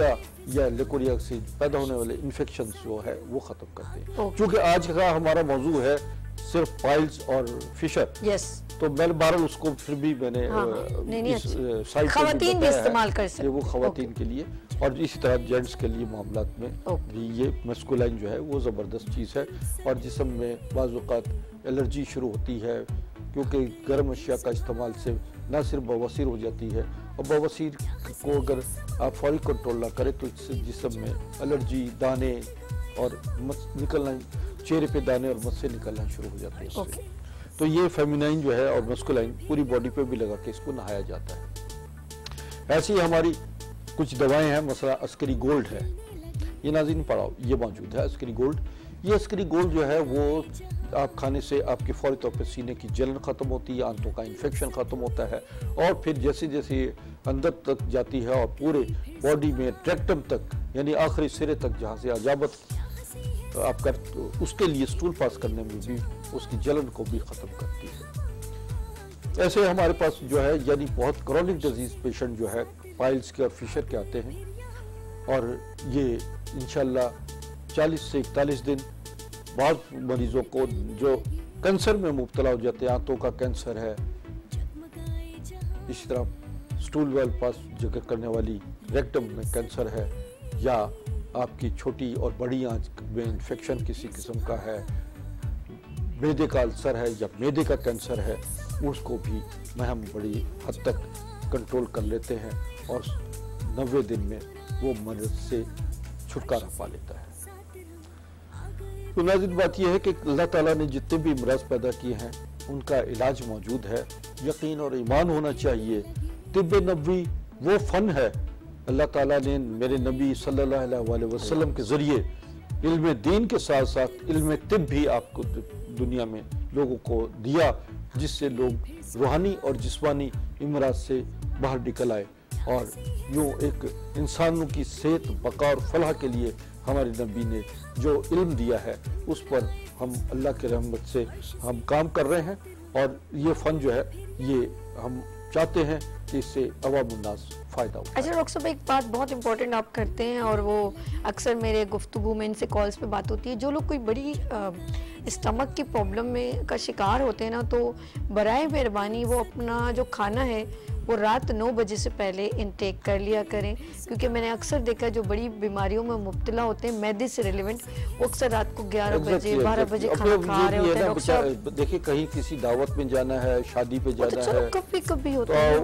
या लिकोरिया से पैदा होने वाले इन्फेक्शन जो है वो ख़त्म करते हैं। Okay. क्योंकि आज का हमारा मौजू है सिर्फ पाइल्स और फिशर, यस तो मैं बहरहाल उसको फिर भी मैंने हाँ, अ, नहीं, नहीं, इस, अच्छा। अ, साइट पे ख़वातीन भी बताया है इस्तेमाल कर कि सकते वो हैं। ख़वातीन के लिए और इसी तरह जेंट्स के लिए मामलात में ओके। भी ये मस्कुलाइन जो है वो ज़बरदस्त चीज़ है। और जिस्म में बाज़ औक़ात एलर्जी शुरू होती है क्योंकि गर्म अशिया का इस्तेमाल से ना सिर्फ बवासीर हो जाती है, और बवासीर को अगर आप फौरी कंट्रोल ना करें तो इससे जिस्म में एलर्जी, दाने और मस निकलना, चेहरे पे दाने और मस्से निकलना शुरू हो जाते हैं इससे। ओके। तो ये फेमिनाइन जो है और मस्कुलाइन पूरी बॉडी पे भी लगा के इसको नहाया जाता है। ऐसी ही हमारी कुछ दवाएं हैं, मसला अस्करी गोल्ड है, ये नाज़रीन पढ़ाओ, ये मौजूद है अस्करी गोल्ड। ये अस्करी गोल्ड जो है वो आप खाने से आपके फौरी तौर पर सीने की जलन ख़त्म होती है, आंतों का इन्फेक्शन ख़त्म होता है, और फिर जैसे जैसे अंदर तक जाती है और पूरे बॉडी में ट्रैक्टम तक यानी आखिरी सिरे तक जहाँ से अजाबत आप कर, उसके लिए स्टूल पास करने में भी उसकी जलन को भी ख़त्म करती है। ऐसे हमारे पास जो है यानी बहुत क्रॉनिक डिजीज पेशेंट जो है पाइल्स के और फिशर के आते हैं, और ये इंशाल्लाह चालीस से इकतालीस दिन बाद मरीजों को जो कैंसर में मुब्तला हो जाते हैं, आंतों का कैंसर है, इसी तरह स्टूल वेल पास जगह करने वाली रेक्टम में कैंसर है, या आपकी छोटी और बड़ी आंत में इन्फेक्शन किसी किस्म का है, मैदे का अल्सर है या मैदे का कैंसर है, उसको भी मैं हम बड़ी हद तक कंट्रोल कर लेते हैं और नब्बे दिन में वो मर्ज से छुटकारा पा लेता है। तो नाज़रीन बात यह है कि अल्लाह ताला ने जितने भी अमराज पैदा किए हैं उनका इलाज मौजूद है। यकीन और ईमान होना चाहिए। तिब्ब नबवी वो फ़न है अल्लाह ताला ने मेरे नबी सल्लल्लाहु अलैहि वसल्लम के ज़रिए इल्म दीन के साथ साथ इल्म तिब भी आपको दुनिया में लोगों को दिया, जिससे लोग रूहानी और जिस्मानी इमराज से बाहर निकल आए, और यूँ एक इंसानों की सेहत, बका और फलाह के लिए हमारे नबी ने जो इल्म दिया है उस पर हम अल्लाह के रहमत से हम काम कर रहे हैं, और ये फ़न जो है ये हम चाहते हैं कि इससे अवामुन्नास फ़ायदा हो। अच्छा डॉक्टर साहब, एक बात बहुत इंपॉर्टेंट आप करते हैं और वो अक्सर मेरे गुफ्तगू में इनसे कॉल्स पे बात होती है, जो लोग कोई बड़ी स्टमक की प्रॉब्लम में का शिकार होते हैं ना, तो बराए मेहरबानी वो अपना जो खाना है वो रात नौ बजे से पहले इनटेक कर लिया करें, क्योंकि मैंने अक्सर देखा जो बड़ी बीमारियों में मुब्तला होते हैं मैदे से रिलेवेंट, वो अक्सर रात को ग्यारह बजे बारह बजे खाना खा रहे होते हैं। डॉक्टर साहब देखिए, कहीं किसी दावत में जाना है, शादी पे जाना तो है, कभी कभी होता है,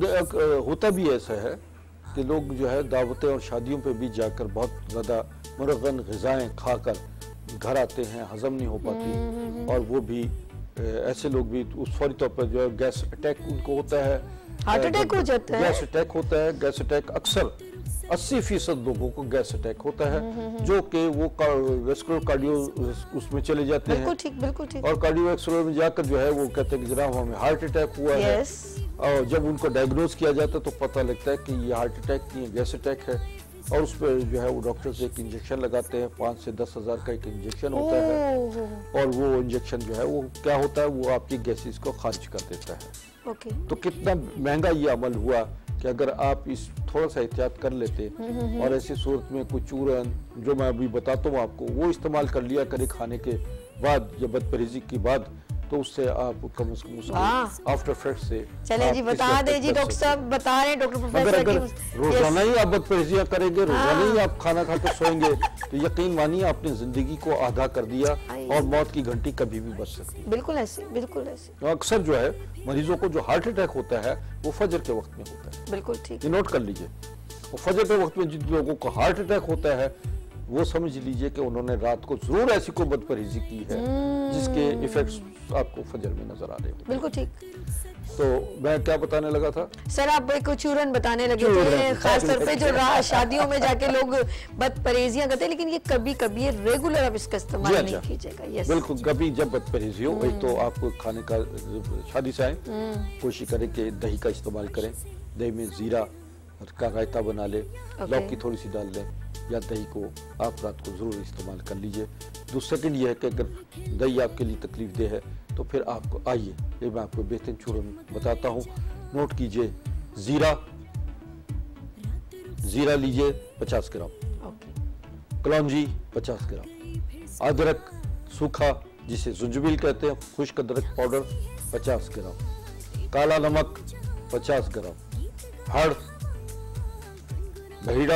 तो होता भी ऐसा है कि लोग जो है दावतें और शादियों पे भी जाकर बहुत ज़्यादा मुरगन ग़िज़ाएँ खाकर घर आते हैं, हजम नहीं हो पाती, और वो भी ऐसे लोग भी उस फौरी तौर पर जो है गैस अटैक उनको होता है, हार्ट अटैक हो जाता है। गैस अटैक होता है। गैस अटैक अक्सर अस्सी फीसद लोगों को गैस अटैक होता है, जो कि वो वेस्कुलर कार्डियो उसमें चले जाते हैं। बिल्कुल ठीक, बिल्कुल ठीक। और कार्डियोवैस्कुलर में जाकर जो है वो कहते हैं कि जनाब हमें हार्ट अटैक हुआ है, और जब उनको डायग्नोज किया जाता है तो पता लगता है कि ये हार्ट अटैक नहीं है, गैस अटैक है, और उस पर जो है वो डॉक्टर से एक इंजेक्शन लगाते हैं, पाँच से दस हज़ार का एक इंजेक्शन होता है, और वो इंजेक्शन जो है वो क्या होता है, वो आपकी गैसेस को खारिज कर देता है। ओके। तो कितना महंगा ये अमल हुआ कि अगर आप इस थोड़ा सा एहतियात कर लेते और ऐसी सूरत में कुछ चूरन जो मैं अभी बताता हूँ आपको वो इस्तेमाल कर लिया करे खाने के बाद या बदपरहेजी के बाद, तो उससे आप कम से कम उसके आफ्टर इफेक्ट से चले जी बता दे जी डॉक्टर साहब, बता रहे हैं डॉक्टर प्रोफेसर अगर रोजाना ही आप बदपरहेजियां करेंगे, रोजाना ही आप खाना खा के सोएंगे, तो यकीन मानिए आपने जिंदगी को आधा कर दिया और मौत की घंटी कभी भी बच सकती है। बिल्कुल ऐसे, बिल्कुल ऐसे। अक्सर जो है मरीजों को जो हार्ट अटैक होता है वो फजर के वक्त में होता है। बिल्कुल ठीक, ये नोट कर लीजिए। और फजर के वक्त में जिन लोगों को हार्ट अटैक होता है वो समझ लीजिए कि उन्होंने रात को जरूर ऐसी कोई बदपरहेजी की है जिसके इफेक्ट्स आपको फजर में नजर आ रहे हैं। बिल्कुल ठीक। तो मैं क्या बताने लगा था सर, आप एक चूरन बताने लगे थे, खास तौर पे जो शादियों में जाके लोग बदपरहेजियां करते हैं, लेकिन ये कभी कभी रेगुलर आप इसका इस्तेमाल नहीं अच्छा। कीजिएगा। यस बिल्कुल, कभी जब बदपरहेजी हो, एक तो आपको खाने का शादी से आए कोशिश करें कि दही का इस्तेमाल करें, दही में जीरा का रायता बना ले, लौकी थोड़ी सी डाल लें, या दही को आप रात को ज़रूर इस्तेमाल कर लीजिए। दूसरा सेकंड ये है कि अगर दही आपके लिए तकलीफ दे है तो फिर आपको आइए ये मैं आपको बेहतरीन चूरन बताता हूँ। नोट कीजिए, ज़ीरा जीरा लीजिए पचास ग्राम, ओके, कलौंजी पचास ग्राम, अदरक सूखा जिसे जुंजबील कहते हैं, खुश्क अदरक पाउडर पचास ग्राम, काला नमक पचास ग्राम, हड़, भीड़ा,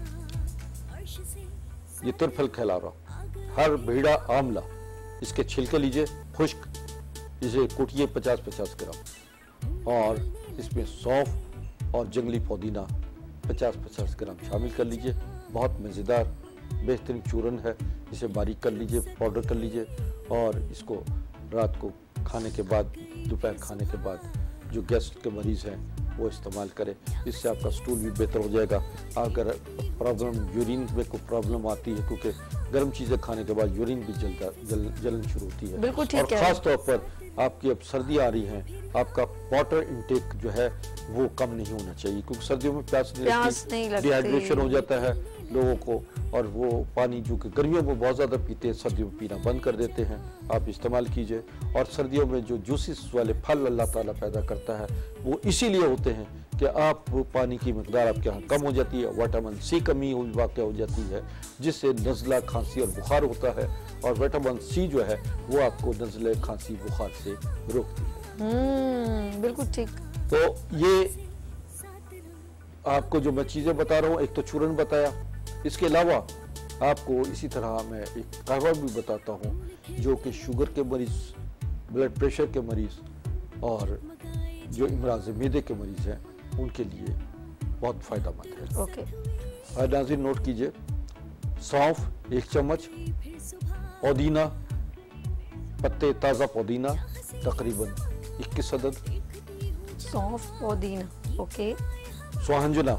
ये तुरफल खिला रहा हूँ, हर भीड़ा आंवला, इसके छिलके लीजिए खुश्क, इसे कूटिए पचास पचास ग्राम, और इसमें सौंफ और जंगली पुदीना पचास पचास ग्राम शामिल कर लीजिए। बहुत मज़ेदार बेहतरीन चूरन है, इसे बारीक कर लीजिए, पाउडर कर लीजिए, और इसको रात को खाने के बाद, दोपहर खाने के बाद जो गेस्ट के मरीज़ हैं वो इस्तेमाल करें। इससे आपका स्टूल भी बेहतर हो जाएगा। अगर प्रॉब्लम यूरिन में कोई प्रॉब्लम आती है, क्योंकि गर्म चीज़ें खाने के बाद यूरिन भी जलता जल, जलन शुरू होती है, बिल्कुल ठीक और है। ख़ास तौर पर आपकी अब सर्दी आ रही है, आपका वाटर इनटेक जो है वो कम नहीं होना चाहिए, क्योंकि सर्दियों में प्यास नहीं प्यास नहीं लगती, लगती। डिहाइड्रेशन हो जाता है लोगों को, और वो पानी जो कि गर्मियों में बहुत ज़्यादा पीते हैं सर्दियों में पीना बंद कर देते हैं। आप इस्तेमाल कीजिए। और सर्दियों में जो जूसिस वाले फल अल्लाह ताला पैदा करता है वो इसीलिए होते हैं कि आप पानी की मकदार आपके यहाँ कम हो जाती है, विटामिन सी कमी वाक़ हो जाती है, जिससे नज़ला, खांसी और बुखार होता है, और विटामिन सी जो है वो आपको नज़ले, खांसी, बुखार से रोकती है। हम्म, बिल्कुल ठीक। तो ये आपको जो मैं चीज़ें बता रहा हूँ, एक तो चूरन बताया, इसके अलावा आपको इसी तरह मैं एक कहवा भी बताता हूँ जो कि शुगर के मरीज़, ब्लड प्रेशर के मरीज़ और जो इमराज मैदे के मरीज़ हैं उनके लिए बहुत फ़ायदेमंद है। ओके, और नाज़रीन नोट कीजिए, सौंफ एक चम्मच, पुदीना पत्ते, ताज़ा पुदीना तकरीबन इक्कीस अदद, सौंफ, पुदीना, ओके, सोहंजना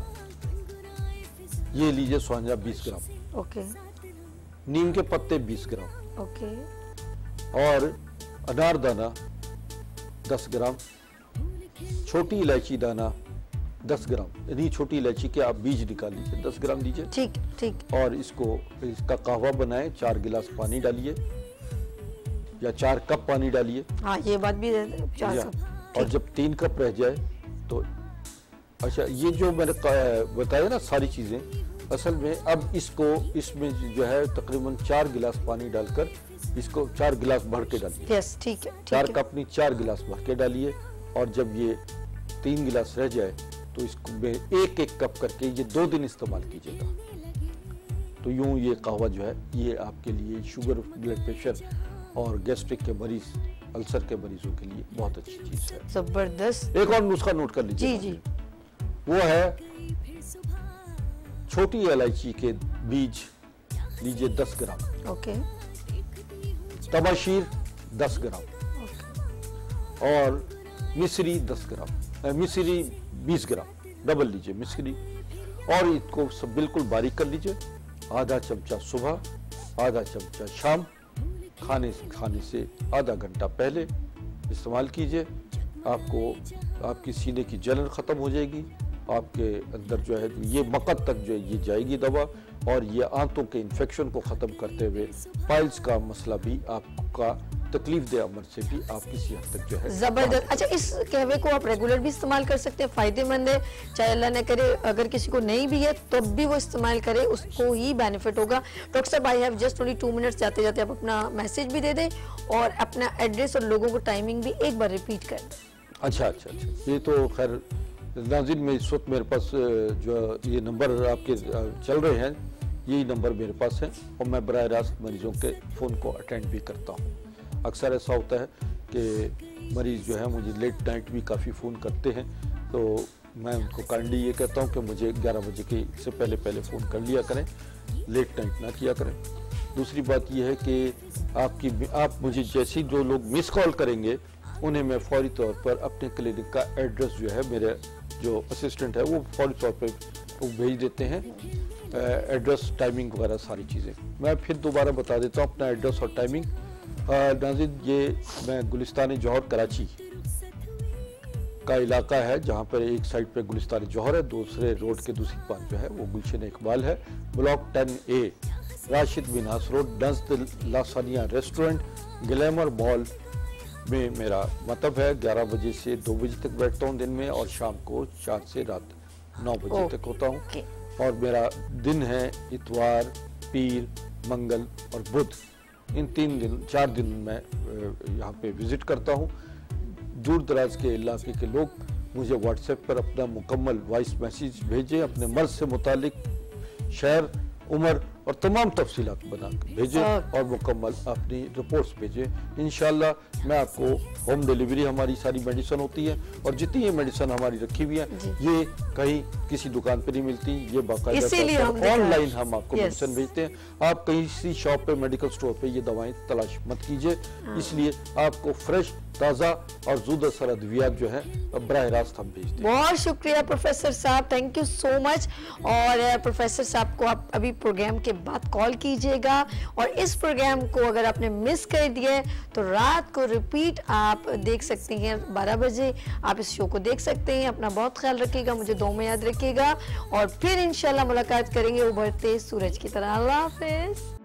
ये लीजिए, सोहंजना बीस ग्राम, ओके, नीम के पत्ते बीस ग्राम, ओके, और अनारदाना दस ग्राम, छोटी इलायची दाना दस ग्राम, यानी छोटी इलायची के आप बीज निकाल लीजिए, दस ग्राम लीजिए, ठीक ठीक, और इसको इसका कहवा बनाए, चार गिलास पानी डालिए या चार कप पानी डालिए, हाँ ये बात भी है, चार या- कप, और जब तीन कप रह जाए तो अच्छा, ये जो मैंने क- बताया ना सारी चीज़ें, असल में अब इसको इसमें जो है तकरीबन चार गिलास पानी डालकर इसको चार गिलास भर के डालिए, यस ठीक है, चार ठीक है, कप नहीं चार गिलास भर के डालिए, और जब ये तीन गिलास रह जाए तो इसको में एक एक कप करके ये दो दिन इस्तेमाल कीजिएगा। तो यूं ये कहवा जो है ये आपके लिए शुगर, ब्लड प्रेशर और गैस्ट्रिक के मरीज, अल्सर के मरीजों के लिए बहुत अच्छी चीज़ है। जबरदस्त, एक और नुस्खा नोट कर लीजिए, जी जी, वो है छोटी इलायची के बीज लीजिए दस ग्राम, ओके, तबाशीर दस ग्राम, और मिश्री दस ग्राम, अ, मिश्री बीस ग्राम, डबल लीजिए मिश्री, और इसको सब बिल्कुल बारीक कर लीजिए। आधा चमचा सुबह, आधा चमचा शाम, खाने खाने से आधा घंटा पहले इस्तेमाल कीजिए। आपको आपकी सीने की जलन ख़त्म हो जाएगी, आपके अंदर जो है ये मकद तक जो है ये जाएगी दवा, और ये आंतों के इन्फेक्शन को ख़त्म करते हुए पाइल्स का मसला भी आपका तकलीफ दे अमर से भी आप किसी हद तक जो है जबरदस्त। अच्छा, इस कहवे को आप रेगुलर भी इस्तेमाल कर सकते हैं, फायदेमंद है, चाहे अल्लाह न करे अगर किसी को नहीं भी है तब भी वो इस्तेमाल करे, उसको ही बेनिफिट होगा। डॉक्टर साहब, I have just only two minutes, जाते जाते आप अपना मैसेज भी दे दें और अपना एड्रेस और लोगों को टाइमिंग भी एक बार रिपीट कर दें। अच्छा अच्छा अच्छा, ये तो खैर नाज़रीन, में इस वक्त मेरे पास जो ये नंबर आपके चल रहे हैं, यही नंबर मेरे पास है, और मैं बराह रास्त मरीजों के फ़ोन को अटेंड भी करता हूँ। अक्सर ऐसा होता है कि मरीज़ जो है मुझे लेट नाइट भी काफ़ी फ़ोन करते हैं, तो मैं उनको काइंडली ये कहता हूँ कि मुझे ग्यारह बजे के से पहले पहले फ़ोन कर लिया करें, लेट नाइट ना किया करें। दूसरी बात यह है कि आपकी आप मुझे जैसे जो लोग मिस कॉल करेंगे उन्हें मैं फौरी तौर पर अपने क्लिनिक का एड्रेस जो है, मेरे जो असिस्टेंट है वो फौरी तौर पर वो भेज देते हैं, एड्रेस, टाइमिंग वगैरह सारी चीज़ें। मैं फिर दोबारा बता देता हूँ अपना एड्रेस और टाइमिंग। नाज़रीन, ये मैं गुलिस्तान जौहर कराची का इलाका है, जहाँ पर एक साइड पे गुलिस्तान जौहर है, दूसरे रोड के दूसरी पास जो है वो गुलशन इकबाल है, block ten A, Rashid Minhas road, नज़द लासानिया रेस्टोरेंट, ग्लैमर मॉल में मेरा मतलब है। ग्यारह बजे से दो बजे तक बैठता हूँ दिन में, और शाम को चार से रात नौ बजे तक होता हूँ। और मेरा दिन है इतवार, पीर, मंगल और बुध। इन तीन दिन चार दिन मैं यहाँ पे विज़िट करता हूँ। दूर दराज के इलाके के लोग मुझे व्हाट्सएप पर अपना मुकम्मल वॉइस मैसेज भेजें, अपने मर्ज से मुतालिक शहर, उम्र और तमाम तफसीलात बना कर भेजें और मुकम्मल अपनी रिपोर्ट्स भेजें। इंशाल्लाह मैं आपको होम डिलीवरी, हमारी सारी मेडिसिन होती है और जितनी ये मेडिसिन हमारी रखी हुई है ये कहीं किसी दुकान पे नहीं मिलती, ये बाकायदा ऑनलाइन हम आपको मेडिसिन भेजते हैं। आप कहीं किसी शॉप पे, मेडिकल स्टोर पे ये दवाएं तलाश मत कीजिए, इसलिए आपको फ्रेश, ताज़ा और ज़ूद असर अद्वियात जो है बराह रास्त हम भेजते हैं। बहुत शुक्रिया प्रोफेसर साहब, थैंक यू सो मच। और प्रोफेसर साहब को आप अभी प्रोग्राम के बाद कॉल कीजिएगा और इस प्रोग्राम को अगर आपने मिस कर दिया है तो रात को रिपीट आप देख सकती हैं, बारह बजे आप इस शो को देख सकते हैं। अपना बहुत ख्याल रखिएगा, मुझे दो में याद रखिएगा और फिर इंशाल्लाह मुलाकात करेंगे उभरते सूरज की तरह। अल्लाह हाफिज़।